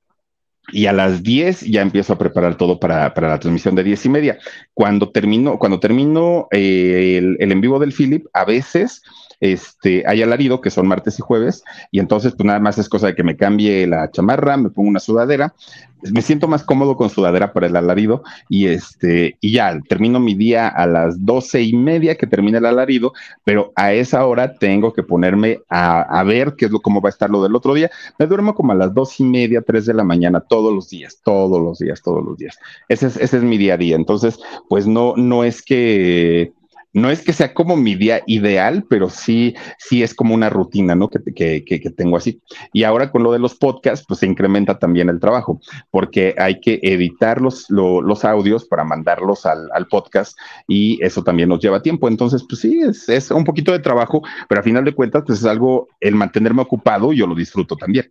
Y a las diez ya empiezo a preparar todo para, para la transmisión de diez y media. Cuando termino, cuando termino eh, el, el en vivo del Philip, a veces este, hay alarido, que son martes y jueves, y entonces pues nada más es cosa de que me cambie la chamarra, me pongo una sudadera, me siento más cómodo con sudadera para el alarido, y este, y ya, termino mi día a las doce y media que termina el alarido, pero a esa hora tengo que ponerme a, a ver qué es lo, cómo va a estar lo del otro día. Me duermo como a las dos y media, tres de la mañana, todos los días, todos los días, todos los días. Ese es, ese es mi día a día. Entonces, pues no, no es que... No es que sea como mi día ideal, pero sí, sí es como una rutina, ¿no? Que, que, que, que tengo así. Y ahora con lo de los podcasts, pues se incrementa también el trabajo, porque hay que editar los, lo, los audios para mandarlos al, al podcast y eso también nos lleva tiempo. Entonces, pues sí, es, es un poquito de trabajo, pero a final de cuentas, pues es algo, el mantenerme ocupado, yo lo disfruto también.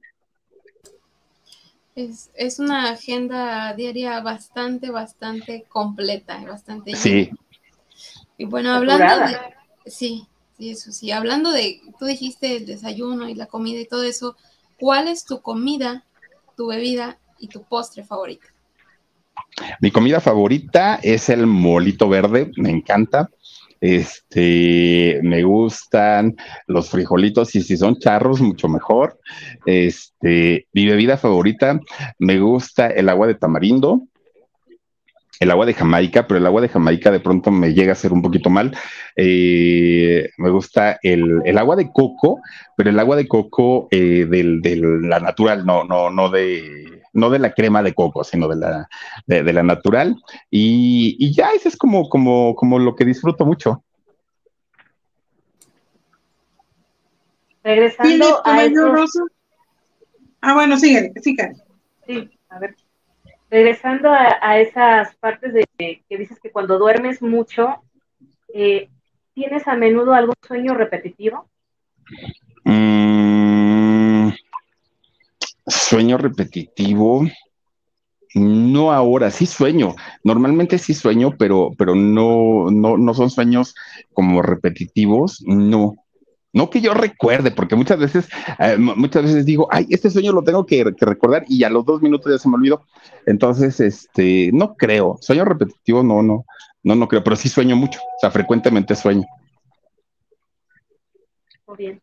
Es, es una agenda diaria bastante, bastante completa, bastante sí. llena. Y bueno, hablando de, sí, sí, eso sí, hablando de, tú dijiste el desayuno y la comida y todo eso, ¿cuál es tu comida, tu bebida y tu postre favorito? Mi comida favorita es el molito verde, me encanta. Este, me gustan los frijolitos y si son charros, mucho mejor. Este, mi bebida favorita, me gusta el agua de tamarindo. El agua de Jamaica, pero el agua de Jamaica de pronto me llega a ser un poquito mal. Eh, me gusta el, el agua de coco, pero el agua de coco eh, del, de la natural, no, no, no de, no de la crema de coco, sino de la, de, de la natural. Y, y ya, eso es como, como, como lo que disfruto mucho. Regresando a eso. Ah, bueno, sigue, sigue. Sí, a ver. Regresando a, a esas partes de que dices que cuando duermes mucho, eh, ¿tienes a menudo algún sueño repetitivo? Mm, sueño repetitivo. No ahora, sí sueño. Normalmente sí sueño, pero, pero no, no, no son sueños como repetitivos, no. No que yo recuerde, porque muchas veces, eh, muchas veces digo, ay, este sueño lo tengo que, que recordar y a los dos minutos ya se me olvidó. Entonces, este, no creo. Sueño repetitivo, no, no, no, no creo, pero sí sueño mucho. O sea, frecuentemente sueño. Muy bien.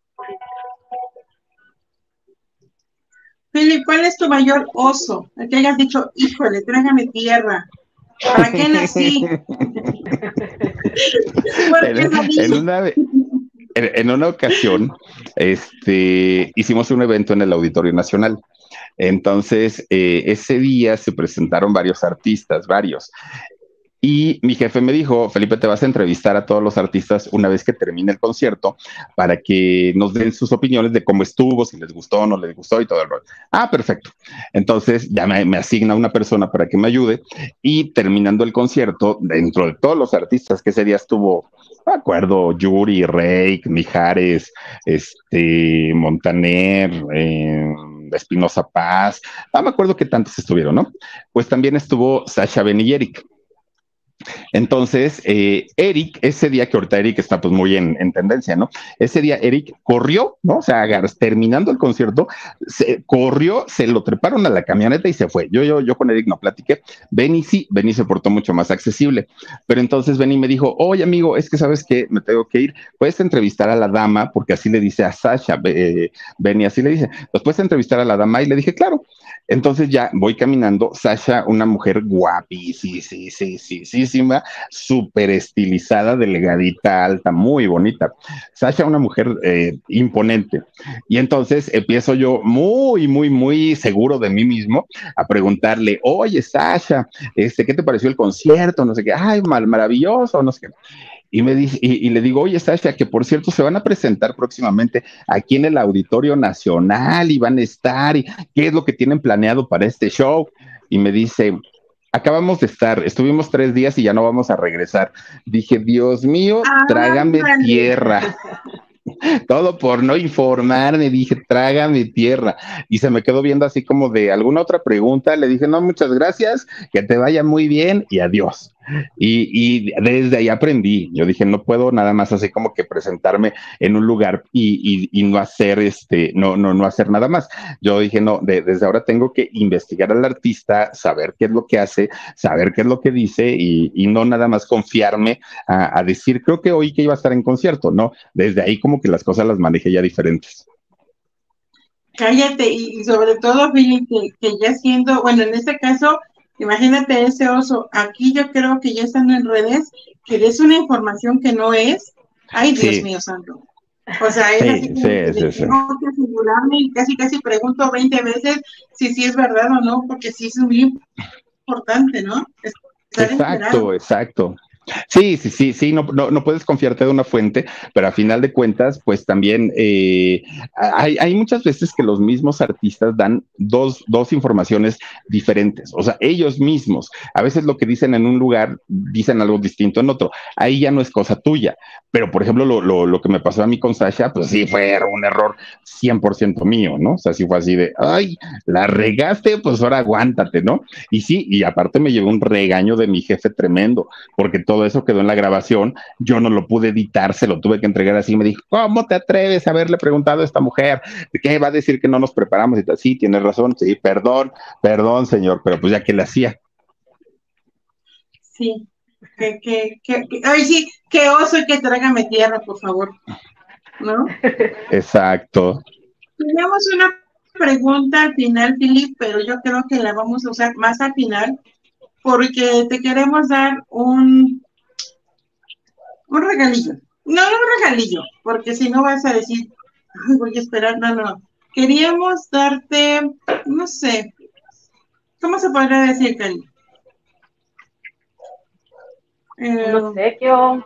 Philip, ¿cuál es tu mayor oso? El que hayas dicho, híjole, tráigame tierra. ¿Para qué nací? en, en una En, en una ocasión, este, hicimos un evento en el Auditorio Nacional. Entonces, eh, ese día se presentaron varios artistas, varios. Y mi jefe me dijo, Felipe, te vas a entrevistar a todos los artistas una vez que termine el concierto para que nos den sus opiniones de cómo estuvo, si les gustó o no les gustó y todo el rollo. Ah, perfecto. Entonces ya me, me asigna una persona para que me ayude y terminando el concierto, dentro de todos los artistas que ese día estuvo, me acuerdo, Yuri, Rey, Mijares, este, Montaner, eh, Espinosa Paz, no me acuerdo qué tantos estuvieron, ¿no? Pues también estuvo Sasha Ben y Eric. Entonces, eh, Eric, ese día que ahorita Eric está pues muy en, en, tendencia, ¿no? Ese día Eric corrió, ¿no? O sea, terminando el concierto, se corrió, se lo treparon a la camioneta y se fue. Yo, yo, yo con Eric no platiqué. Benny sí, Benny se portó mucho más accesible. Pero entonces Benny me dijo, oye amigo, es que sabes que me tengo que ir, puedes entrevistar a la dama, porque así le dice a Sasha, eh, Benny así le dice, pues puedes entrevistar a la dama, y le dije, claro. Entonces ya voy caminando, Sasha, una mujer guapísima, sí, sí, sí, sí, sí, súper estilizada, delgadita, alta, muy bonita. Sasha, una mujer eh, imponente. Y entonces empiezo yo muy, muy, muy seguro de mí mismo a preguntarle, oye, Sasha, este, ¿qué te pareció el concierto? No sé qué, ay, mal, maravilloso, no sé qué. Y, me dice, y, y le digo, oye, Sasha, que por cierto se van a presentar próximamente aquí en el Auditorio Nacional y van a estar, y qué es lo que tienen planeado para este show. Y me dice, acabamos de estar, estuvimos tres días y ya no vamos a regresar. Dije, Dios mío, trágame ah, tierra. Todo por no informarme, dije, trágame tierra. Y se me quedó viendo así como de alguna otra pregunta. Le dije, no, muchas gracias, que te vaya muy bien y adiós. Y, y desde ahí aprendí. Yo dije, no puedo nada más así como que presentarme en un lugar y, y, y no hacer este, no, no, no hacer nada más. Yo dije, no, de, desde ahora tengo que investigar al artista, saber qué es lo que hace, saber qué es lo que dice y, y no nada más confiarme a, a decir, creo que hoy que iba a estar en concierto, no. Desde ahí como que las cosas las manejé ya diferentes. Cállate, y sobre todo, Philip, que, que ya siendo, bueno, en este caso, imagínate ese oso, aquí yo creo que ya estando en redes, que des una información que no es, ay, Dios sí. mío santo. O sea, es sí, así como sí, que sí, sí. tengo que asegurarme y casi casi pregunto veinte veces si sí es verdad o no, porque sí es muy importante, ¿no? Estar exacto, enterado. exacto. Sí, sí, sí, sí, no, no, no puedes confiarte de una fuente, pero a final de cuentas, pues también eh, hay, hay muchas veces que los mismos artistas dan dos, dos informaciones diferentes, o sea, ellos mismos, a veces lo que dicen en un lugar, dicen algo distinto en otro, ahí ya no es cosa tuya, pero por ejemplo, lo, lo, lo que me pasó a mí con Sasha, pues sí, fue un error cien por ciento mío, ¿no? O sea, sí fue así de, ay, la regaste, pues ahora aguántate, ¿no? Y sí, y aparte me llevé un regaño de mi jefe tremendo, porque todo eso quedó en la grabación, yo no lo pude editar, se lo tuve que entregar así, me dijo, ¿cómo te atreves a haberle preguntado a esta mujer? ¿Qué va a decir que no nos preparamos? Y tal, sí, tienes razón, sí, perdón, perdón, señor, pero pues ya que le hacía. Sí, que, que, que, que, ay, sí, qué oso y que trágame tierra, por favor, ¿no? Exacto. Teníamos una pregunta al final, Philip, pero yo creo que la vamos a usar más al final, porque te queremos dar un un regalillo. No, no un regalillo, porque si no vas a decir, ay, voy a esperar, no, no. Queríamos darte, no sé, ¿cómo se podría decir, Cari? Eh, no sé, ¿qué? O...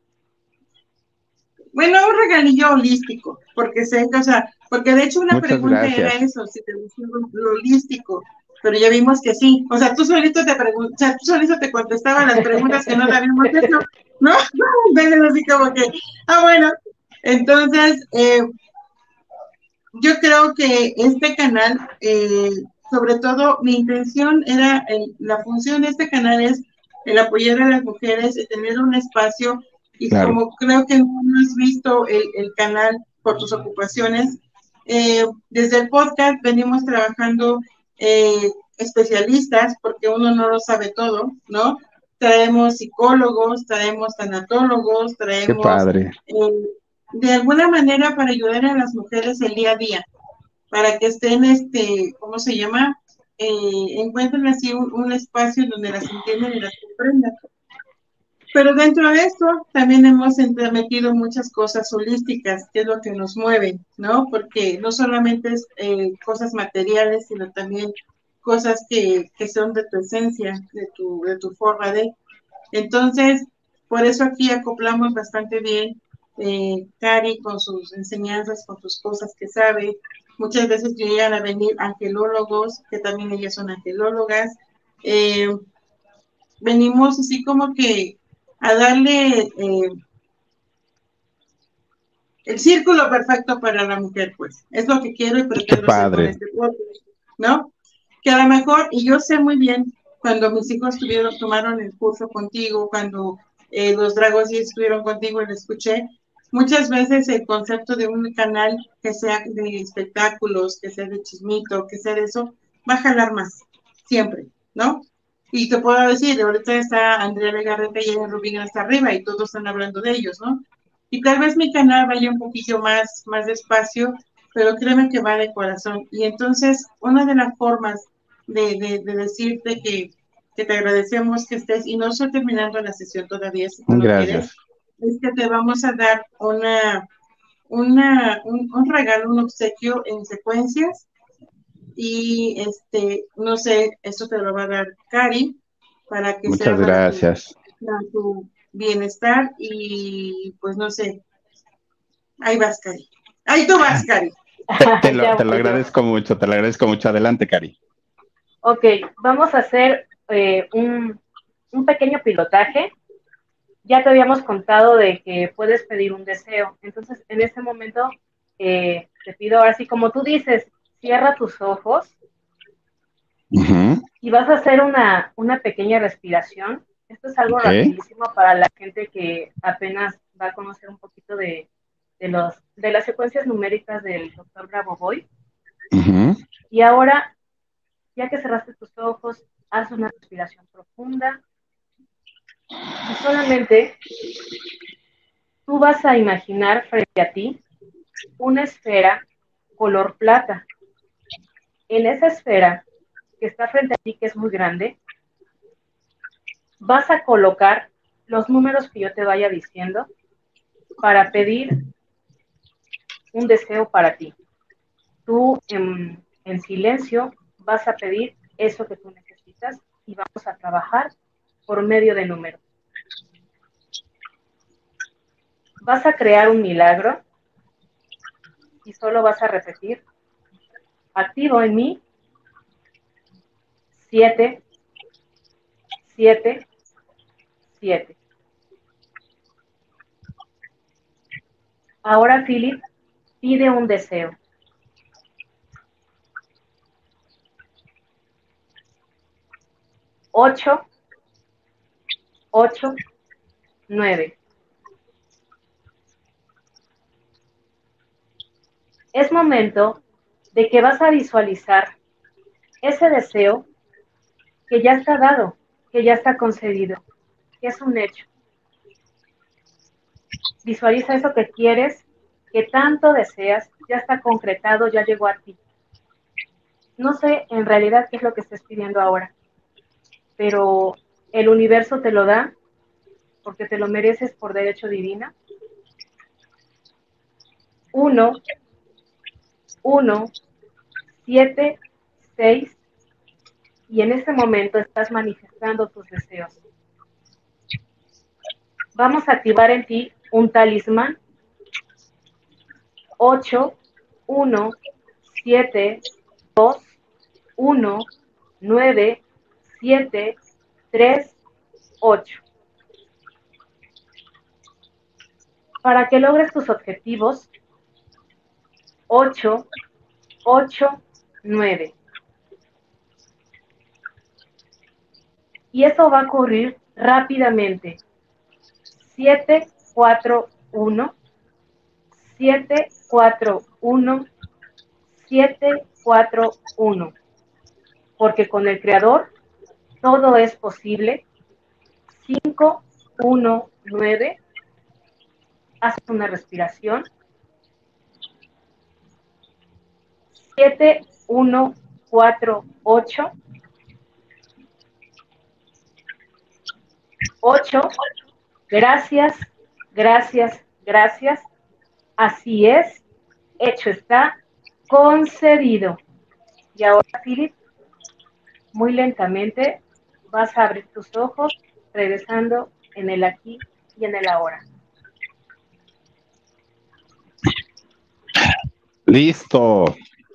Bueno, un regalillo holístico, porque sé que, o sea, porque de hecho una Muchas pregunta gracias. era eso, si te gustó lo holístico, pero ya vimos que sí. O sea, tú solito te preguntas, o sea, tú solito te contestaban las preguntas que no te habíamos hecho, ¿no? Entonces así como que, ah, bueno, entonces, eh, yo creo que este canal, eh, sobre todo, mi intención era, el, la función de este canal es el apoyar a las mujeres, y tener un espacio, y claro. Como creo que no has visto el, el canal por tus ocupaciones, eh, desde el podcast venimos trabajando eh, especialistas, porque uno no lo sabe todo, ¿no? Traemos psicólogos, traemos tanatólogos, traemos... Qué padre. Eh, de alguna manera para ayudar a las mujeres el día a día, para que estén, este, ¿cómo se llama? Eh, encuentren así un, un espacio donde las entiendan y las comprendan. Pero dentro de esto también hemos metido muchas cosas holísticas, que es lo que nos mueve, ¿no? Porque no solamente es eh, cosas materiales, sino también cosas que, que son de tu esencia, de tu, de tu forma de. Entonces, por eso aquí acoplamos bastante bien eh, Cari con sus enseñanzas, con sus cosas que sabe. Muchas veces llegan a venir angelólogos, que también ellas son angelólogas. Eh, venimos así como que a darle eh, el círculo perfecto para la mujer, pues. Es lo que quiero y pretendo hacer con este podcast, ¿no? Que a lo mejor, y yo sé muy bien cuando mis hijos tuvieron, tomaron el curso contigo, cuando eh, los Dragos sí estuvieron contigo y lo escuché, muchas veces el concepto de un canal que sea de espectáculos, que sea de chismito, que sea de eso, va a jalar más, siempre, ¿no? Y te puedo decir, ahorita está Andrea Legarreta y Ella Rubín hasta arriba y todos están hablando de ellos, ¿no? Y tal vez mi canal vaya un poquillo más, más despacio, pero créeme que va de corazón. Y entonces, una de las formas de, de, de decirte que, que te agradecemos que estés, y no estoy terminando la sesión todavía, si tú lo quieres, es que te vamos a dar una, una, un, un regalo, un obsequio en secuencias, y este, no sé, esto te lo va a dar Cari, para que Muchas sea para gracias. tu, para tu bienestar, y pues no sé, ahí vas, Cari. Ahí tú vas, Cari. Te, te, lo, te lo agradezco mucho, te lo agradezco mucho. Adelante, Cari. Ok, vamos a hacer eh, un, un pequeño pilotaje. Ya te habíamos contado de que puedes pedir un deseo. Entonces, en este momento, eh, te pido, ahora sí, como tú dices, cierra tus ojos uh-huh. y vas a hacer una, una pequeña respiración. Esto es algo okay. rapidísimo para la gente que apenas va a conocer un poquito de, de, los, de las secuencias numéricas del doctor Grabovoi. Uh-huh. Y ahora, ya que cerraste tus ojos, haz una respiración profunda. Y solamente tú vas a imaginar frente a ti una esfera color plata. En esa esfera que está frente a ti, que es muy grande, vas a colocar los números que yo te vaya diciendo para pedir un deseo para ti. Tú en, en silencio vas a pedir eso que tú necesitas y vamos a trabajar por medio de números. Vas a crear un milagro y solo vas a repetir: activo en mí siete, siete, siete. Ahora, Philip, pide un deseo. Ocho, ocho, nueve. Es momento de que vas a visualizar ese deseo que ya está dado, que ya está concedido, que es un hecho. Visualiza eso que quieres, que tanto deseas, ya está concretado, ya llegó a ti. No sé en realidad qué es lo que estés pidiendo ahora, pero el universo te lo da porque te lo mereces por derecho divino. Uno, uno, siete, seis, y en este momento estás manifestando tus deseos. Vamos a activar en ti un talismán. ocho, uno, siete, dos, uno, nueve, siete, tres, ocho. Para que logres tus objetivos, ocho, ocho, nueve. Y eso va a ocurrir rápidamente. siete, cuatro, uno, siete, cuatro, uno, siete, cuatro, uno. Porque con el Creador todo es posible. cinco, uno, nueve. Haz una respiración. siete, uno, cuatro, ocho. ocho. Gracias, gracias, gracias. Así es. Hecho está. Concedido. Y ahora, Philip, muy lentamente vas a abrir tus ojos, regresando en el aquí y en el ahora. Listo.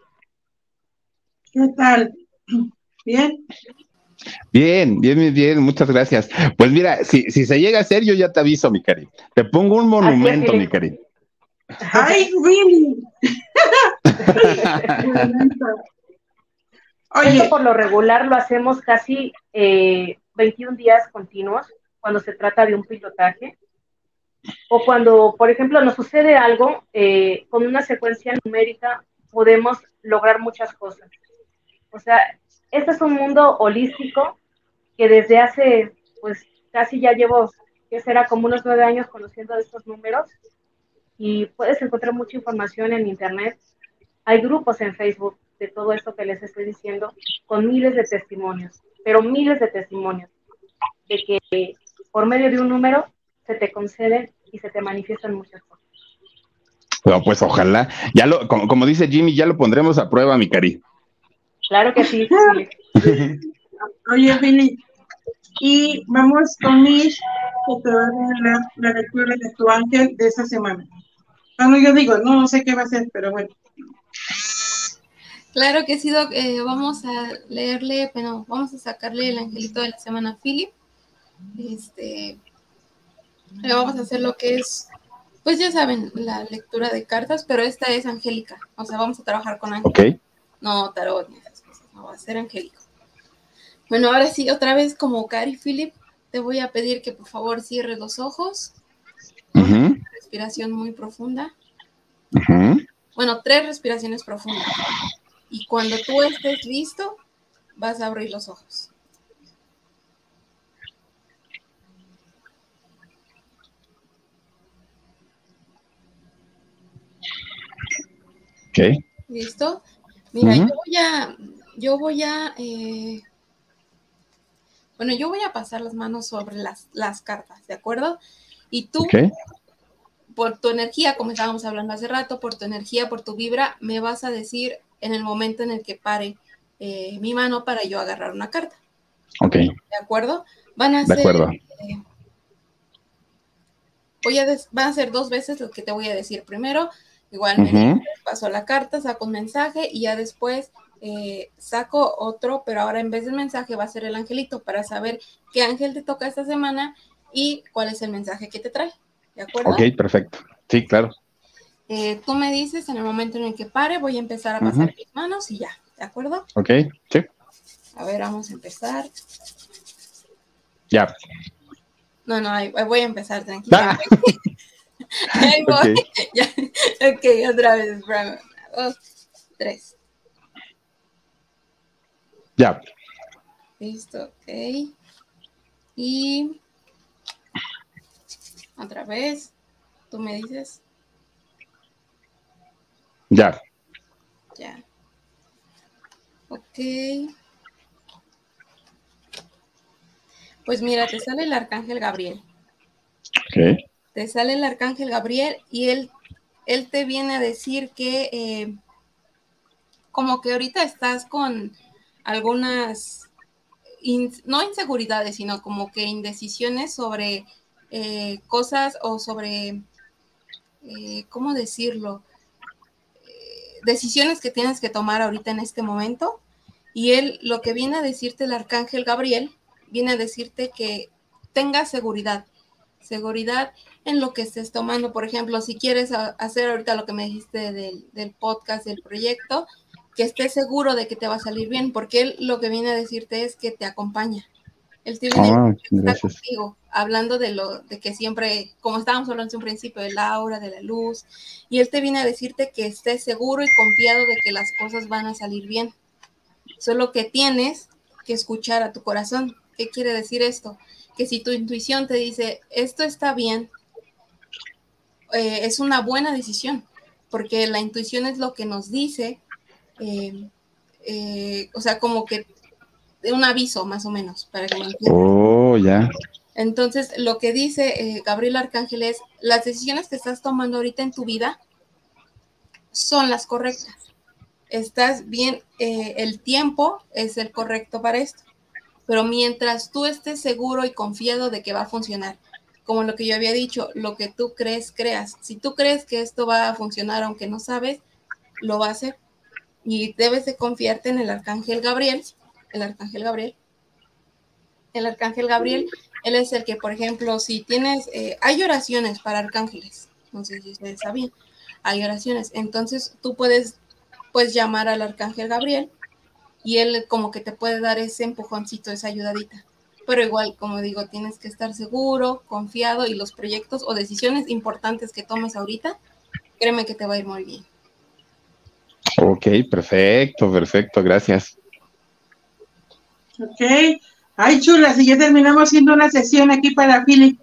¿Qué tal? ¿Bien? Bien, bien, bien, bien, muchas gracias. Pues mira, si, si se llega a hacer, yo ya te aviso, mi Cari. Te pongo un monumento, mi Cari. ¡Ay, Willy! Oye. Esto por lo regular lo hacemos casi eh, veintiún días continuos cuando se trata de un pilotaje. O cuando, por ejemplo, nos sucede algo, eh, con una secuencia numérica podemos lograr muchas cosas. O sea, este es un mundo holístico que desde hace, pues, casi ya llevo, que será como unos nueve años conociendo de estos números, y puedes encontrar mucha información en internet. Hay grupos en Facebook de todo esto que les estoy diciendo, con miles de testimonios, pero miles de testimonios, de que por medio de un número se te conceden y se te manifiestan muchas cosas. Bueno, pues ojalá, ya lo, como, como dice Jimmy, ya lo pondremos a prueba, mi cari. Claro que sí, sí. Oye, Billy, y vamos con Mish, que te va a dar la, la lectura de tu ángel de esta semana. Bueno, yo digo, no, no sé qué va a ser, pero bueno. Claro que sí, Doc. Eh, vamos a leerle, bueno, vamos a sacarle el angelito de la semana a Philip. Este, le vamos a hacer lo que es, pues ya saben, la lectura de cartas, pero esta es angélica. O sea, vamos a trabajar con ángeles. Okay. No tarot ni esas cosas, no va a ser angélico. Bueno, ahora sí, otra vez como Cari Philip, te voy a pedir que por favor cierres los ojos. Uh-huh. Una respiración muy profunda. Uh-huh. Bueno, tres respiraciones profundas. Y cuando tú estés listo, vas a abrir los ojos. Okay. ¿Listo? Mira, Uh-huh. yo voy a, yo voy a, eh, bueno, yo voy a pasar las manos sobre las, las cartas, ¿de acuerdo? Y tú, okay, por tu energía, como estábamos hablando hace rato, por tu energía, por tu vibra, me vas a decir en el momento en el que pare eh, mi mano para yo agarrar una carta. Ok. ¿De acuerdo? Van a De ser, acuerdo. Eh, voy a des, van a ser dos veces lo que te voy a decir. Primero, igual me Uh-huh. dice, paso la carta, saco un mensaje y ya después eh, saco otro, pero ahora en vez del mensaje va a ser el angelito para saber qué ángel te toca esta semana y cuál es el mensaje que te trae. ¿De acuerdo? Ok, perfecto. Sí, claro. Eh, tú me dices en el momento en el que pare, voy a empezar a pasar uh-huh. mis manos y ya, ¿de acuerdo? Ok, sí. A ver, vamos a empezar. Ya. No, no, ahí, ahí voy a empezar, tranquila. Ah. Ahí voy. Okay. Ya. Ok, otra vez. Una, dos, tres. Ya. Listo, ok. Y otra vez. Tú me dices. Ya. Ya. Ok. Pues mira, te sale el arcángel Gabriel. Ok. Te sale el arcángel Gabriel y él, él te viene a decir que eh, como que ahorita estás con algunas, in, no inseguridades, sino como que indecisiones sobre eh, cosas o sobre, eh, ¿cómo decirlo? Eh, decisiones que tienes que tomar ahorita en este momento. Y él, lo que viene a decirte el arcángel Gabriel, viene a decirte que tengas seguridad. Seguridad en lo que estés tomando. Por ejemplo, si quieres hacer ahorita lo que me dijiste del, del podcast, del proyecto, que estés seguro de que te va a salir bien, porque él lo que viene a decirte es que te acompaña. Él te viene ah, a decir que está gracias. contigo, hablando de lo de que siempre, como estábamos hablando en un principio, del aura, de la luz, y él te viene a decirte que estés seguro y confiado de que las cosas van a salir bien. Solo que tienes que escuchar a tu corazón. ¿Qué quiere decir esto? Que si tu intuición te dice, esto está bien, eh, es una buena decisión, porque la intuición es lo que nos dice, eh, eh, o sea, como que un aviso más o menos, para que me entiendan. Oh, ya. Entonces, lo que dice eh, Gabriel Arcángel es, las decisiones que estás tomando ahorita en tu vida son las correctas. Estás bien, eh, el tiempo es el correcto para esto. Pero mientras tú estés seguro y confiado de que va a funcionar, como lo que yo había dicho, lo que tú crees, creas. Si tú crees que esto va a funcionar aunque no sabes, lo va a hacer. Y debes de confiarte en el arcángel Gabriel, el arcángel Gabriel. El arcángel Gabriel, él es el que, por ejemplo, si tienes, eh, hay oraciones para arcángeles, no sé si ustedes sabían, hay oraciones. Entonces tú puedes, pues, llamar al arcángel Gabriel y él como que te puede dar ese empujoncito, esa ayudadita. Pero igual, como digo, tienes que estar seguro, confiado, y los proyectos o decisiones importantes que tomes ahorita, créeme que te va a ir muy bien. Ok, perfecto, perfecto, gracias. Ok. Ay, chulas, y ya terminamos haciendo una sesión aquí para Philip.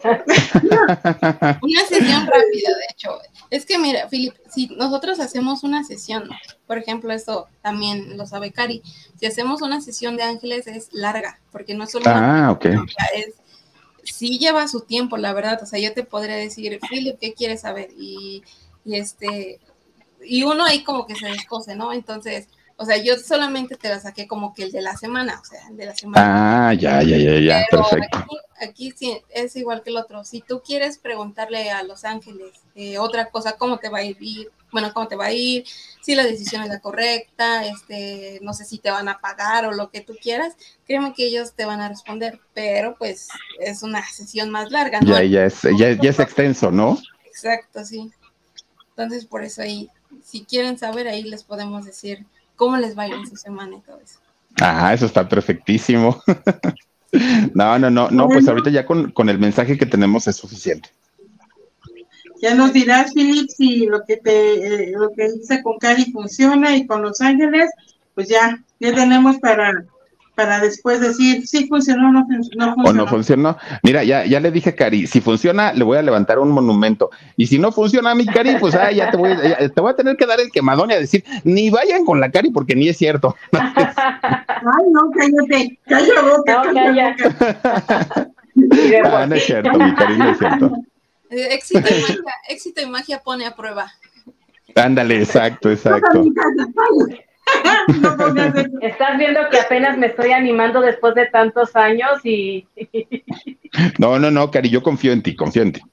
Una sesión rápida, de hecho. Es que mira, Philip, si nosotros hacemos una sesión, por ejemplo, esto también lo sabe Cari, si hacemos una sesión de ángeles es larga, porque no es solo una Ah, ok. es, sí lleva su tiempo, la verdad. O sea, yo te podría decir, Philip, ¿qué quieres saber? Y, y este, y uno ahí como que se descose, ¿no? Entonces, o sea, yo solamente te la saqué como que el de la semana, o sea, el de la semana. Ah, ya, ya, ya, ya, Pero perfecto. aquí, aquí sí es igual que el otro. Si tú quieres preguntarle a los ángeles eh, otra cosa, cómo te va a ir, bueno, cómo te va a ir, si la decisión es la correcta, este, no sé si te van a pagar o lo que tú quieras, créeme que ellos te van a responder, pero pues es una sesión más larga, ¿no? Ya, ya es, ya, ya es extenso, ¿no? Exacto, sí. Entonces, por eso ahí, si quieren saber, ahí les podemos decir cómo les va a ir en su semana y todo eso. Ah, eso está perfectísimo. No, no, no, no, pues ahorita ya con, con el mensaje que tenemos es suficiente. Ya nos dirás, Philip, si lo que te, eh, lo que hice con Cari funciona y con Los Ángeles, pues ya, ya tenemos para, para después decir si funcionó o no, no funcionó. O no funcionó. Mira, ya, ya le dije a Cari, si funciona, le voy a levantar un monumento. Y si no funciona, mi Cari, pues ah, ya te voy, ya, te voy a tener que dar el quemadón y a decir, ni vayan con la Cari porque ni es cierto. Ay, no, cállate, calla boca, No, calla calla. boca. Ah, no es cierto, mi Cari, no es cierto. Éxito y magia, éxito y magia pone a prueba. Ándale, exacto, exacto. No pongas eso. Estás viendo que apenas me estoy animando después de tantos años y... No, no, no, Cari, yo confío en ti, confío en ti.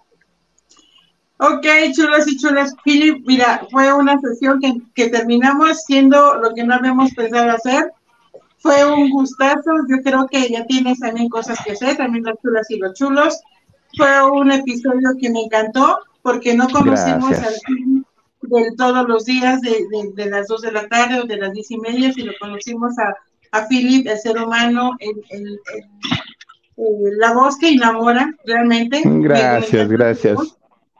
Ok, chulas y chulas. Philip, mira, fue una sesión que, que terminamos siendo lo que no habíamos pensado hacer. Fue un gustazo. Yo creo que ya tienes también cosas que hacer, también las chulas y los chulos. Fue un episodio que me encantó porque no conocimos Gracias. al Philip de todos los días, de, de, de las dos de la tarde o de las diez y media, sino conocimos a, a Philip, el ser humano, el, el, el, el, la voz que enamora realmente. Gracias, gracias.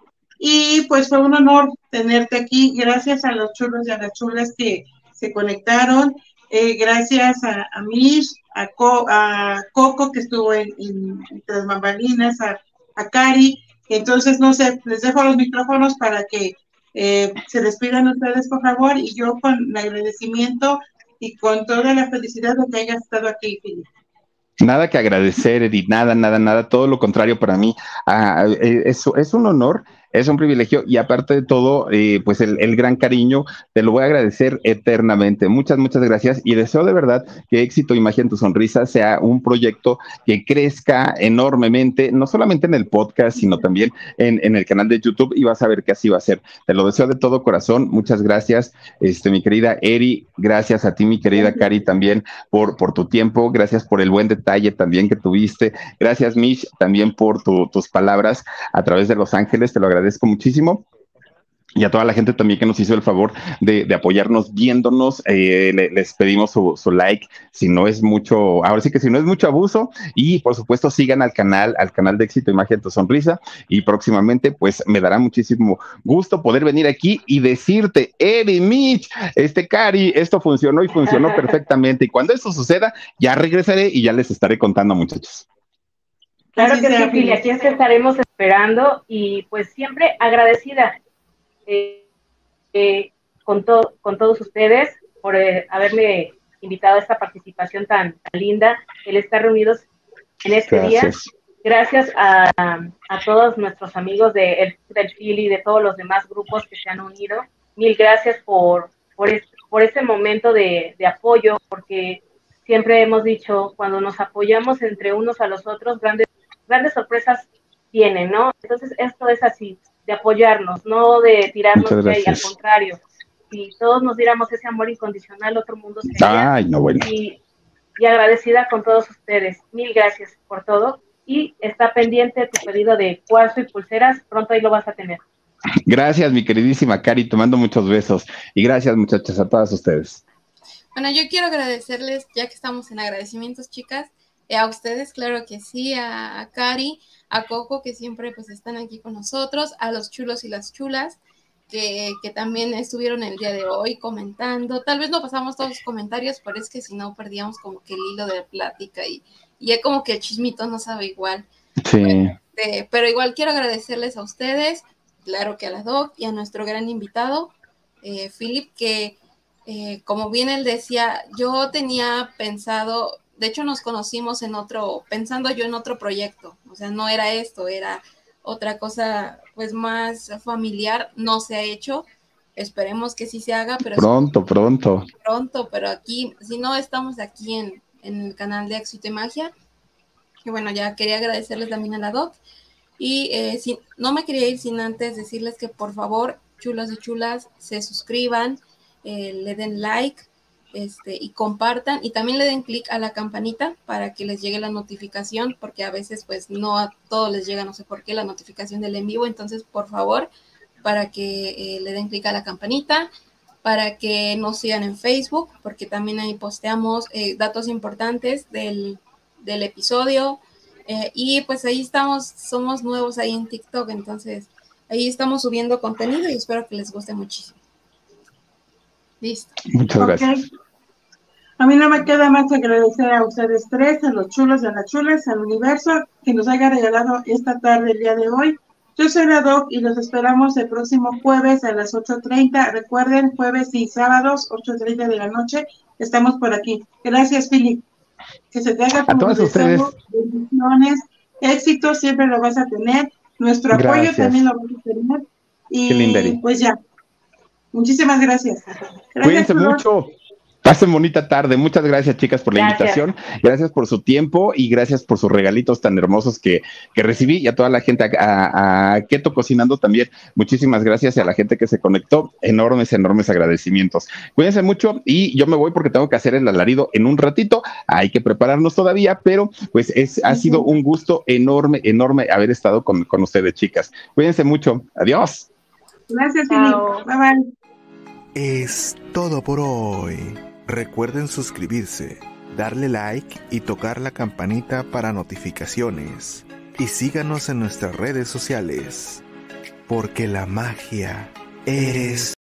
Y pues fue un honor tenerte aquí. Gracias a los chulos y a las chulas que se conectaron. Eh, gracias a, a Mish, a, Co, a Coco que estuvo en, en, en Tras Bambalinas, a, a Cari. Entonces, no sé, les dejo los micrófonos para que eh, se despidan ustedes, por favor. Y yo con el agradecimiento y con toda la felicidad de que hayas estado aquí, Philip. Nada que agradecer, Edith, nada, nada, nada, todo lo contrario para mí. Ah, es, es un honor, es un privilegio y aparte de todo, eh, pues el, el gran cariño, te lo voy a agradecer eternamente. Muchas, muchas gracias y deseo de verdad que Éxito y Magia en tu Sonrisa sea un proyecto que crezca enormemente, no solamente en el podcast, sino también en, en el canal de YouTube y vas a ver que así va a ser. Te lo deseo de todo corazón. Muchas gracias, este, mi querida Eri, gracias a ti, mi querida Cari, también por, por tu tiempo, gracias por el buen detalle también que tuviste. Gracias, Mish, también por tu, tus palabras a través de Los Ángeles, te lo agradezco muchísimo. Y a toda la gente también que nos hizo el favor de, de apoyarnos viéndonos, eh, le, les pedimos su, su like, si no es mucho, ahora sí que si no es mucho abuso, y por supuesto sigan al canal, al canal de Éxito y Magia en tu Sonrisa, y próximamente pues me dará muchísimo gusto poder venir aquí y decirte, Eri, Mitch, este Cari, esto funcionó y funcionó perfectamente, y cuando eso suceda, ya regresaré y ya les estaré contando, muchachos. Claro que sí, Pili, aquí es que estaremos esperando, y pues siempre agradecida Eh, eh, con, to con todos ustedes por eh, haberme invitado a esta participación tan, tan linda, el estar reunidos en este Gracias. día. Gracias a, a todos nuestros amigos de el, del Philly y de todos los demás grupos que se han unido. Mil gracias por, por, es, por este momento de, de apoyo, porque siempre hemos dicho, cuando nos apoyamos entre unos a los otros, grandes, grandes sorpresas tienen, ¿no? Entonces esto es así, de apoyarnos, no de tirarnos y al contrario, si todos nos diéramos ese amor incondicional, otro mundo sería. Ay, no, bueno. y, y agradecida con todos ustedes, mil gracias por todo, y está pendiente tu pedido de cuarzo y pulseras, pronto ahí lo vas a tener. Gracias, mi queridísima Cari, te mando muchos besos, y gracias, muchachos, a todas ustedes. Bueno, yo quiero agradecerles, ya que estamos en agradecimientos, chicas, eh, a ustedes, claro que sí, a, a Cari, a Coco, que siempre pues están aquí con nosotros, a los chulos y las chulas, que, que también estuvieron el día de hoy comentando. Tal vez no pasamos todos los comentarios, pero es que si no perdíamos como que el hilo de la plática y, y es como que el chismito no sabe igual. Sí. Bueno, eh, pero igual quiero agradecerles a ustedes, claro que a la Doc y a nuestro gran invitado, eh, Philip, que eh, como bien él decía, yo tenía pensado, de hecho nos conocimos en otro, pensando yo en otro proyecto, o sea, no era esto, era otra cosa pues más familiar, no se ha hecho, esperemos que sí se haga, pero Pronto, sí, pronto. pronto, pero aquí, si no estamos aquí en, en el canal de Éxito y Magia, que bueno, ya quería agradecerles también a la Doc, y eh, si, no me quería ir sin antes decirles que por favor, chulos y chulas, se suscriban, eh, le den like, este, y compartan, y también le den clic a la campanita para que les llegue la notificación, porque a veces pues no a todos les llega, no sé por qué, la notificación del en vivo. Entonces por favor, para que eh, le den clic a la campanita, para que nos sigan en Facebook, porque también ahí posteamos eh, datos importantes del, del episodio, eh, y pues ahí estamos, somos nuevos ahí en TikTok, entonces ahí estamos subiendo contenido y espero que les guste muchísimo. Listo. Muchas Okay. gracias. A mí no me queda más que agradecer a ustedes tres, a los chulos y a las chulas, al universo, que nos haya regalado esta tarde, el día de hoy. Yo soy la Doc y los esperamos el próximo jueves a las ocho treinta. Recuerden, jueves y sábados, ocho treinta de la noche, estamos por aquí. Gracias, Philip. Que se te haga A todos ustedes. Bendiciones, éxito, siempre lo vas a tener. Nuestro apoyo Gracias. también lo vas a tener. Y Qué linda, Eri. pues ya. Muchísimas gracias. Gracias, Cuídense chulos. mucho. Pasen bonita tarde. Muchas gracias, chicas, por la Gracias. invitación. Gracias por su tiempo y gracias por sus regalitos tan hermosos que, que recibí. Y a toda la gente, a, a, a Keto Cocinando también. Muchísimas gracias. Y a la gente que se conectó, enormes, enormes agradecimientos. Cuídense mucho y yo me voy porque tengo que hacer el alarido en un ratito. Hay que prepararnos todavía, pero pues es, ha sido un gusto enorme, enorme haber estado con, con ustedes, chicas. Cuídense mucho. Adiós. Gracias, Chao. Philip. Bye, bye. Es todo por hoy. Recuerden suscribirse, darle like y tocar la campanita para notificaciones. Y síganos en nuestras redes sociales, porque la magia eres